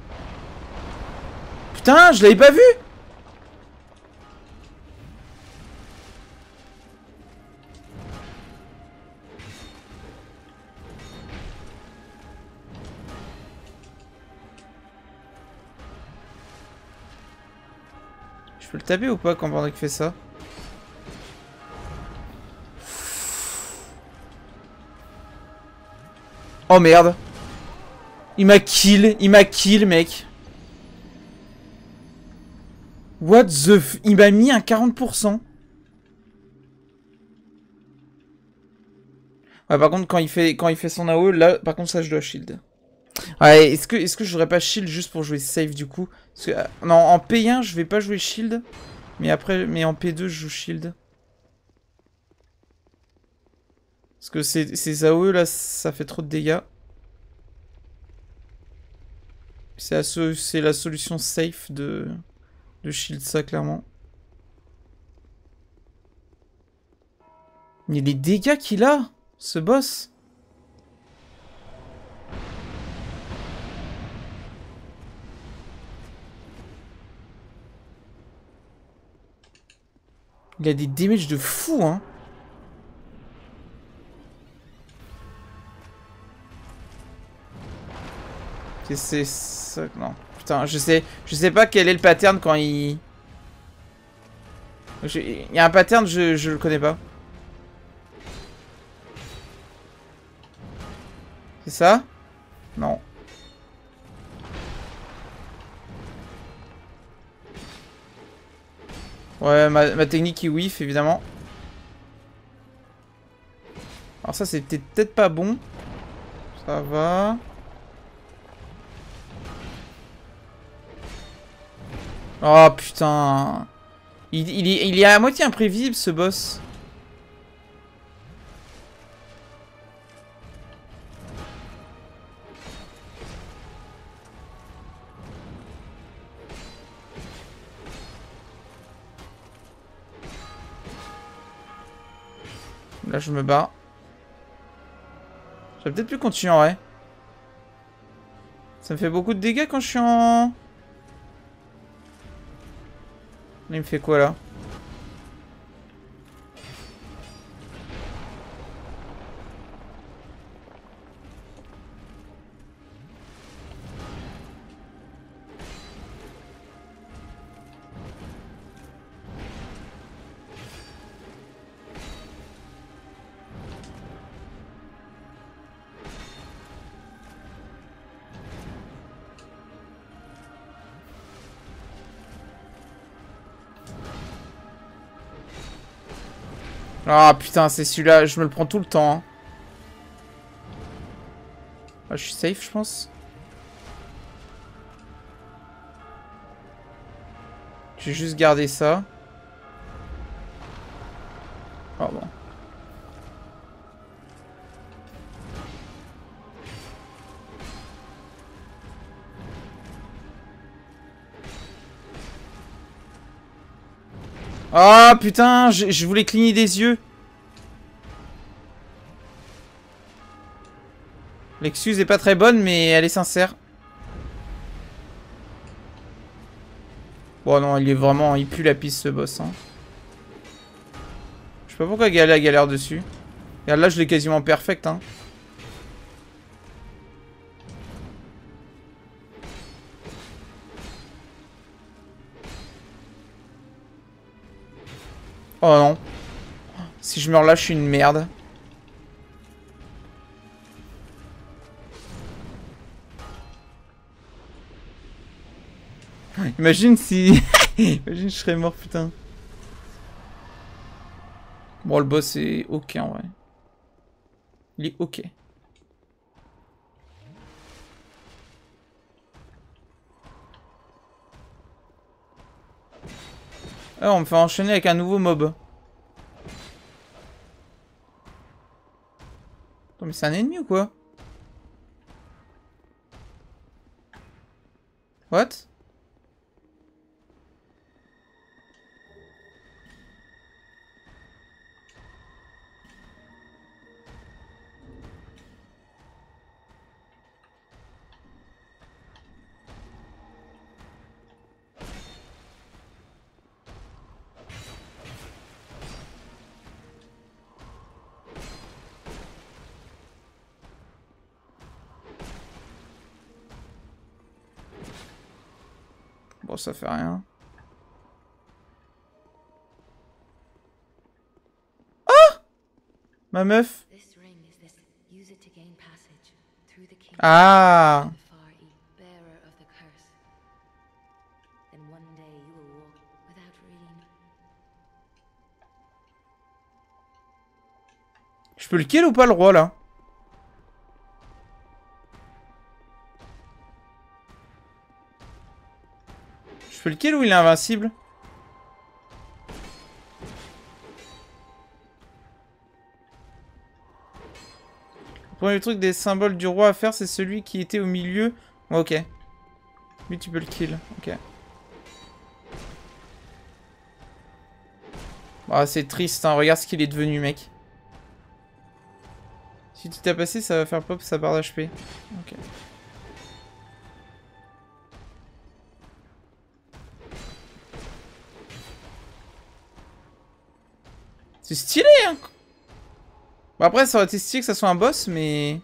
Putain, je l'avais pas vu! Je peux le taper ou pas quand pendant qu'il fait ça? Oh merde. Il m'a kill, il m'a kill mec. What the f... Il m'a mis un quarante pour cent. Ouais, par contre, quand il fait, quand il fait son A O E, là, par contre, ça, je dois shield. Ouais, est-ce que, est-ce que je voudrais pas shield juste pour jouer safe, du coup? Parce que, euh, non, en P un, je vais pas jouer shield. Mais après, mais en P deux, je joue shield. Parce que ces, ces A O E, là, ça fait trop de dégâts. C'est la, so c'est la solution safe de, de shield ça, clairement. Mais les dégâts qu'il a, ce boss. Il a des damages de fou, hein. C'est ça... Non. Putain, je sais... Je sais pas quel est le pattern quand il... Il y a un pattern, je, je le connais pas. C'est ça? Non. Ouais, ma, ma technique il whiff, évidemment. Alors ça, c'est peut-être pas bon. Ça va. Oh, putain. Il, il, est, il est à moitié imprévisible, ce boss. Là, je me bats. J'aurais peut-être pu continuer en vrai. Ça me fait beaucoup de dégâts quand je suis en... Il me fait quoi, là? Ah putain, c'est celui-là, je me le prends tout le temps. Hein. Ah, je suis safe, je pense. Je vais juste garder ça. Oh bon. Ah oh, putain, je, je voulais cligner des yeux. L'excuse est pas très bonne, mais elle est sincère. Bon non, il est vraiment... Il pue la piste, ce boss. Hein. Je sais pas pourquoi Gala galère dessus. Regarde, là, je l'ai quasiment perfect. Hein. Oh non. Si je meurs là, je suis une merde. Imagine si... Imagine je serais mort, putain. Bon, le boss est ok en vrai. Il est ok. Ah, on me fait enchaîner avec un nouveau mob. Attends, mais c'est un ennemi ou quoi? What? Bon, ça fait rien. ma meuf. Ah. Je peux le kill ou pas le roi là? Je peux le kill ou il est invincible? Le premier truc des symboles du roi à faire, c'est celui qui était au milieu. Ok. Lui, tu peux le kill. Ok. Ah, c'est triste, hein. Regarde ce qu'il est devenu, mec. Si tu t'as passé, ça va faire pop sa barre d'H P. Ok. C'est stylé, hein. Bon, après, ça aurait été stylé que ça soit un boss, mais...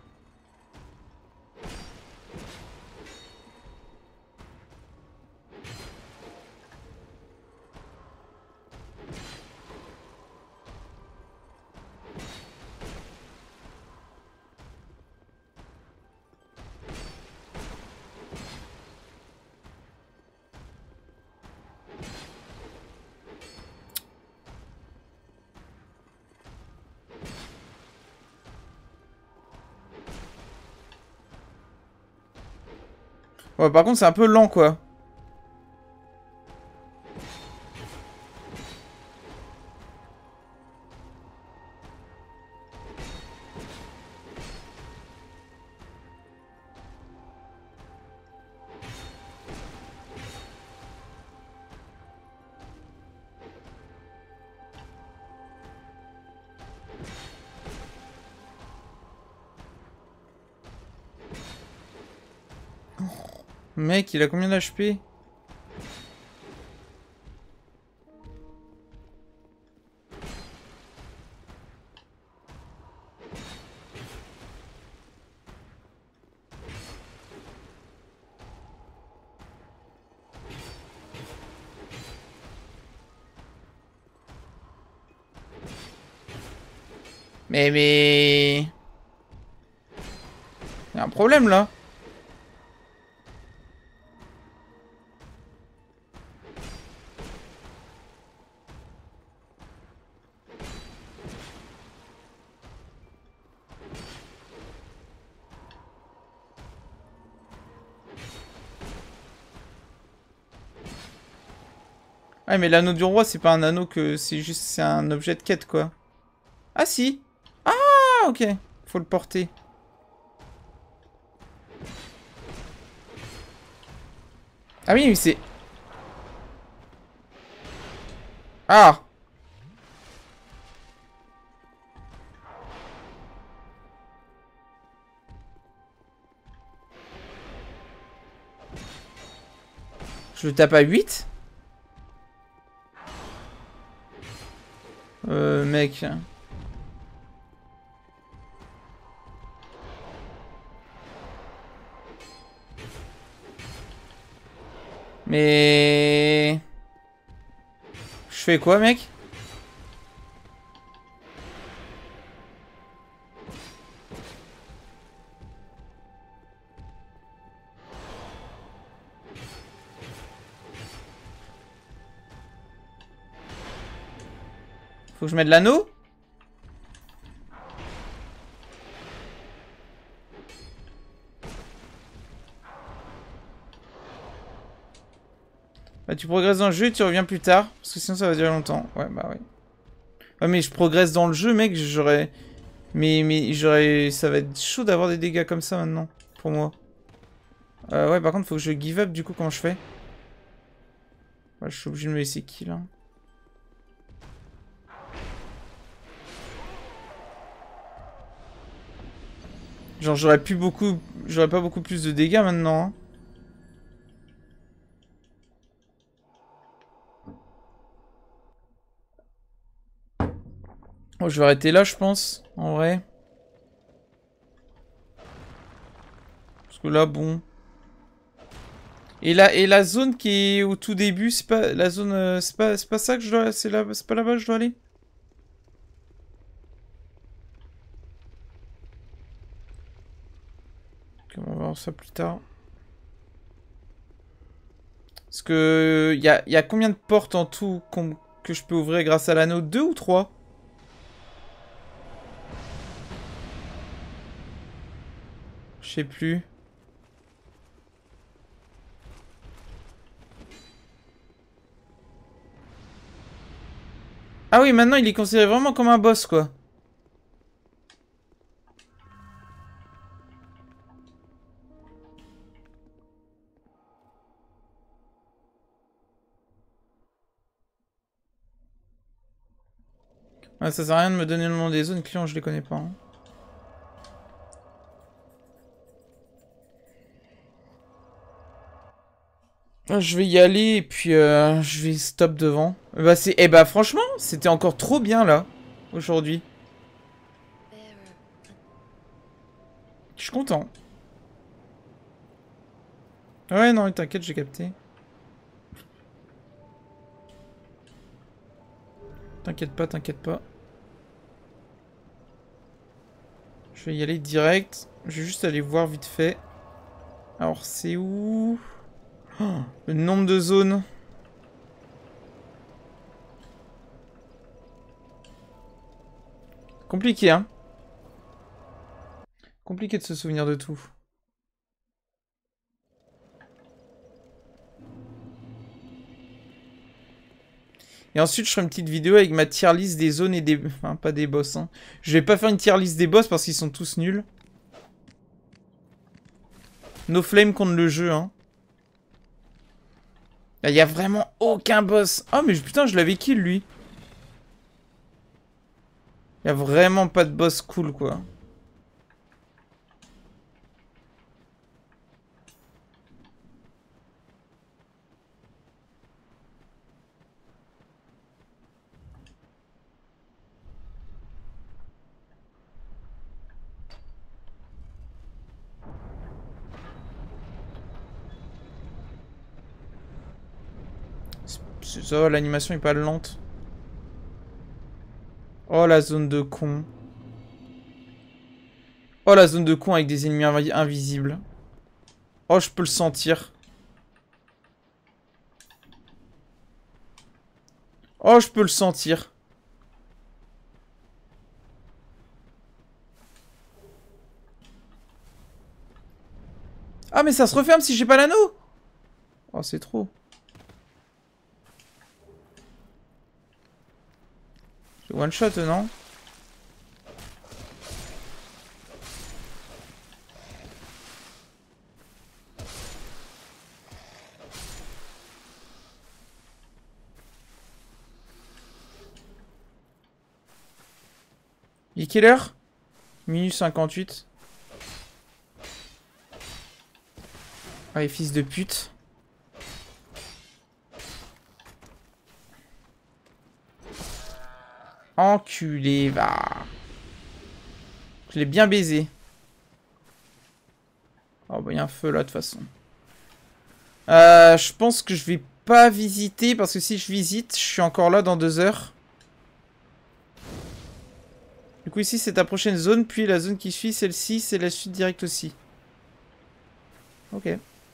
Ouais, par contre, c'est un peu lent, quoi. Mec, il a combien d'H P? Mais, mais... Il y a un problème, là. Ouais, mais l'anneau du roi, c'est pas un anneau que... C'est juste... C'est un objet de quête, quoi. Ah, si. Ah, ok. Faut le porter. Ah oui, mais c'est... Ah. Je le tape à huit. Euh, mec... Mais... Je fais quoi, mec? Faut que je mette l'anneau? Bah tu progresses dans le jeu et tu reviens plus tard. Parce que sinon ça va durer longtemps. Ouais bah ouais. Ouais mais je progresse dans le jeu mec, j'aurais... Mais, mais j'aurais... Ça va être chaud d'avoir des dégâts comme ça maintenant. Pour moi. Euh, ouais par contre faut que je give up du coup comment je fais. Ouais, je suis obligé de me laisser kill hein. Genre j'aurais plus beaucoup... J'aurais pas beaucoup plus de dégâts maintenant hein. Oh, je vais arrêter là, je pense, en vrai. Parce que là, bon... Et la, et la zone qui est au tout début, c'est pas... La zone... Euh, c'est pas, pas ça que je dois... C'est là, c'est pas là-bas que je dois aller? voir ça plus tard. Parce que... Il y a, y a combien de portes en tout que je peux ouvrir grâce à l'anneau? Deux ou trois? Je sais plus. Ah oui, maintenant il est considéré vraiment comme un boss, quoi. Ouais, ça sert à rien de me donner le nom des zones clients, je les connais pas. Hein. Je vais y aller et puis euh, je vais stop devant. Bah c'est, eh bah franchement, c'était encore trop bien là aujourd'hui. Je suis content. Ouais non, t'inquiète, j'ai capté. T'inquiète pas, t'inquiète pas. Je vais y aller direct. Je vais juste aller voir vite fait. Alors c'est où? Oh, le nombre de zones. Compliqué, hein. Compliqué de se souvenir de tout. Et ensuite, je ferai une petite vidéo avec ma tier list des zones et des... Enfin, pas des boss, hein. Je vais pas faire une tier list des boss parce qu'ils sont tous nuls. No flame contre le jeu, hein. Il y a vraiment aucun boss. Oh, mais putain, je l'avais kill, lui. Il y a vraiment pas de boss cool, quoi. Ça va, l'animation est pas lente. Oh, la zone de con. Oh, la zone de con avec des ennemis invi invisibles. Oh, je peux le sentir. Oh, je peux le sentir. Ah, mais ça se referme si j'ai pas l'anneau. Oh, c'est trop. C'est one shot, non? Il est quelle heure? Minute cinquante-huit. Allez, fils de pute. Enculé, va. Je l'ai bien baisé. Oh, bah, il y a un feu là, de toute façon. Euh, je pense que je vais pas visiter, parce que si je visite, je suis encore là dans deux heures. Du coup, ici, c'est ta prochaine zone, puis la zone qui suit, celle-ci, c'est la suite directe aussi. Ok.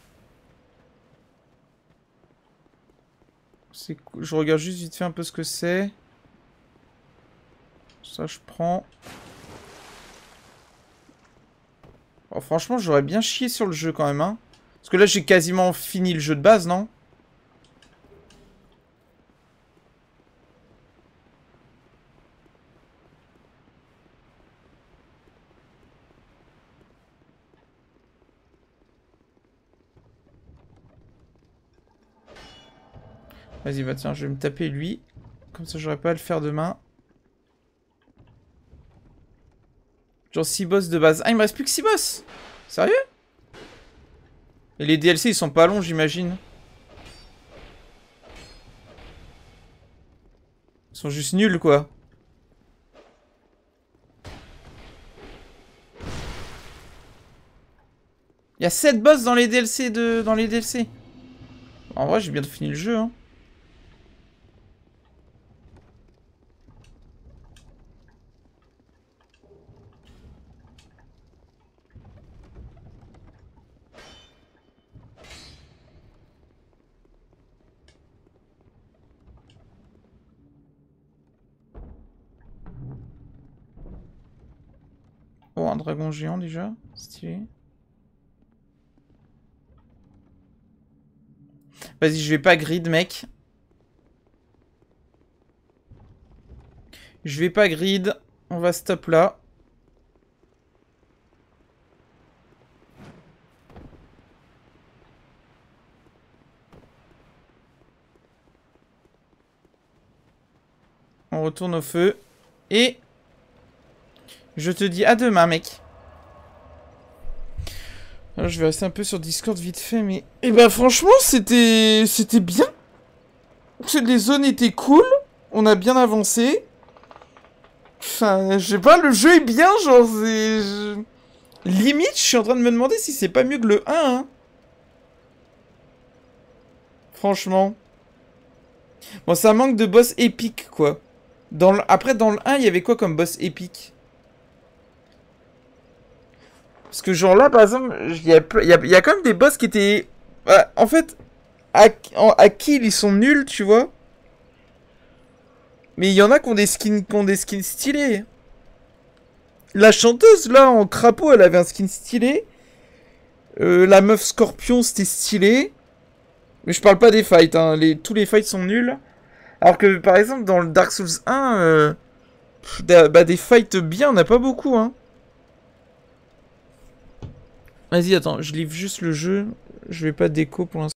Cool. Je regarde juste vite fait un peu ce que c'est. Ça, je prends. Oh, franchement, j'aurais bien chié sur le jeu quand même, hein. Parce que là, j'ai quasiment fini le jeu de base, non? Vas-y, bah tiens, je vais me taper lui. Comme ça, j'aurais pas à le faire demain. Genre six boss de base. Ah, il me reste plus que six boss. Sérieux? Et les D L C, ils sont pas longs, j'imagine. Ils sont juste nuls, quoi. Il y a sept boss dans les D L C de... dans les D L C. En vrai, j'ai bientôt fini le jeu, hein. un dragon géant déjà. Stylé. Vas-y, je vais pas grid, mec. Je vais pas grid. On va stop là. On retourne au feu. Et... je te dis à demain, mec. Alors, je vais rester un peu sur Discord vite fait, mais... Eh ben, franchement, c'était... C'était bien. Les zones étaient cool. On a bien avancé. Enfin, je sais pas, le jeu est bien, genre, c'est... Je... Limite, je suis en train de me demander si c'est pas mieux que le un, hein. Franchement. Bon, ça manque de boss épique, quoi. Dans le... Après, dans le un, il y avait quoi comme boss épique? Parce que genre là, par exemple, il y a, y, a, y a quand même des boss qui étaient... Euh, en fait, à, à kill, ils sont nuls, tu vois. Mais il y en a qui ont des skins, qui ont des skins stylés. La chanteuse, là, en crapaud, elle avait un skin stylé. Euh, la meuf scorpion, c'était stylé. Mais je parle pas des fights, hein. Les, tous les fights sont nuls. Alors que, par exemple, dans le Dark Souls un, euh, bah, des fights bien, on n'a pas beaucoup, hein. Vas-y, attends, je livre juste le jeu. Je vais pas déco pour l'instant.